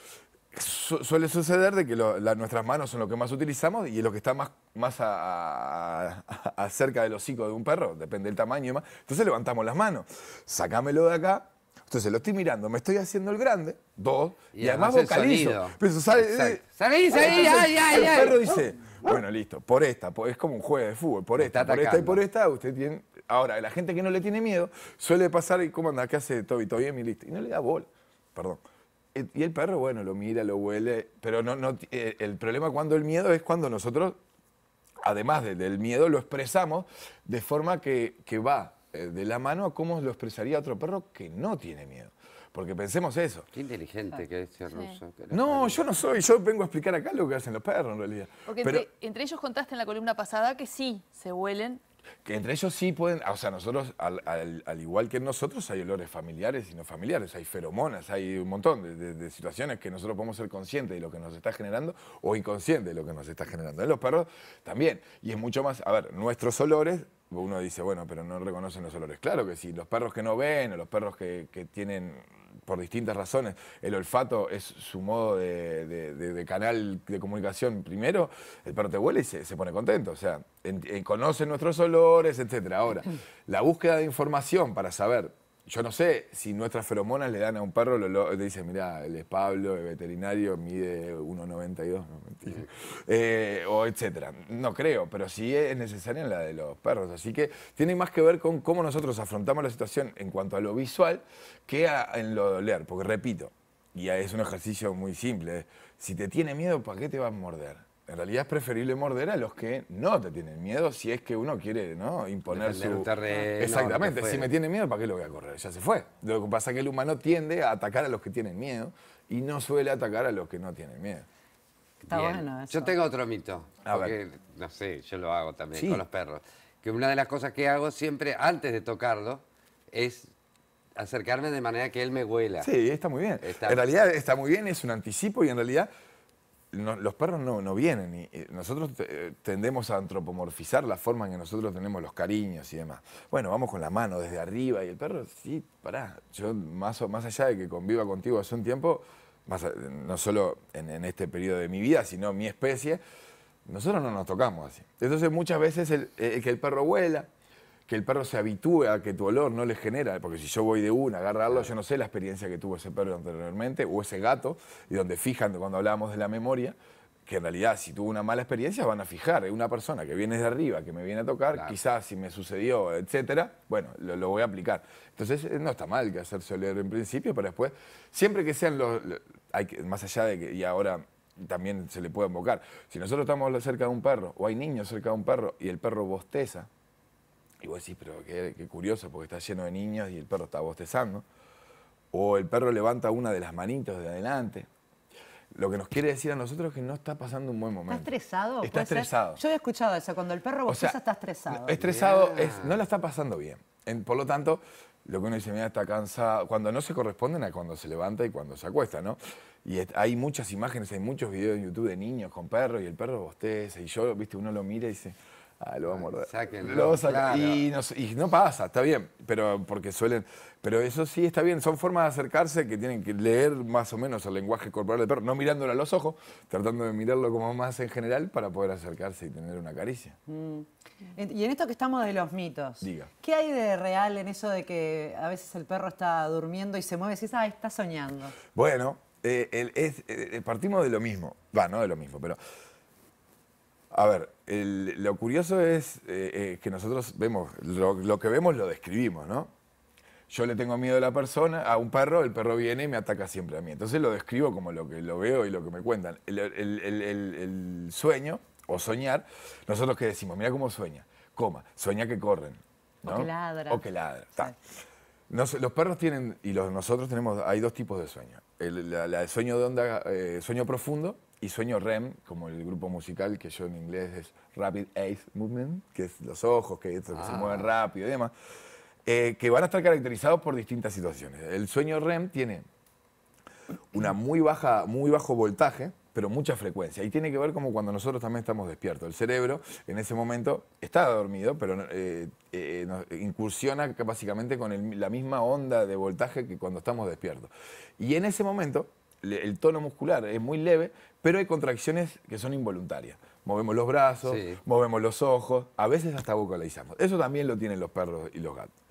T: Su- suele suceder de que lo- la- nuestras manos son lo que más utilizamos y es lo que está más, más a- a- a- cerca del hocico de un perro, depende del tamaño y demás. Entonces levantamos las manos, sacámelo de acá. Entonces lo estoy mirando, me estoy haciendo el grande, dos, y,
A: Y
T: además
A: además el
T: vocalizo.
A: sonido.
T: Pero sale,
A: Exacto.
T: eh,
A: Salí, salí,
T: entonces
A: ay, ay,
T: el
A: ay.
T: perro dice, bueno, listo, por esta, por- es como un juego de fútbol, por
A: Me
T: esta,
A: está
T: por esta y por
A: atacando.
T: esta, usted tiene... Ahora, la gente que no le tiene miedo suele pasar y ¿cómo anda? ¿Qué hace Toby? ¿Todo bien? Y listo. Y no le da bola, perdón. Eh, Y el perro, bueno, lo mira, lo huele, pero no, no, eh, el problema cuando el miedo es cuando nosotros, además de- del miedo, lo expresamos de forma que, que va eh, de la mano a cómo lo expresaría otro perro que no tiene miedo. Porque pensemos eso.
A: Qué inteligente que es ese ruso. que lo
T: No,
A: parió.
T: yo no soy, yo vengo a explicar acá lo que hacen los perros en realidad.
B: Porque
T: Pero
B: entre, entre ellos contaste en la columna pasada que sí, se huelen.
T: que entre ellos sí pueden, o sea, nosotros, al, al- al igual que nosotros, hay olores familiares y no familiares, hay feromonas, hay un montón de, de- de situaciones que nosotros podemos ser conscientes de lo que nos está generando o inconscientes de lo que nos está generando. En los perros también, y es mucho más, a ver, nuestros olores, uno dice, bueno, pero no reconocen los olores. Claro que sí, los perros que no ven o los perros que, que tienen, por distintas razones, el olfato es su modo de, de- de- de canal de comunicación primero, el perro te huele y se, se pone contento, o sea, en- en- conoce nuestros olores, etcétera. Ahora, la búsqueda de información para saber, yo no sé si nuestras feromonas le dan a un perro, lo, lo, le dicen, mirá, él es Pablo, el veterinario, mide uno noventa y dos, no, mentira. Eh, o etcétera. No creo, pero sí es necesaria en la de los perros. Así que tiene más que ver con cómo nosotros afrontamos la situación en cuanto a lo visual que a, en lo de oler. Porque repito, y es un ejercicio muy simple, si te tiene miedo, ¿para qué te vas a morder? En realidad es preferible morder a los que no te tienen miedo si es que uno quiere, ¿no?, imponer
A: Defender
T: su...
A: un terreno,
T: Exactamente,
A: lo que
T: si me tiene miedo, ¿para qué lo voy a correr? Ya se fue. Lo que pasa es que el humano tiende a atacar a los que tienen miedo y no suele atacar a los que no tienen miedo.
C: Está
A: Bien.
C: bueno eso.
A: Yo tengo otro mito,
T: A
A: porque,
T: ver.
A: no sé, yo lo hago también
T: Sí.
A: con los perros. Que una de las cosas que hago siempre, antes de tocarlo, es acercarme de manera que él me huela.
T: Sí, está muy bien.
A: Está-
T: En realidad está muy bien, es un anticipo y en realidad no- los perros no, no vienen. Y, y nosotros te- tendemos a antropomorfizar la forma en que nosotros tenemos los cariños y demás. Bueno, vamos con la mano desde arriba y el perro, sí, pará. Yo más, o- más allá de que conviva contigo hace un tiempo, más a- no solo en, en este periodo de mi vida, sino mi especie, nosotros no nos tocamos así. Entonces muchas veces el, el que el perro huela, que el perro se habitúe a que tu olor no le genera, porque si yo voy de una a agarrarlo, yo no sé la experiencia que tuvo ese perro anteriormente, o ese gato, y donde fijan, cuando hablábamos de la memoria, que en realidad si tuvo una mala experiencia van a fijar, una persona que viene de arriba, que me viene a tocar,
A: Claro.
T: quizás si me sucedió, etcétera, bueno, lo, lo voy a aplicar. Entonces eh, no está mal que hacerse oler en principio, pero después, siempre que sean los, lo- hay que, más allá de que, y ahora también se le puede invocar, si nosotros estamos cerca de un perro, o hay niños cerca de un perro, y el perro bosteza, y vos decís, pero qué, qué curioso, porque está lleno de niños y el perro está bostezando. O el perro levanta una de las manitos de adelante. Lo que nos quiere decir a nosotros es que no está pasando un buen momento.
C: ¿Está estresado?
T: Está
C: ¿Puede ser?
T: estresado.
C: Yo he escuchado eso, cuando el perro
T: O sea,
C: bosteza está estresado.
T: Estresado,
A: Bien.
T: es, no la está pasando bien. En- por lo tanto, lo que uno dice, mira, está cansado, cuando no se corresponden a cuando se levanta y cuando se acuesta, ¿no? Y es- hay muchas imágenes, hay muchos videos en YouTube de niños con perros y el perro bosteza y yo, viste, uno lo mira y dice, ah, lo va a morder.
A: Sáquenlo,
T: Lo va a sacar.
A: claro.
T: Y, no, y no pasa, está bien, pero porque suelen, pero eso sí está bien, son formas de acercarse que tienen que leer más o menos el lenguaje corporal del perro, no mirándolo a los ojos, tratando de mirarlo como más en general para poder acercarse y tener una caricia.
C: Mm. En- Y en esto que estamos de los mitos,
T: Diga.
C: ¿qué hay de real en eso de que a veces el perro está durmiendo y se mueve y decís, ah, está soñando?
T: Bueno, eh, el- es- eh, partimos de lo mismo. Va, no de lo mismo, pero... A ver, el- lo curioso es eh, eh, que nosotros vemos, lo, lo que vemos lo describimos, ¿no? Yo le tengo miedo a la persona, a un perro, el perro viene y me ataca siempre a mí. Entonces lo describo como lo que lo veo y lo que me cuentan. El, el- el- el- el sueño o soñar, nosotros que decimos, mira cómo sueña, coma, sueña que corren, ¿no?
C: O que ladra.
T: O que ladra, ta. Nos- los perros tienen, y los, nosotros tenemos, hay dos tipos de sueño. El, la- la- el sueño de onda, eh, sueño profundo y sueño R E M, como el grupo musical que yo en inglés es Rapid Eye Movement, que es los ojos, que, esto, que se
A: Ah.
T: mueven rápido y demás, eh, que van a estar caracterizados por distintas situaciones. El sueño R E M tiene una muy baja, muy bajo voltaje, pero mucha frecuencia. Y tiene que ver como cuando nosotros también estamos despiertos. El cerebro en ese momento está dormido, pero eh, eh, nos incursiona básicamente con el- la misma onda de voltaje que cuando estamos despiertos. Y en ese momento le- el tono muscular es muy leve, pero hay contracciones que son involuntarias. Movemos los brazos,
A: Sí.
T: movemos los ojos, a veces hasta vocalizamos. Eso también lo tienen los perros y los gatos.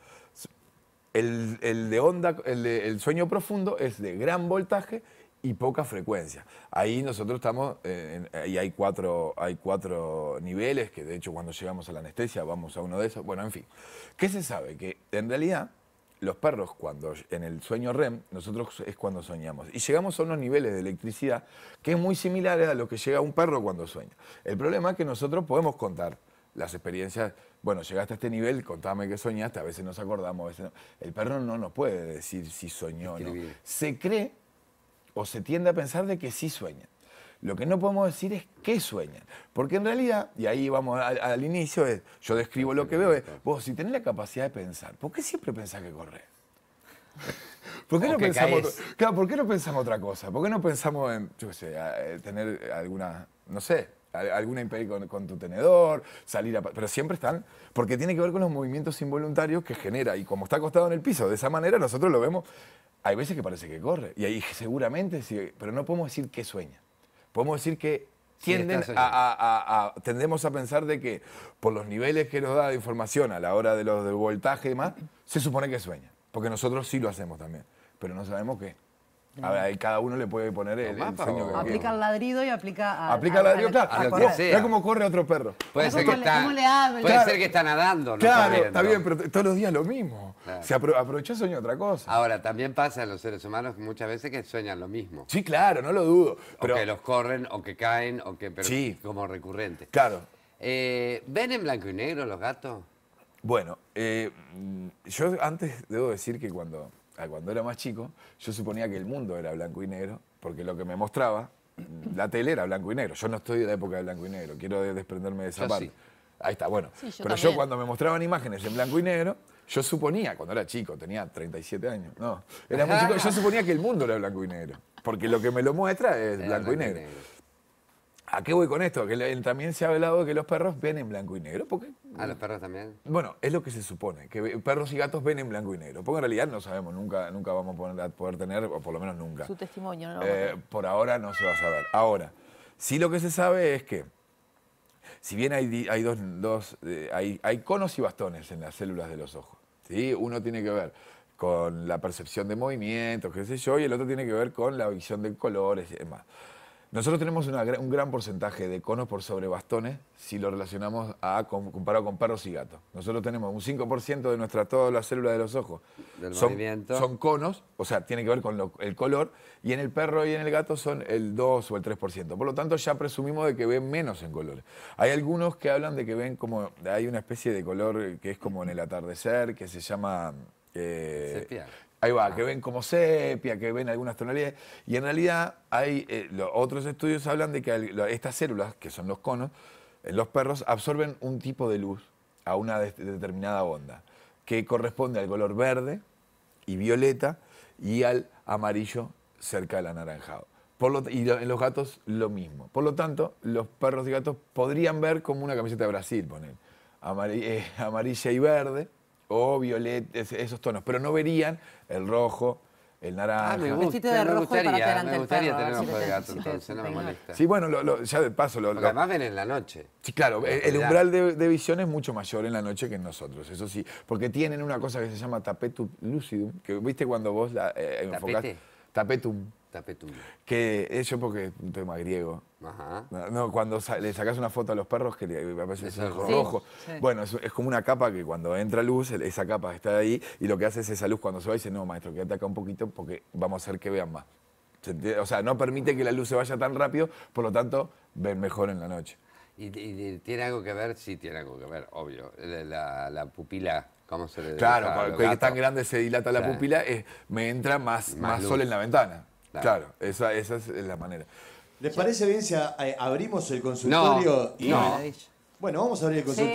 T: El, el de onda, el, de- el sueño profundo es de gran voltaje y poca frecuencia. Ahí nosotros estamos, eh, en- y hay cuatro, hay cuatro niveles, que de hecho cuando llegamos a la anestesia vamos a uno de esos. Bueno, en fin. ¿Qué se sabe? Que en realidad los perros cuando en el sueño R E M, nosotros es cuando soñamos. Y llegamos a unos niveles de electricidad que es muy similares a lo que llega un perro cuando sueña. El problema es que nosotros podemos contar las experiencias, bueno, llegaste a este nivel, contame que soñaste, a veces nos acordamos, a veces no. El perro no nos puede decir si soñó o no.
A: Escribir.
T: Se cree o se tiende a pensar de que sí sueñan. Lo que no podemos decir es qué sueñan. Porque en realidad, y ahí vamos al, al inicio, es, yo describo lo que veo, es, vos si tenés la capacidad de pensar, ¿por qué siempre pensás que corres? ¿Por qué,
A: O
T: no
A: que
T: pensamos,
A: caes.
T: claro, ¿por qué no pensamos otra cosa? ¿Por qué no pensamos en, yo qué sé, a- eh, tener alguna, no sé, a- alguna impedida con, con tu tenedor, salir a... pa- Pero siempre están, porque tiene que ver con los movimientos involuntarios que genera. Y como está acostado en el piso, de esa manera nosotros lo vemos, hay veces que parece que corre. Y ahí seguramente, sí, pero no podemos decir que sueña. Podemos decir que
A: Sí,
T: tienden
A: está
T: a,
A: soñando.
T: a- a- a- tendemos a pensar de que por los niveles que nos da de información a la hora de los de voltaje y demás, se supone que sueña. Porque nosotros sí lo hacemos también, pero no sabemos qué. A ver, ahí cada uno le puede poner el, el sueño que
C: Aplica
T: quiera.
C: el ladrido y aplica a,
T: Aplica el ladrido,
C: a-
T: claro.
C: a
T: A
C: correr.
T: Mira cómo corre otro perro.
A: Puede ser que
C: ¿Cómo le-
A: está,
C: cómo le habla?
A: puede
T: Claro.
A: ser que está nadando, no
T: Claro,
A: corriendo.
T: está bien, pero t- todos los días lo mismo.
A: Claro.
T: Se apro- aprovechó sueño otra cosa.
A: Ahora, también pasa en los seres humanos muchas veces que sueñan lo mismo.
T: Sí, claro, no lo dudo. Pero
A: O que los corren, o que caen, o que... Pero
T: Sí.
A: como recurrente.
T: Claro.
A: Eh, ¿Ven en blanco y negro los gatos?
T: Bueno, eh, mm, yo antes debo decir que cuando, ah, cuando era más chico, yo suponía que el mundo era blanco y negro, porque lo que me mostraba, mm, la tele era blanco y negro. Yo no estoy de la época de blanco y negro, quiero de- desprenderme de esa
A: Yo
T: parte.
A: sí.
T: Ahí está, bueno.
B: Sí, yo
T: Pero yo
B: también.
T: cuando me mostraban imágenes en blanco y negro, yo suponía, cuando era chico, tenía treinta y siete años, no, era muy chico, yo suponía que el mundo era blanco y negro, porque lo que me lo muestra es
A: Era
T: blanco y negro. ¿A qué voy con esto? Que le- también se ha hablado de que los perros ven en blanco y negro. Porque,
A: ¿A los perros también?
T: bueno, es lo que se supone, que ve- perros y gatos ven en blanco y negro. Porque en realidad no sabemos, nunca, nunca vamos a poder, a poder tener, o por lo menos nunca.
B: Su testimonio, no lo
T: Eh,
B: vamos a tener.
T: por ahora no se va a saber. Ahora, sí lo que se sabe es que, si bien hay, di- hay, dos, dos, eh, hay, hay conos y bastones en las células de los ojos, ¿sí? Uno tiene que ver con la percepción de movimientos, qué sé yo, y el otro tiene que ver con la visión de colores y demás. Nosotros tenemos una gra- un gran porcentaje de conos por sobre bastones si lo relacionamos a, com- comparado con perros y gatos. Nosotros tenemos un cinco por ciento de nuestra, todas las células de los ojos
A: Del
T: son,
A: movimiento.
T: son conos, o sea, tiene que ver con lo- el color, y en el perro y en el gato son el dos o el tres por ciento. Por lo tanto, ya presumimos de que ven menos en colores. Hay algunos que hablan de que ven como, hay una especie de color que es como en el atardecer, que se llama... eh,
A: Sepia.
T: Ahí va, que ven como sepia, que ven algunas tonalidades. Y en realidad hay eh, lo- otros estudios hablan de que al- lo- estas células, que son los conos, en los perros absorben un tipo de luz a una de- determinada onda, que corresponde al color verde y violeta y al amarillo cerca del anaranjado. Por lo, y lo- en los gatos lo mismo. Por lo tanto, los perros y gatos podrían ver como una camiseta de Brasil, poner eh, amarilla y verde, o violeta, es- esos tonos, pero no verían el rojo, el naranja.
A: Ah, me
C: Vestite
A: gusta,
C: de
A: me
C: rojo y
A: gustaría,
C: parate delante
A: me
C: del
A: gustaría
C: perro, a
A: tener
C: ver si
A: ojo de
C: te-
A: gato,
C: si te-
A: entonces no me
C: te-
A: molesta.
T: Sí, bueno, lo- lo- ya de paso. Lo,
A: Porque
T: lo-
A: además ven en la noche.
T: Sí, claro,
A: La
T: el, el
A: oscuridad.
T: umbral de, de visión es mucho mayor en la noche que en nosotros, eso sí. Porque tienen una cosa que se llama tapetum lucidum, que viste cuando vos la eh, enfocás.
A: ¿Tapete?
T: Tapetum.
A: Tapetum.
T: Que eso porque es un tema griego.
A: Ajá.
T: No, no, cuando sa- le sacás una foto a los perros que le- a veces
A: Eso
T: es
A: es
T: rojo.
A: sí.
T: Bueno, es, es como una capa que cuando entra luz, el- esa capa está ahí y lo que hace es esa luz cuando se va dice, no, maestro, quédate acá un poquito porque vamos a hacer que vean más. ¿Se entiende? O sea, no permite que la luz se vaya tan rápido, por lo tanto, ven mejor en la noche.
A: ¿Y, y- y tiene algo que ver? Sí, tiene algo que ver, obvio. La, la- la pupila, ¿cómo se le
T: Claro,
A: dibuja a los
T: porque
A: gatos?
T: tan grande se dilata la
A: Claro.
T: pupila, eh, me entra más,
A: Más
T: más,
A: luz.
T: sol en la ventana.
A: Claro.
T: Claro, esa, esa es la manera.
D: ¿Les parece bien si a- eh, abrimos el consultorio?
T: No, no.
D: Bueno, vamos a abrir el consultorio.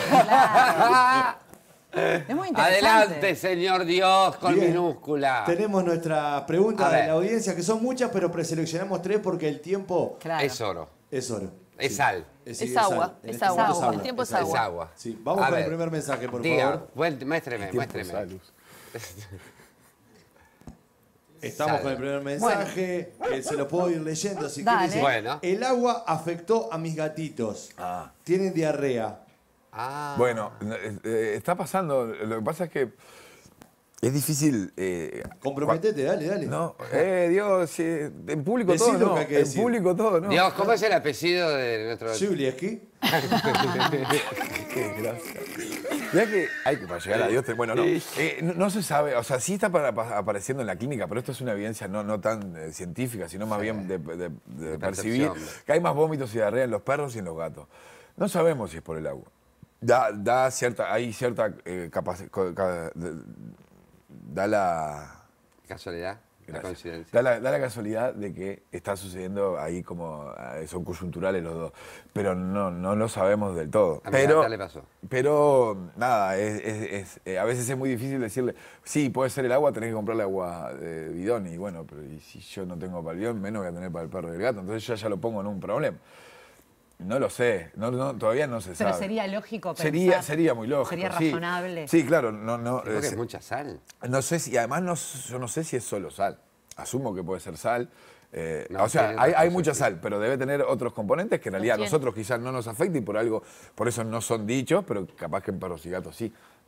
C: Es muy interesante.
A: Adelante, señor Dios, con
D: Bien.
A: minúscula.
D: Tenemos nuestras preguntas
A: A
D: de
A: ver.
D: la audiencia, que son muchas, pero preseleccionamos tres porque el tiempo
A: Es oro.
D: es oro.
A: Es
D: Sí.
A: sal.
D: sí,
B: Es agua,
D: sal. En
B: es
D: este
B: agua.
D: momento
B: El tiempo es
A: Es
B: agua.
A: agua.
D: Sí, vamos
A: A
D: con el
A: ver.
D: primer mensaje, por
A: Diga,
D: favor.
A: vuelt- muéstreme,
T: El tiempo
A: muéstreme.
T: es luz.
D: Estamos
A: Sal.
D: con el primer mensaje, que se lo puedo ir leyendo si
C: Dale.
D: quieres.
A: Bueno.
D: El agua afectó a mis gatitos.
T: Ah.
D: Tienen diarrea.
A: Ah.
T: Bueno, eh, eh, está pasando, lo que pasa es que es difícil... Eh,
D: Comprometete, dale, dale.
T: No, eh, Dios, sí, en público
D: Decí
T: todo,
D: lo
T: no,
D: que hay que
T: en
D: decir.
T: público todo, ¿no?
A: Dios, ¿cómo es el apellido de nuestro...?
D: Juliesky.
T: Qué gracia. Mirá que hay que para llegar a Dios. te- Bueno, no, eh, no. no se sabe, o sea, sí está para- pa- apareciendo en la clínica, pero esto es una evidencia no, no tan eh, científica, sino más bien de, de- de percibir
A: percepción.
T: que hay más vómitos y diarrea en los perros y en los gatos. No sabemos si es por el agua. Da, da cierta, hay cierta eh, capaci- co- ca- de- da la...
A: ¿Casualidad? La
T: Gracias.
A: coincidencia.
T: Da la, da la casualidad de que está sucediendo ahí como, eh, son coyunturales los dos, pero no, no lo sabemos del todo.
A: A mi
T: pero,
A: gata le pasó.
T: pero nada, es, es- es, eh, a veces es muy difícil decirle, sí, puede ser el agua, tenés que comprarle agua de bidón, y bueno, pero y si yo no tengo para el bidón, menos voy a tener para el perro y el gato, entonces yo ya lo pongo en un problema. No lo sé, no, no, todavía no se
C: Pero
T: sabe.
C: sería lógico pensar.
T: Sería, sería muy lógico.
C: Sería
T: sí.
C: razonable.
T: Sí, claro, no, no.
A: Porque
T: es-
A: es mucha sal.
T: no sé si, y además no, yo no sé si es solo sal. Asumo que puede ser sal. eh,
A: No,
T: o sea,
A: tiene
T: hay,
A: otras
T: hay
A: cosas,
T: mucha
A: sí.
T: sal, pero debe tener otros componentes que en realidad a
B: tiene.
T: nosotros quizás no nos afecten y por algo, por eso no son dichos, pero capaz que en perros y gatos sí.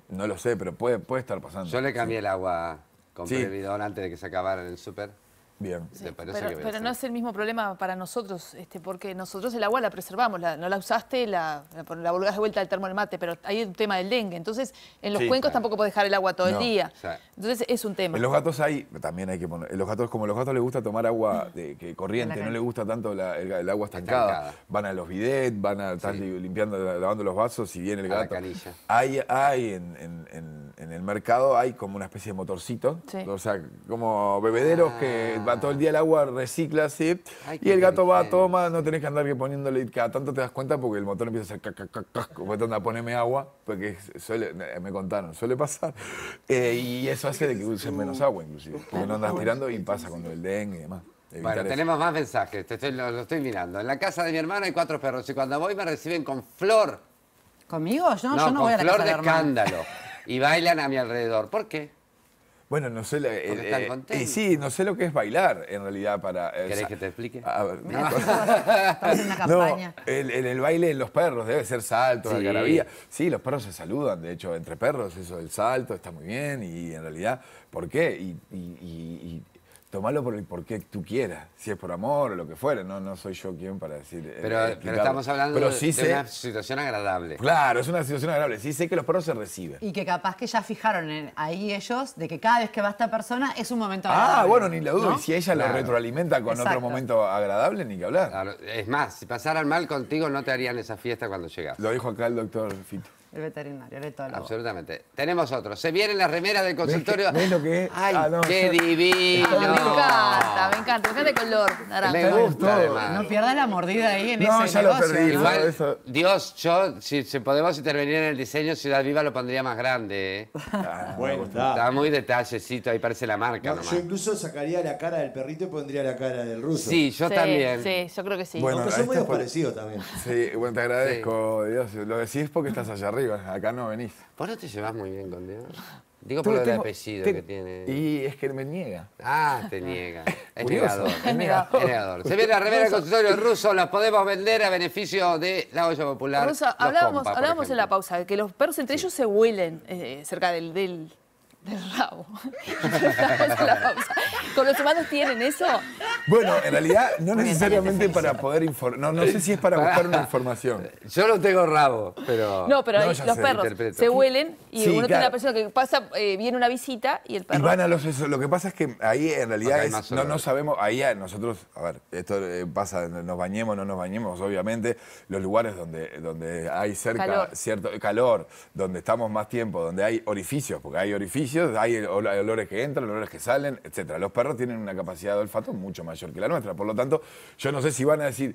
T: No lo sé, pero puede, puede estar pasando.
A: Yo le cambié
T: sí.
A: el agua con
T: Sí.
A: bidón antes de que se acabara en el súper.
T: Bien.
B: Sí, pero pero no es el mismo problema para nosotros, este, porque nosotros el agua la preservamos, la, no la usaste, la, la, la volvés de vuelta al termo del mate, pero hay un tema del dengue. Entonces, en los
T: Sí,
B: cuencos
T: claro.
B: tampoco podés dejar el agua todo
T: No.
B: el día.
T: Claro.
B: Entonces, es un tema.
T: En los gatos hay, también hay que poner, en los gatos, como a los gatos les gusta tomar agua de, que corriente, no les gusta tanto la- el, el agua estancada,
A: Estancada.
T: van a los bidets, van a estar limpiando, lavando los vasos y viene el
A: A la
T: gato.
A: canilla.
T: Hay, hay en, en- en- en el mercado hay como una especie de motorcito,
A: Sí.
T: o sea, como bebederos que va todo el día el agua, recicla así,
A: Ay,
T: y
A: qué
T: el gato va,
A: inteligente.
T: toma, no tenés que andar que poniéndole, cada tanto te das cuenta porque el motor empieza a hacer cac, cac, cac, cac, como anda, poneme agua, porque suele, me contaron, suele pasar, eh, y eso hace de que usen menos agua inclusive, porque no andas tirando y pasa con el dengue y demás. Evitar
A: Bueno,
T: eso.
A: tenemos más mensajes, te estoy- lo, lo estoy mirando. En la casa de mi hermano hay cuatro perros y cuando voy me reciben con flor.
C: ¿Conmigo? No, yo no
A: con
C: voy a la
A: flor
C: casa
A: de
C: del hermano.
A: escándalo. Y bailan a mi alrededor. ¿Por qué?
T: Bueno, no sé, la-
A: Porque
T: eh,
A: están
T: eh,
A: contentos.
T: y sí, no sé lo que es bailar en realidad para. eh,
A: ¿Querés
T: sa-
A: que te explique?
T: A ver,
C: Mira, estamos en una
T: no,
C: campaña.
T: el, el- el baile de los perros debe ser saltos,
A: Sí.
T: algarabía. Sí, los perros se saludan, de hecho, entre perros, eso del salto está muy bien y en realidad, ¿por qué? Y, y, y- y tomalo por el por qué tú quieras, si es por amor o lo que fuera, no, no soy yo quien para decir. eh,
A: Pero, pero
T: explicarlo.
A: estamos hablando
T: Pero
A: de,
T: sí
A: de
T: sé,
A: una situación agradable.
T: claro, es una situación agradable. Sí sé que los perros se reciben.
C: Y que capaz que ya fijaron en- ahí ellos de que cada vez que va esta persona es un momento
T: Ah,
C: agradable.
T: bueno, ni la dudo.
C: ¿no?
T: Y si ella
A: Claro.
T: lo retroalimenta con
C: Exacto.
T: otro momento agradable, ni que hablar.
A: Claro, es más, si pasaran mal contigo no te harían esa fiesta cuando llegas.
T: Lo dijo acá el doctor Fito.
C: El veterinario, el etólogo.
A: Absolutamente. Tenemos otro. Se viene la remera del consultorio.
T: ¿Ves lo que es?
A: ¡Ay,
T: Ah, no,
A: qué
T: yo-
A: divino!
B: Me encanta, me encanta, me encanta el color naranja.
A: Me gusta, además.
C: No pierdas la mordida ahí en
T: No,
C: ese
T: ya lo
C: negocio.
T: perdí.
C: ¿no?
A: Igual,
T: eso-
A: Dios, yo, si, si podemos intervenir en el diseño, Ciudad Viva lo pondría más grande. ¿eh?
T: Ah,
D: Bueno,
A: Está
D: está.
A: muy detallecito, ahí parece la marca
D: No,
A: nomás.
D: yo incluso sacaría la cara del perrito y pondría la cara del ruso.
A: Sí, yo
B: Sí,
A: también.
B: Sí, yo creo que sí.
T: Bueno,
D: Aunque
T: a
D: son muy
T: este por-
D: parecidos también.
T: Sí, bueno, te agradezco, Dios. Lo decís porque estás allá arriba, acá no venís.
A: ¿Vos no te llevas muy bien con Dios? Digo
T: Tú
A: por lo del
T: tengo-
A: apellido
T: te-
A: que tiene.
T: Y es que me niega.
A: Ah, te niega. Es
T: Curioso.
A: negador.
T: Es negador.
A: Es negador. Se viene la remera del consultorio ruso, la podemos vender a beneficio de la olla popular.
B: Rosa,
A: Los
B: hablábamos,
A: compa, por
B: hablábamos en la
A: ejemplo.
B: pausa de que los perros entre ellos se huelen eh, cerca del, del, del rabo. Hablábamos en la pausa. ¿Con los humanos tienen eso?
T: Bueno, en realidad no necesariamente para poder informar. No, no sé si es para buscar una información.
A: Yo no tengo rabo, pero.
B: No, pero
T: No,
B: ahí
T: ya
B: los
T: sé,
B: perros
A: interpreto.
B: se huelen y
T: Sí,
B: uno tiene
T: claro.
B: una persona que pasa, eh, viene una visita y el
T: Y
B: perro.
T: van a los eso. Lo que pasa es que ahí en realidad
A: Acá hay
T: es-
A: más
T: no, no
A: olores.
T: sabemos, ahí a nosotros, a ver, esto eh, pasa, nos bañemos, no nos bañemos, obviamente, los lugares donde, donde hay cerca
B: Calor.
T: cierto calor, donde estamos más tiempo, donde hay orificios, porque hay orificios, hay ol- hay olores que entran, olores que salen, etcétera. Los perros tienen una capacidad de olfato mucho mayor que la nuestra, por lo tanto, yo no sé si van a decir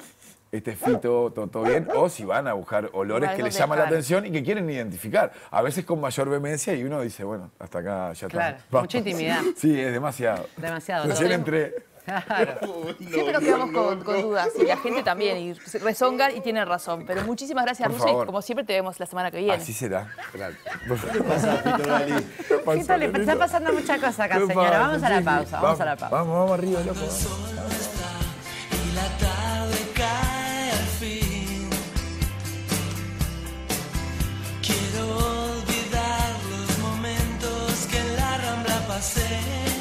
T: este es Fito, todo, todo bien, o si van a buscar olores
B: Algo
T: que les
B: de
T: llaman la
B: claro.
T: atención y que quieren identificar. A veces con mayor vehemencia y uno dice, bueno, hasta acá ya está.
C: Claro,
T: Vamos.
C: mucha intimidad.
T: Sí, es demasiado.
C: Demasiado.
T: Recién
C: ¿no?
T: entré.
C: Claro.
B: Siempre nos quedamos con, con dudas y la gente también, y rezongan y tienen razón. Pero muchísimas gracias,
T: Por
B: Russo, y
T: favor.
B: como siempre te vemos la semana que viene.
T: Así será.
D: ¿Qué pasa, Fito Gali?
C: Fito, le está pasando muchas cosas acá,
T: ¿Qué
C: señora.
T: pasa?
C: Vamos a la
T: Sí,
C: pausa, vamos a la pausa.
T: Vamos, vamos arriba, loco.
J: Y la tarde cae al fin. Quiero olvidar los momentos que en la Rambla pasé.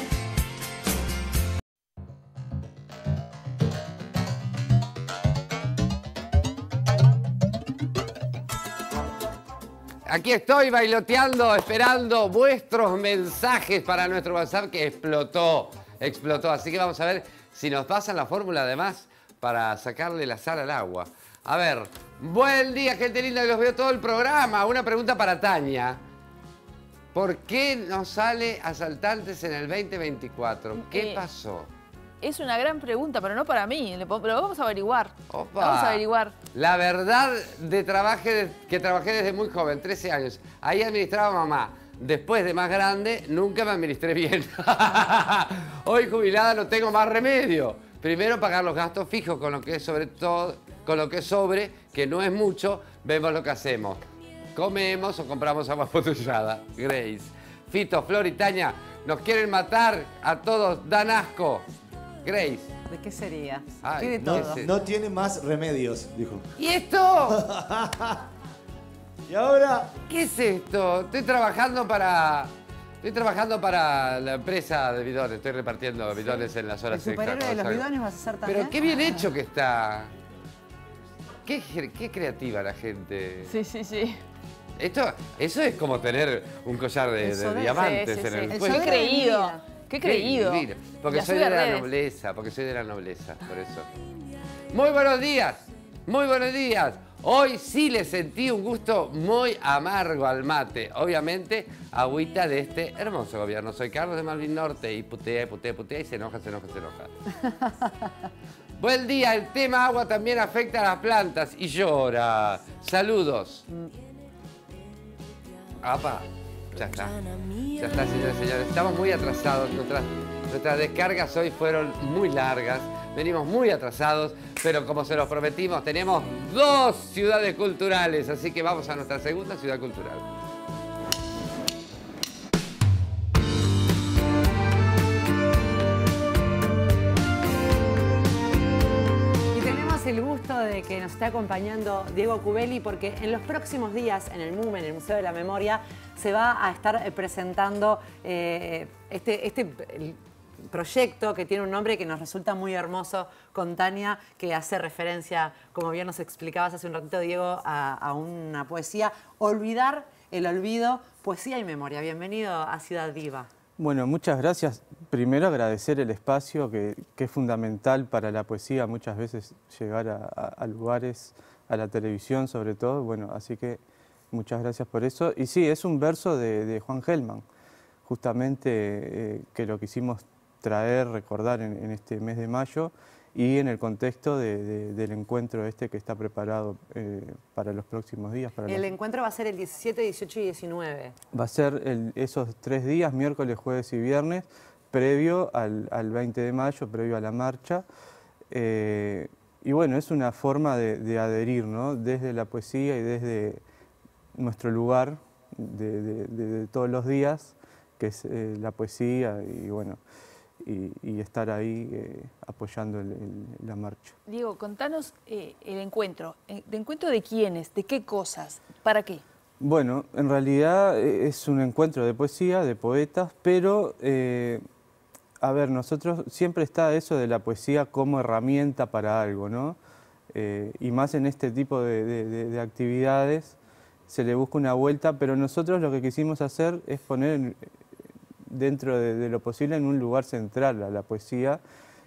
A: Aquí estoy bailoteando, esperando vuestros mensajes para nuestro WhatsApp que explotó, explotó. Así que vamos a ver si nos pasan la fórmula además para sacarle la sal al agua. A ver, buen día gente linda, que los veo todo el programa. Una pregunta para Tania. ¿Por qué no sale Asaltantes en el veinte veinticuatro? ¿Qué
B: Eh,
A: pasó?
B: Es una gran pregunta, pero no para mí. le po- Pero vamos a averiguar.
A: Opa.
B: Vamos a averiguar.
A: La verdad de trabajé, que trabajé desde muy joven, trece años. Ahí administraba mamá. Después de más grande, nunca me administré bien. Hoy jubilada no tengo más remedio. Primero pagar los gastos fijos con lo que es sobre todo, con lo que es sobre, que no es mucho, vemos lo que hacemos. Comemos o compramos agua embotellada. Grace. Fito, Flor y Tania, nos quieren matar a todos, dan asco. Grace.
C: ¿De qué sería?
A: Ay,
C: ¿Qué de
D: No,
C: todo?
D: no tiene más remedios, dijo.
A: ¿Y esto?
D: Y ahora...
A: ¿Qué es esto? Estoy trabajando para... Estoy trabajando para la empresa de bidones. Estoy repartiendo bidones en las horas
C: ¿El
A: extras.
C: superhéroe de los
A: salgo.
C: bidones vas a hacer también?
A: Pero qué bien hecho que está. Qué, qué creativa la gente.
B: Sí, sí, sí.
A: Esto, eso es como tener un collar de, de
B: de-
A: diamantes
B: sí, sí,
A: en
B: sí.
A: el
B: El
A: cuello.
B: Qué creído. Qué creído.
A: divino. Porque
B: La
A: soy
B: sube
A: de
B: a
A: la
B: redes.
A: nobleza, porque soy de la nobleza, por eso. Muy buenos días, muy buenos días. Hoy sí le sentí un gusto muy amargo al mate. Obviamente, agüita de este hermoso gobierno. Soy Carlos de Malvin Norte y putea, y putea, putea y se enoja, se enoja, se enoja. Buen día, el tema agua también afecta a las plantas y llora. Saludos. Apa, ya está. Ya está, señores y señores. Estamos muy atrasados. Nuestras, nuestras descargas hoy fueron muy largas. Venimos muy atrasados, pero como se los prometimos, tenemos dos ciudades culturales. Así que vamos a nuestra segunda ciudad cultural.
C: Y tenemos el gusto de que nos esté acompañando Diego Cubelli, porque en los próximos días en el MUME, en el Museo de la Memoria, se va a estar eh, presentando eh, este, este el proyecto que tiene un nombre que nos resulta muy hermoso con Tania, que hace referencia, como bien nos explicabas hace un ratito, Diego, a, a una poesía. Olvidar el olvido, poesía y memoria. Bienvenido a Ciudad Viva.
U: Bueno, muchas gracias. Primero agradecer el espacio que, que es fundamental para la poesía, muchas veces llegar a, a, a lugares, a la televisión sobre todo, bueno, así que muchas gracias por eso. Y sí, es un verso de, de Juan Gelman, justamente eh, que lo quisimos traer, recordar en, en este mes de mayo y en el contexto de, de, del encuentro este que está preparado eh, para los próximos días. Para
C: El
U: los...
C: encuentro va a ser el diecisiete, dieciocho y diecinueve.
U: Va a ser el, esos tres días, miércoles, jueves y viernes, previo al, al veinte de mayo, previo a la marcha. Eh, y bueno, es una forma de, de adherir, ¿no? Desde la poesía y desde nuestro lugar de, de, de, de todos los días, que es eh, la poesía y bueno, y, y estar ahí eh, apoyando el, el, la marcha.
B: Diego, contanos eh, el encuentro. ¿De encuentro de quiénes? ¿De qué cosas? ¿Para qué?
U: Bueno, en realidad es un encuentro de poesía, de poetas, pero, eh, a ver, nosotros siempre está eso de la poesía como herramienta para algo, ¿no? Eh, y más en este tipo de, de, de, de actividades se le busca una vuelta, pero nosotros lo que quisimos hacer es poner en, dentro de, de lo posible en un lugar central a la poesía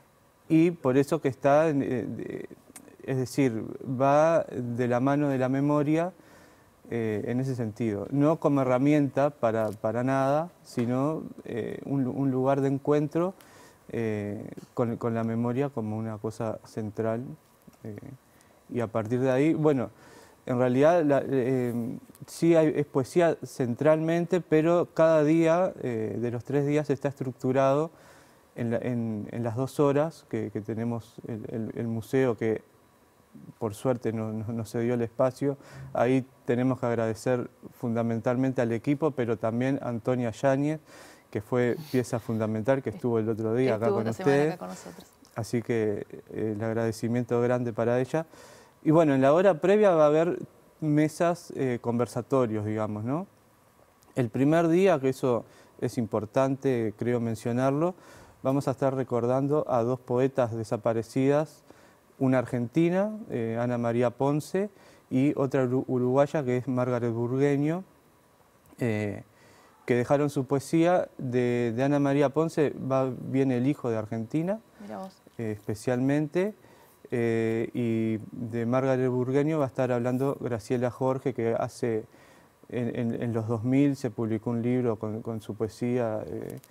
U: y por eso que está, en, eh, es decir, va de la mano de la memoria eh, en ese sentido. No como herramienta para, para nada, sino eh, un, un lugar de encuentro eh, con, con la memoria como una cosa central eh, y a partir de ahí, bueno, en realidad la, eh, sí hay, es poesía centralmente, pero cada día eh, de los tres días está estructurado en, la, en, en las dos horas que, que tenemos el, el, el museo, que por suerte nos no, no se dio el espacio. Ahí tenemos que agradecer fundamentalmente al equipo, pero también a Antonia Yáñez, que fue pieza fundamental, que estuvo el otro día acá con ustedes. Acá con nosotros. Así que eh, el agradecimiento grande para ella. Y bueno, en la hora previa va a haber mesas, eh, conversatorios, digamos, ¿no? El primer día, que eso es importante, creo mencionarlo, vamos a estar recordando a dos poetas desaparecidas, una argentina, eh, Ana María Ponce, y otra uruguaya que es Margaret Burgueño, eh, que dejaron su poesía. De, de Ana María Ponce va, viene el hijo de Argentina, eh, especialmente. Eh, y de Margaret Burgueño va a estar hablando Graciela Jorge, que hace, en, en, en los dos mil se publicó un libro con, con su poesía, eh,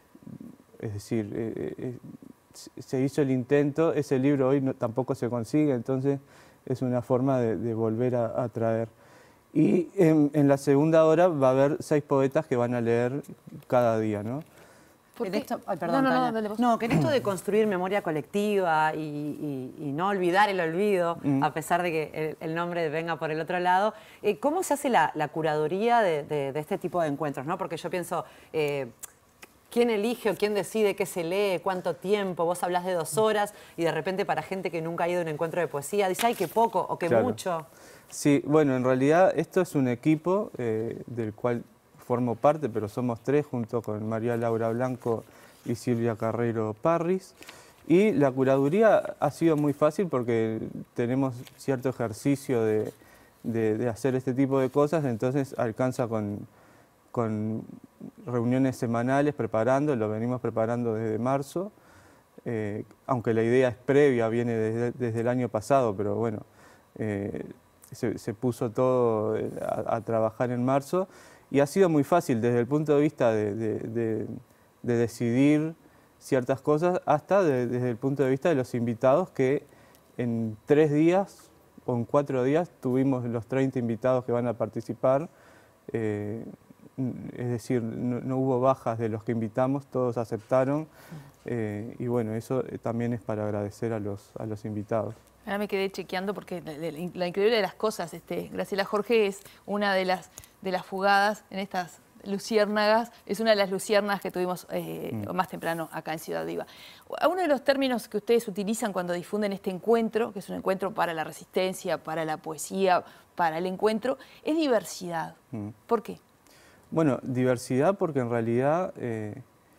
U: es decir, eh, eh, se hizo el intento, ese libro hoy no, tampoco se consigue, entonces es una forma de, de volver a, a traer. Y en, en la segunda hora va a haber seis poetas que van a leer cada día, ¿no?
C: En esto, ay, perdón,
B: no, no,
C: Tania.
B: no, dale vos.
C: No, que en esto de construir memoria colectiva y, y, y no olvidar el olvido, mm. a pesar de que el, el nombre venga por el otro lado, eh, ¿cómo se hace la, la curaduría de, de, de este tipo de encuentros, ¿no? Porque yo pienso, eh, ¿Quién elige o quién decide qué se lee, cuánto tiempo? Vos hablás de dos horas y de repente para gente que nunca ha ido a un encuentro de poesía, dice, ay, qué poco o qué
U: Claro.
C: mucho.
U: Sí, bueno, en realidad esto es un equipo eh, del cual formo parte, pero somos tres junto con María Laura Blanco y Silvia Carrero Parris. Y la curaduría ha sido muy fácil porque tenemos cierto ejercicio de, de, de hacer este tipo de cosas, entonces alcanza con, con reuniones semanales preparando, lo venimos preparando desde marzo, eh, aunque la idea es previa, viene desde, desde el año pasado, pero bueno, eh, se, se puso todo a, a trabajar en marzo y ha sido muy fácil desde el punto de vista de, de, de, de decidir ciertas cosas, hasta de, desde el punto de vista de los invitados, que en tres días o en cuatro días tuvimos los treinta invitados que van a participar. Eh, es decir, no, no hubo bajas de los que invitamos, todos aceptaron. Eh, y bueno, eso también es para agradecer a los, a los invitados.
B: Ahora me quedé chequeando porque la, la, la increíble de las cosas, este, Graciela Jorge es una de las, de las fugadas en estas luciérnagas, es una de las luciérnagas que tuvimos eh, mm. más temprano acá en Ciudad Viva. Uno de los términos que ustedes utilizan cuando difunden este encuentro, que es un encuentro para la resistencia, para la poesía, para el encuentro, es diversidad. Mm. ¿Por qué?
U: Bueno, diversidad porque en realidad eh,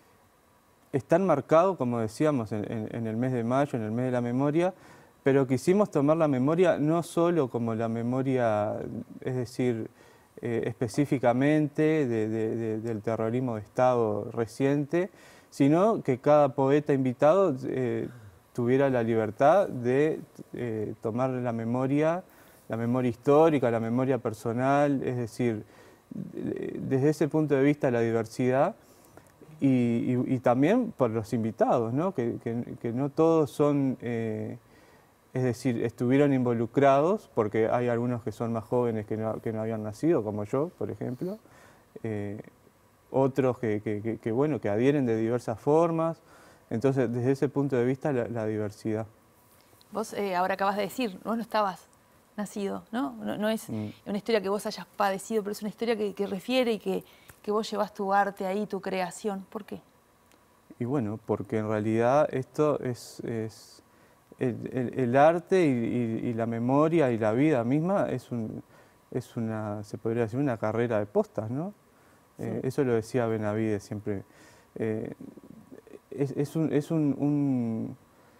U: están marcados, como decíamos, en, en, en el mes de mayo, en el mes de la memoria, pero quisimos tomar la memoria no solo como la memoria, es decir, eh, específicamente de, de, de, del terrorismo de Estado reciente, sino que cada poeta invitado eh, tuviera la libertad de eh, tomar la memoria, la memoria histórica, la memoria personal, es decir, desde ese punto de vista la diversidad y, y, y también por los invitados, ¿no? Que, que, que no todos son, eh, es decir, estuvieron involucrados, porque hay algunos que son más jóvenes que no, que no habían nacido, como yo, por ejemplo, eh, otros que, que, que, que, bueno, que adhieren de diversas formas, entonces desde ese punto de vista la, la diversidad.
B: Vos eh, ahora acabas de decir, vos no estabas nacido, ¿no? No, no es mm. una historia que vos hayas padecido, pero es una historia que, que refiere y que, que vos llevas tu arte ahí, tu creación. ¿Por qué?
U: Y bueno, porque en realidad esto es, es el, el, el arte y, y, y la memoria y la vida misma es, un, es una, se podría decir, una carrera de postas, ¿no? Sí. Eh, eso lo decía Benavides siempre. Eh, es, es un, es un, un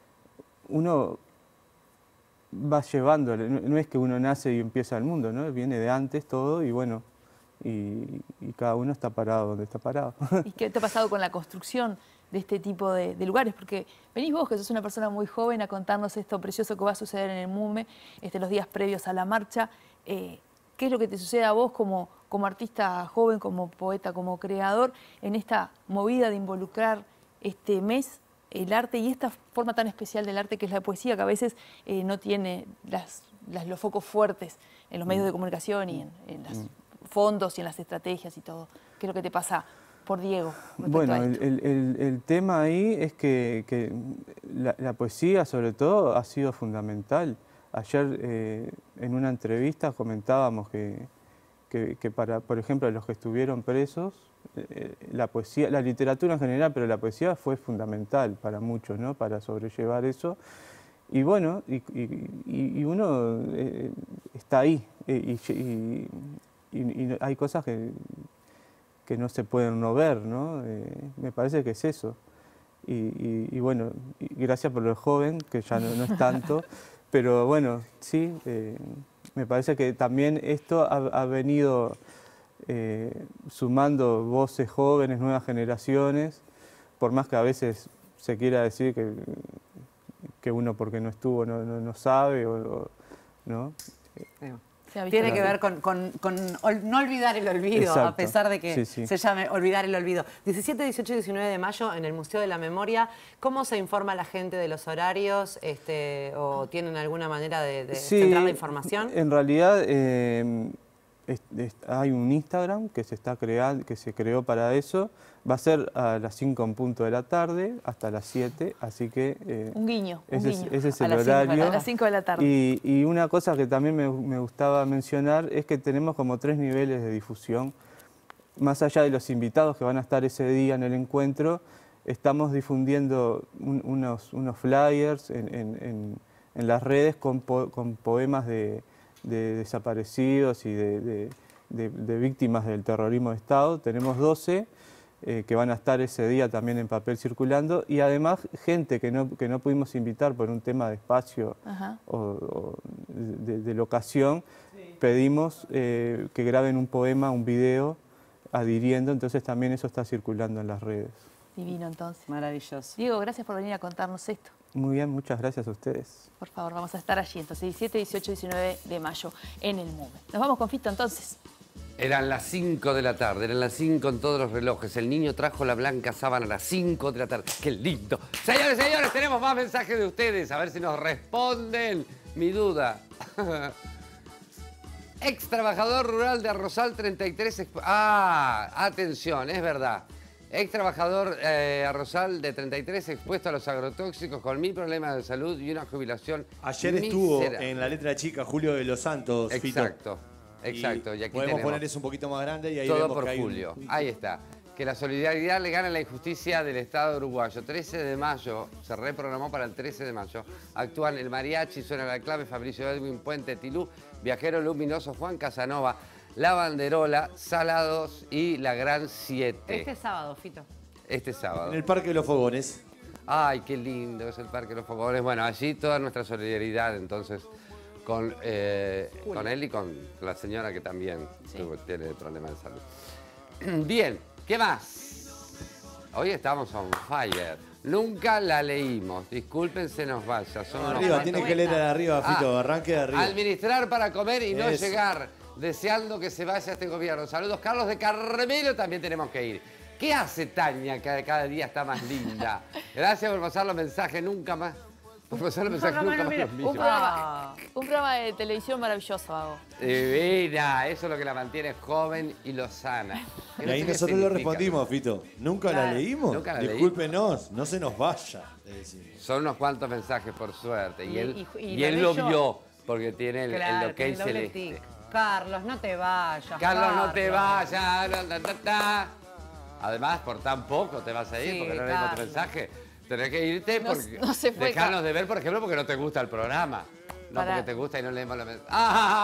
U: uno va llevando, no es que uno nace y empieza el mundo, ¿no? Viene de antes todo y bueno, y, y cada uno está parado donde está parado.
B: ¿Y qué te ha pasado con la construcción de este tipo de, de lugares? Porque venís vos, que sos una persona muy joven, a contarnos esto precioso que va a suceder en el MUME, este, los días previos a la marcha. Eh, ¿Qué es lo que te sucede a vos como, como artista joven, como poeta, como creador, en esta movida de involucrar este mes el arte y esta forma tan especial del arte que es la poesía, que a veces eh, no tiene las, las, los focos fuertes en los medios de comunicación y en, en los fondos y en las estrategias y todo? ¿Qué es lo que te pasa por Diego?
U: Bueno, el, el, el tema ahí es que, que la, la poesía, sobre todo, ha sido fundamental. Ayer eh, en una entrevista comentábamos que, que, que para, por ejemplo, los que estuvieron presos, eh, la poesía, la literatura en general, pero la poesía fue fundamental para muchos, ¿no? Para sobrellevar eso. Y bueno, y, y, y uno eh, está ahí, y, y, y, y hay cosas que, que no se pueden no ver, ¿no? Eh, me parece que es eso. Y, y, y bueno, y gracias por lo joven, que ya no, no es tanto. Pero bueno, sí, eh, me parece que también esto ha, ha venido eh, sumando voces jóvenes, nuevas generaciones, por más que a veces se quiera decir que, que uno porque no estuvo no, no, no sabe, o, o, ¿no?
C: Tiene que ver con, con, con ol, no olvidar el olvido, exacto, a pesar de que sí, sí. se llame Olvidar el Olvido. diecisiete, dieciocho y diecinueve de mayo en el Museo de la Memoria. ¿Cómo se informa la gente de los horarios? Este, ¿O tienen alguna manera de, de sí, centrar la información?
U: En realidad eh, es, es, hay un Instagram que se, está creando, que se creó para eso. Va a ser a las cinco en punto de la tarde hasta las siete, así que... Eh,
B: un guiño, un
U: ese,
B: guiño.
U: Ese es
B: a
U: el horario.
B: cinco, a las cinco de la tarde.
U: Y, y una cosa que también me, me gustaba mencionar es que tenemos como tres niveles de difusión. más allá de los invitados que van a estar ese día en el encuentro, estamos difundiendo un, unos, unos flyers en, en, en, en las redes con, po, con poemas de, de desaparecidos y de, de, de, de víctimas del terrorismo de Estado. Tenemos doce eh, que van a estar ese día también en papel circulando, y además gente que no, que no pudimos invitar por un tema de espacio o, o de, de locación, sí. pedimos eh, que graben un poema, un video adhiriendo, entonces también eso está circulando en las redes.
B: Divino, entonces.
C: Maravilloso.
B: Diego, gracias por venir a contarnos esto.
U: Muy bien, muchas gracias a ustedes.
B: Por favor, vamos a estar allí, entonces, diecisiete, dieciocho, diecinueve de mayo en el M U M E. Nos vamos con Fito, entonces.
A: Eran las cinco de la tarde, eran las cinco en todos los relojes. El niño trajo la blanca sábana a las cinco de la tarde. ¡Qué lindo! Señores, señores, tenemos más mensajes de ustedes. A ver si nos responden mi duda. Ex trabajador rural de Arrozal treinta y tres... Ah, atención, es verdad. Ex trabajador eh, Arrozal de treinta y tres expuesto a los agrotóxicos con mil problemas de salud y una jubilación
D: Ayer
A: mísera.
D: Estuvo en la letra chica Julio de los Santos,
A: Exacto,
D: Fito.
A: exacto. Y, y aquí
D: podemos
A: tenemos
D: poner eso un poquito más grande y ahí
A: todo
D: vemos
A: por
D: que hay
A: Julio.
D: Un...
A: Ahí está. Que la solidaridad le gana la injusticia del Estado uruguayo. trece de mayo, se reprogramó para el trece de mayo. Actúan el mariachi, suena la clave, Fabricio Edwin, Puente Tilú, Viajero Luminoso, Juan Casanova, La Banderola, Salados y La Gran siete.
C: Este sábado, Fito.
A: Este sábado.
D: En el Parque de los Fogones.
A: Ay, qué lindo es el Parque de los Fogones. Bueno, allí toda nuestra solidaridad, entonces, con, eh, con él y con la señora que también sí. tuvo, tiene problemas de salud. Bien, ¿qué más? Hoy estamos on fire. Nunca la leímos. Disculpen, se nos vaya. Son
D: no, arriba, tiene que leer de arriba, Fito. Ah, arranque de arriba.
A: Administrar para comer y no
D: Eso.
A: llegar, deseando que se vaya este gobierno. Saludos, Carlos de Carmelo, también tenemos que ir. ¿Qué hace Tania que cada día está más linda? Gracias por pasar los mensajes, nunca más. Por pasar los mensajes, nunca más los
B: un,
A: mismos.
B: programa, un programa de televisión maravilloso hago.
A: Divina, eso es lo que la mantiene joven y lozana.
D: Y ahí nosotros lo respondimos, Fito. ¿Nunca
A: claro,
D: la leímos?
A: Nunca la
D: Discúlpenos, leímos. No se nos vaya.
A: Son unos cuantos mensajes, por suerte. Y, y él, y, y, y él
C: lo
A: vio yo, porque tiene el,
C: claro,
A: el ok
C: el
A: celeste.
C: Tic. Carlos, no te vayas.
A: Carlos,
C: Carlos.
A: no te vayas. Ta, ta, ta. Además, por tan poco te vas a ir, sí, porque no leímos tu mensaje. Tenés que irte porque
B: no, no se fue,
A: dejarnos de ver, por ejemplo, porque no te gusta el programa. No
B: Para.
A: porque te gusta y no leemos los mensajes.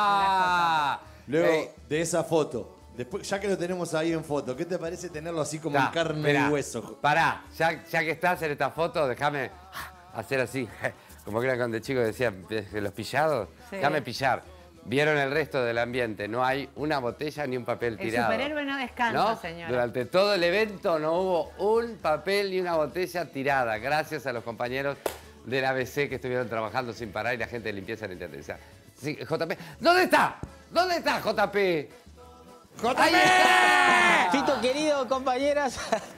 A: ¡Ah!
D: Luego
A: hey.
D: de esa foto, después, ya que lo tenemos ahí en foto, ¿qué te parece tenerlo así como
A: Ta,
D: en carne
A: mirá,
D: y hueso?
A: Pará, ya, ya que estás en esta foto, déjame hacer así. Como que era cuando de chico decían los pillados. Sí. Déjame pillar. Vieron el resto del ambiente, no hay una botella ni un papel tirado.
C: El superhéroe no descansa,
A: ¿no?
C: señora.
A: Durante todo el evento no hubo un papel ni una botella tirada, gracias a los compañeros del A B C que estuvieron trabajando sin parar y la gente de limpieza de la intendencia. Sí, J P, ¿dónde está? ¿Dónde está J P?
E: ¡J P! Fito, querido, compañeras...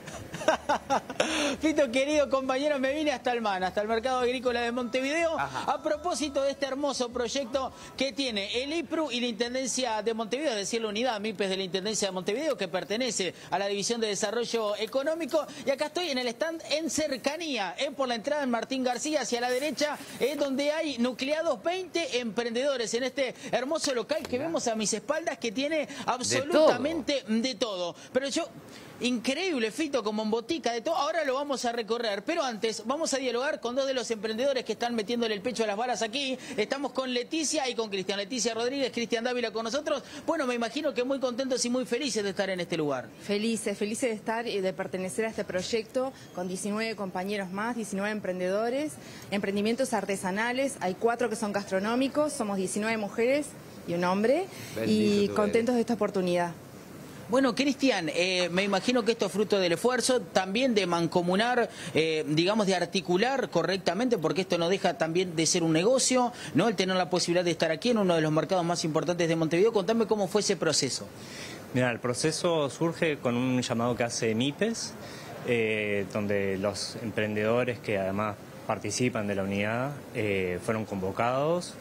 E: Fito, querido compañero, me vine hasta el MAN, hasta el Mercado Agrícola de Montevideo, Ajá. a propósito de este hermoso proyecto que tiene el I P R U y la Intendencia de Montevideo, es decir, la unidad MIPES de la Intendencia de Montevideo, que pertenece a la División de Desarrollo Económico. Y acá estoy en el stand en cercanía, eh, por la entrada en Martín García, hacia la derecha, eh, donde hay nucleados veinte emprendedores en este hermoso local que vemos a mis espaldas, que tiene absolutamente de todo. De todo. Pero yo... Increíble, Fito, como en botica de todo. Ahora lo vamos a recorrer, pero antes vamos a dialogar con dos de los emprendedores que están metiéndole el pecho a las balas aquí. Estamos con Leticia y con Cristian. Leticia Rodríguez, Cristian Dávila con nosotros. Bueno, me imagino que muy contentos y muy felices de estar en este lugar.
F: Felices, felices de estar y de pertenecer a este proyecto con diecinueve compañeros más, diecinueve emprendedores, emprendimientos artesanales. Hay cuatro que son gastronómicos, somos diecinueve mujeres y un hombre. Bendito y contentos de esta oportunidad.
E: Bueno, Cristian, eh, me imagino que esto es fruto del esfuerzo, también de mancomunar, eh, digamos, de articular correctamente, porque esto no deja también de ser un negocio, ¿no? El tener la posibilidad de estar aquí en uno de los mercados más importantes de Montevideo. Contame cómo fue ese proceso.
V: Mira, el proceso surge con un llamado que hace MIPES, eh, donde los emprendedores que además participan de la unidad eh, fueron convocados.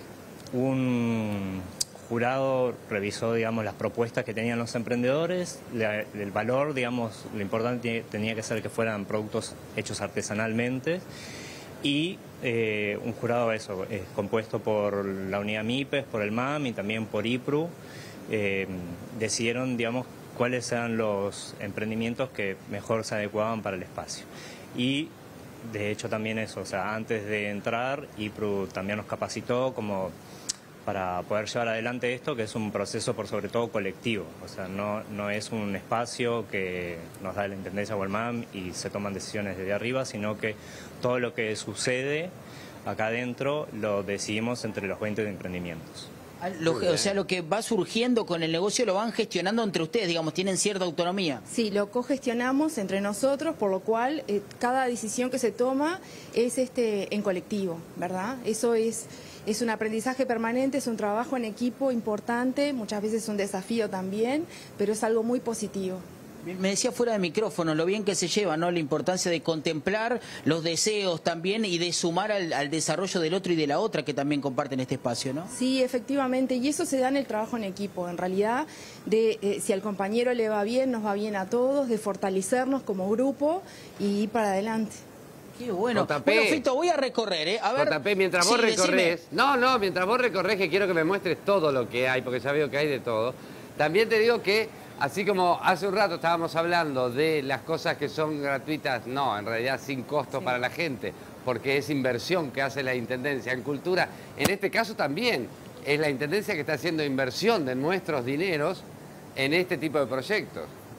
V: Un jurado revisó, digamos, las propuestas que tenían los emprendedores, la, el valor, digamos, lo importante tenía que ser que fueran productos hechos artesanalmente, y eh, un jurado eso, es compuesto por la unidad MIPES, por el M A M y también por I P R U, eh, decidieron, digamos, cuáles eran los emprendimientos que mejor se adecuaban para el espacio. Y de hecho también eso, o sea, antes de entrar, IPRU también nos capacitó como para poder llevar adelante esto, que es un proceso por sobre todo colectivo. O sea, no, no es un espacio que nos da la Intendencia o el M A M y se toman decisiones desde arriba, sino que todo lo que sucede acá adentro lo decidimos entre los veinte de emprendimientos.
E: Lo, o sea, lo que va surgiendo con el negocio lo van gestionando entre ustedes, digamos, tienen cierta autonomía.
F: Sí, lo cogestionamos entre nosotros, por lo cual eh, cada decisión que se toma es este en colectivo, ¿verdad? Eso es, es un aprendizaje permanente, es un trabajo en equipo importante, muchas veces es un desafío también, pero es algo muy positivo.
E: Me decía fuera de micrófono lo bien que se lleva, ¿no? La importancia de contemplar los deseos también y de sumar al, al desarrollo del otro y de la otra que también comparten este espacio, ¿no?
F: Sí, efectivamente, y eso se da en el trabajo en equipo, en realidad, de eh, si al compañero le va bien, nos va bien a todos, de fortalecernos como grupo y ir para adelante.
E: Qué bueno.
A: J P.
E: Bueno, Fito, voy a recorrer, ¿eh? A ver.
A: J P, mientras vos
E: Sí,
A: recorres...
E: decime.
A: No, no, mientras vos recorres, que quiero que me muestres todo lo que hay, porque ya veo que hay de todo. También te digo que, así como hace un rato estábamos hablando de las cosas que son gratuitas, no, en realidad sin costo sí. para la gente, porque es inversión que hace la Intendencia en cultura. En este caso también es la Intendencia que está haciendo inversión de nuestros dineros en este tipo de proyectos.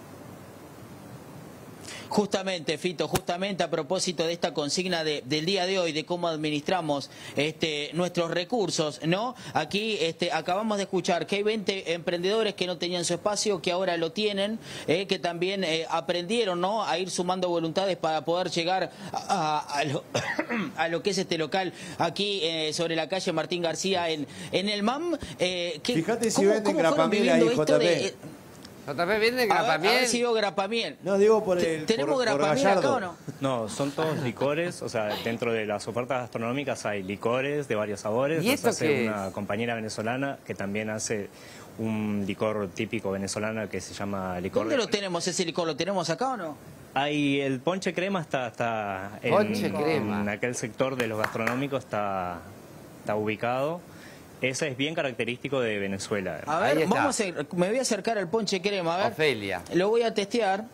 E: Justamente, Fito, justamente a propósito de esta consigna de, del día de hoy, de cómo administramos este, nuestros recursos, ¿no? Aquí este, acabamos de escuchar que hay veinte emprendedores que no tenían su espacio, que ahora lo tienen, eh, que también eh, aprendieron, ¿no?, a ir sumando voluntades para poder llegar a, a, a, lo, a lo que es este local aquí eh, sobre la calle Martín García en, en el M A M. Eh, que,
D: Fíjate si
E: ¿cómo,
D: venden
E: cómo fueron
D: grapamiel ahí,
E: viviendo esto
D: J P.
E: de, eh,
A: J P, ¿venden
E: a ver,
A: grapamiel?
E: a ver si veo grapamiel.
D: No, digo por el...
E: ¿Tenemos
D: por, por
E: grapamiel acá o no?
V: No, son todos licores, o sea, dentro de las ofertas gastronómicas hay licores de varios sabores.
A: ¿Y
V: Los
A: esto
V: hace
A: qué
V: una
A: es?
V: compañera venezolana que también hace un licor típico venezolano que se llama licor...
E: ¿Dónde
V: de...
E: lo tenemos ese licor? ¿Lo tenemos acá o no?
V: Hay el ponche crema, está, está en,
A: Ponche crema.
V: en aquel sector de los gastronómicos, está, está ubicado. Ese es bien característico de Venezuela.
E: A ver, vamos a, me voy a acercar al ponche crema, a ver.
A: Ofelia.
E: Lo voy a testear.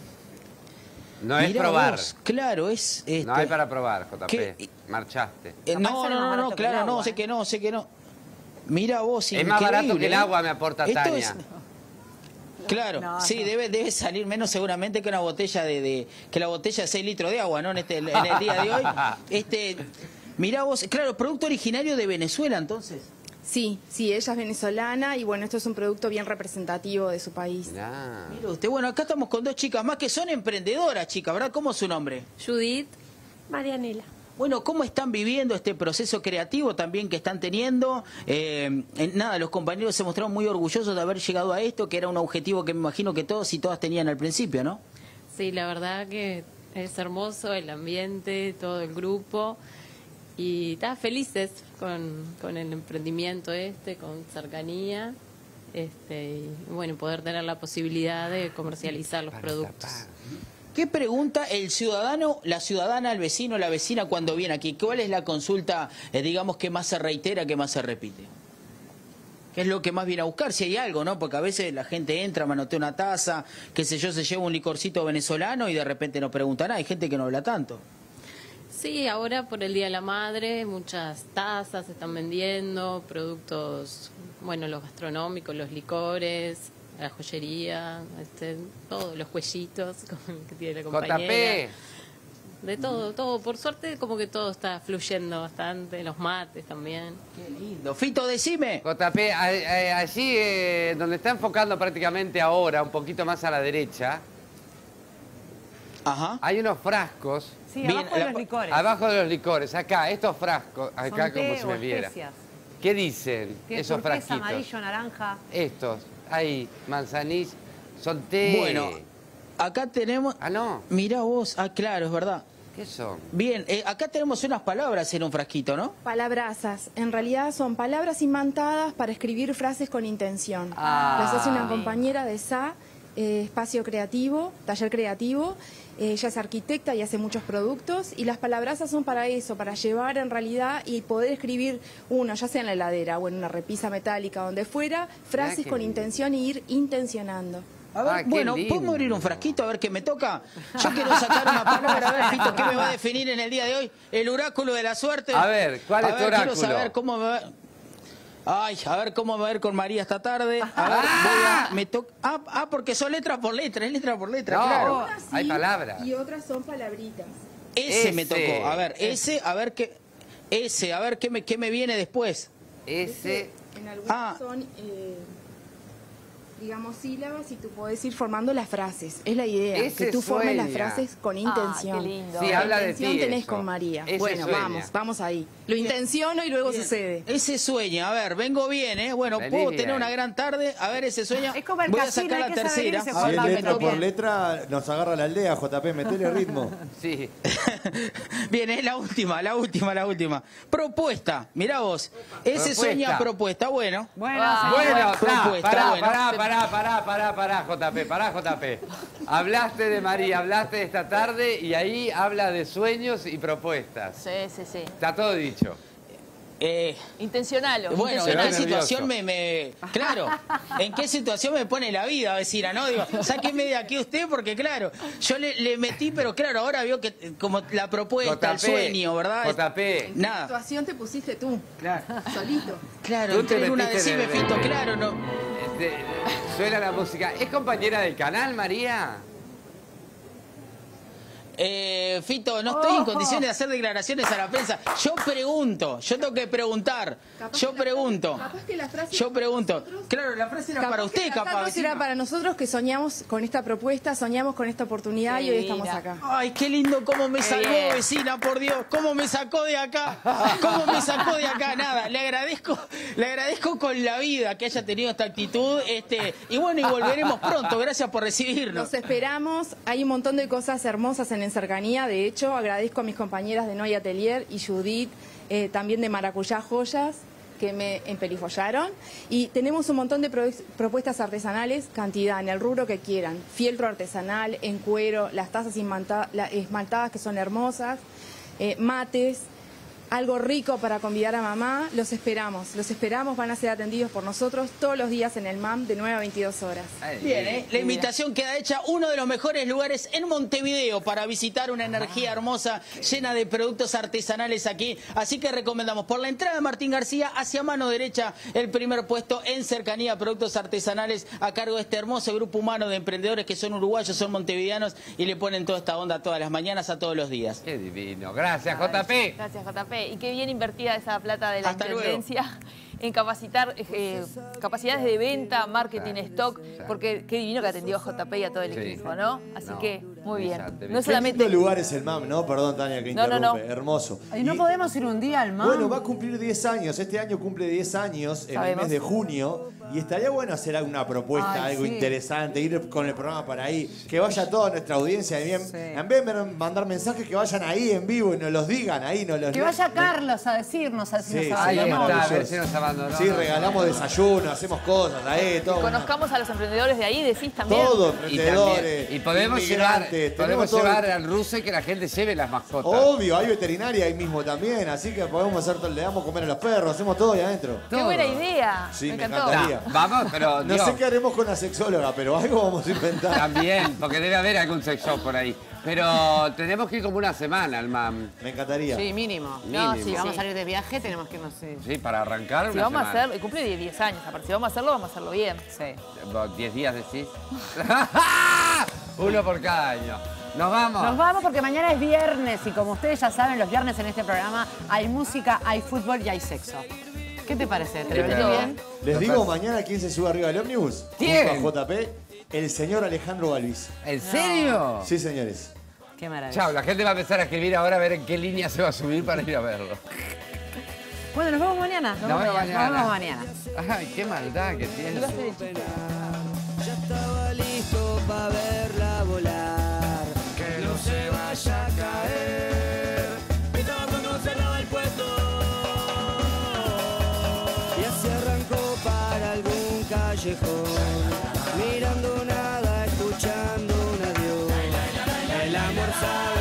A: No es
E: Mirá
A: probar.
E: vos, claro, es... Este,
A: No hay para probar, J P.
E: ¿Qué?
A: Marchaste.
E: Eh, no, no, no, no, claro, no, sé que no, sé que no. Mira vos,
A: Es más barato que el
E: ¿eh?
A: agua, me aporta
E: Esto
A: Tania.
E: es- Claro,
F: No,
E: sí,
F: no.
E: Debe, debe salir menos seguramente que una botella de, de que la botella de seis litros de agua, ¿no? En, este, en el día de hoy. Este, mirá vos, claro, producto originario de Venezuela, entonces.
F: Sí, sí, ella es venezolana y bueno, esto es un producto bien representativo de su país.
A: Mirá.
E: Mira usted, bueno, acá estamos con dos chicas más que son emprendedoras, chicas, ¿verdad? ¿Cómo es su nombre?
G: Judith. Marianela.
E: Bueno, ¿cómo están viviendo este proceso creativo también que están teniendo? Eh, eh, nada, los compañeros se mostraron muy orgullosos de haber llegado a esto, que era un objetivo que me imagino que todos y todas tenían al principio, ¿no?
G: Sí, la verdad que es hermoso el ambiente, todo el grupo. Y está felices con, con el emprendimiento este, con cercanía. Este, y bueno, poder tener la posibilidad de comercializar los productos.
E: ¿Qué pregunta el ciudadano, la ciudadana, el vecino, la vecina cuando viene aquí? ¿Cuál es la consulta, eh, digamos, que más se reitera, que más se repite? ¿Qué es lo que más viene a buscar? Si hay algo, ¿no? Porque a veces la gente entra, manotea una taza, qué sé yo, se lleva un licorcito venezolano y de repente no pregunta nada. Hay gente que no habla tanto.
G: Sí, ahora por el Día de la Madre, muchas tazas se están vendiendo, productos, bueno, los gastronómicos, los licores, la joyería, este, todos los cuellitos que tiene la compañera.
A: J P.
G: De todo, todo. Por suerte, como que todo está fluyendo bastante, los mates también.
E: Qué lindo. Fito, decime.
A: J P, a- a- allí eh, donde está enfocando prácticamente ahora, un poquito más a la derecha,
E: Ajá.
A: hay unos frascos.
C: Sí,
A: Bien,
C: abajo de
A: la-
C: los licores.
A: Abajo de los licores, acá, estos frascos, acá
C: Son té
A: como si
C: o
A: me viera.
C: especias.
A: ¿Qué dicen
C: Tiene
A: esos
C: turquesa,
A: frasquitos?
C: amarillo, naranja.
A: Estos, ahí, manzanís, son té.
E: Bueno, acá tenemos...
A: Ah, no.
E: Mirá vos, ah, claro, es verdad.
A: ¿Qué son?
E: Bien, eh, acá tenemos unas palabras en un frasquito, ¿no?
F: Palabrazas, en realidad son palabras imantadas para escribir frases con intención.
E: Ah.
F: Las hace una compañera de S A, eh, Espacio Creativo, Taller Creativo. Eh, ella es arquitecta y hace muchos productos. Y las palabrazas son para eso, para llevar en realidad y poder escribir uno, ya sea en la heladera o en una repisa metálica, donde fuera, frases
A: qué
F: con
A: lindo.
F: intención y ir intencionando.
E: A ver,
A: Ah, qué
E: bueno,
A: lindo.
E: ¿podemos abrir un frasquito a ver qué me toca? Yo quiero sacar una palabra, a ver, Fito, ¿qué me va a definir en el día de hoy? El oráculo de la suerte.
A: A ver, ¿cuál es
E: A
A: tu
E: ver,
A: oráculo?
E: Quiero saber cómo me va... Ay, a ver cómo me va a ir con María esta tarde. A ver, voy a... Me toca... Ah, ah, porque son letras por letra, es letra por letra,
A: No,
E: claro.
A: hay palabras.
F: Y otras son palabritas.
E: Ese me
A: Ese.
E: tocó. A ver, ese, a ver qué... Ese, a ver qué me, qué me viene después.
A: Ese...
F: En algunas
E: Ah.
F: son, eh, digamos, sílabas y tú puedes ir formando las frases. Es la idea,
A: Ese
F: que tú formes las
A: sueña.
F: frases con
B: Ah,
F: intención.
B: qué lindo.
A: Sí,
F: La
A: habla de
F: intención
A: ti
F: tenés
A: eso.
F: con María.
A: Ese
F: Bueno,
A: sueña.
F: vamos, vamos ahí. Lo intenciono y luego
E: Bien.
F: sucede.
E: Ese sueño, a ver, vengo bien, ¿eh? Bueno,
A: Vení
E: puedo
A: bien.
E: tener una gran tarde. A ver, ese sueño.
C: Es como el
E: Voy a
C: casino,
E: sacar
C: hay
E: la
C: que saber
E: tercera.
C: irse
E: A
C: por
E: ver,
D: Si es
C: Juanpa,
D: letra
C: bien.
D: por letra, nos agarra la aldea, J P, metele ritmo.
A: Sí.
E: bien, es la última, la última, la última. Propuesta, mirá vos. Ese
A: Propuesta.
E: sueña propuesta, bueno.
C: Bueno,
B: Ah,
C: señor.
A: Bueno, está,
E: Propuesta,
A: pará,
E: bueno.
A: pará, pará, pará, pará, pará, J P, pará, J P. Hablaste de María, hablaste de esta tarde y ahí habla de sueños y propuestas.
B: Sí, sí, sí.
A: Está todo dicho.
E: Eh,
B: Intencionalo.
E: bueno, ¿en
B: intencionalo.
E: qué situación me, me... Claro, ¿en qué situación me pone la vida, vecina, no? Digo, sáqueme de aquí usted porque, claro, yo le, le metí, pero claro, ahora vio que eh, como la propuesta, el
A: J P,
E: sueño, ¿verdad?
A: J P.
F: La
E: Nada.
F: situación te pusiste tú,
E: Claro.
F: solito.
E: Claro,
A: Tú te
E: entré en una
A: metiste
E: decime,
A: en el-
E: Fito, claro, no.
A: Este, suena la música. ¿Es compañera del canal, María?
E: Eh, Fito, no estoy en condiciones de hacer declaraciones a la prensa. Yo pregunto, yo tengo que preguntar. Yo pregunto.
F: Capaz que la frase
E: Yo pregunto. Claro, la frase era
F: Capaz
E: para
F: que
E: usted,
F: la
E: capaz.
F: frase
E: vecina.
F: era para nosotros que soñamos con esta propuesta, soñamos con esta oportunidad
B: Qué
F: y hoy
B: linda.
F: estamos acá.
E: Ay, qué lindo cómo me
B: Qué
E: salvó,
B: bien.
E: vecina, por Dios. Cómo me sacó de acá. Cómo me sacó de acá. Nada, le agradezco, le agradezco con la vida que haya tenido esta actitud. Este, y bueno, y volveremos pronto. Gracias por recibirnos.
F: Los esperamos, hay un montón de cosas hermosas en En Cercanía, de hecho, agradezco a mis compañeras de Noy Atelier y Judith, eh, también de Maracuyá Joyas, que me emperifollaron. Y tenemos un montón de pro- propuestas artesanales, cantidad, en el rubro que quieran. Fieltro artesanal, en cuero, las tazas inmanta- la- esmaltadas que son hermosas, eh, mates, algo rico para convidar a mamá. Los esperamos, los esperamos, van a ser atendidos por nosotros todos los días en el M A M de nueve a veintidós horas.
E: Bien, ¿eh? La invitación queda hecha. Uno de los mejores lugares en Montevideo para visitar una energía hermosa llena de productos artesanales aquí. Así que recomendamos por la entrada de Martín García hacia mano derecha el primer puesto en Cercanía Productos Artesanales a cargo de este hermoso grupo humano de emprendedores que son uruguayos, son montevideanos y le ponen toda esta onda todas las mañanas a todos los días.
A: Qué divino. Gracias, J P.
B: Gracias, J P. Y qué bien invertida esa plata de la
E: Hasta luego.
B: Intendencia en capacitar eh, capacidades de venta, marketing, stock, porque qué divino que atendió a J P y a todo el
A: Sí.
B: equipo, ¿no? Así
A: No,
B: que muy bien.
A: brillante,
B: No
A: brillante.
B: solamente...
D: Qué lugar es el M A M, ¿no? Perdón, Tania, que
B: No, no,
D: interrumpe.
B: no.
D: Hermoso.
C: ¿Y no
D: Y-
C: podemos ir un día al M A M?
D: Bueno, va a cumplir diez años. Este año cumple diez años en el
B: Sabemos.
D: mes de junio. Y estaría bueno hacer alguna propuesta,
C: Ay,
D: algo
C: sí.
D: interesante, ir con el programa para ahí. Que vaya toda nuestra audiencia. Y bien,
C: Sí.
D: en vez de mandar mensajes, que vayan ahí en vivo y nos los digan ahí. Nos los
C: Que vaya Carlos a decirnos, a ver si
D: Sí,
C: nos
D: sí,
A: Ahí
C: abandonó.
A: está, a ver
D: maravilloso.
A: si nos abandonó.
D: Sí, regalamos desayuno, hacemos cosas ahí, todo.
B: Conozcamos a los emprendedores de ahí, decís también.
D: Todo,
A: Y,
D: emprendedores.
A: también- y podemos llevar,
D: inmigrantes,
A: podemos
D: tenemos todo.
A: llevar al ruso y que la gente lleve las mascotas.
D: Obvio, hay veterinaria ahí mismo también, así que podemos hacer todo, le damos comer a los perros, hacemos todo ahí adentro.
B: Qué buena idea.
D: Sí, me
B: encantó.
D: encantaría.
A: No, vamos, pero
D: No
A: Dios,
D: sé qué haremos con la sexóloga, pero algo vamos a inventar.
A: también, porque debe haber algún sex shop por ahí. Pero tenemos que ir como una semana al M A M.
D: Me encantaría.
C: Sí, mínimo.
B: No,
A: Mínimo.
C: Si
B: sí,
C: vamos
B: sí.
C: a salir de viaje, tenemos que, no sé.
A: Sí, para arrancar una
B: Si vamos a
A: semana.
B: hacerlo, y cumple diez años, aparte, si vamos a hacerlo, vamos a hacerlo bien.
C: Sí.
A: Vos, diez días decís. Uno por cada año. Nos vamos.
C: Nos vamos porque mañana es viernes y como ustedes ya saben, los viernes en este programa hay música, hay fútbol y hay sexo. ¿Qué te parece? ¿Te parece
A: Pero-
C: bien?
D: Les digo mañana quién se sube arriba del ómnibus.
A: ¿Quién?
D: Junto a J P, el señor Alejandro Balvis.
A: ¿En serio?
D: Sí, señores.
C: Qué maravilla.
A: Chao, la gente va a empezar a escribir ahora a ver en qué línea se va a subir para ir a verlo.
C: Bueno, nos vemos mañana. Nos,
A: Nos
C: vemos
A: vemos
C: mañana. Nos vemos
A: mañana.
C: mañana.
A: Ay, qué maldad que tiene.
J: Ya estaba listo para verla volar, que no se vaya a caer. Estaba cuando cerraba el puesto y así arrancó para algún callejón, mirando nada, escuchando un adiós. El amor sabe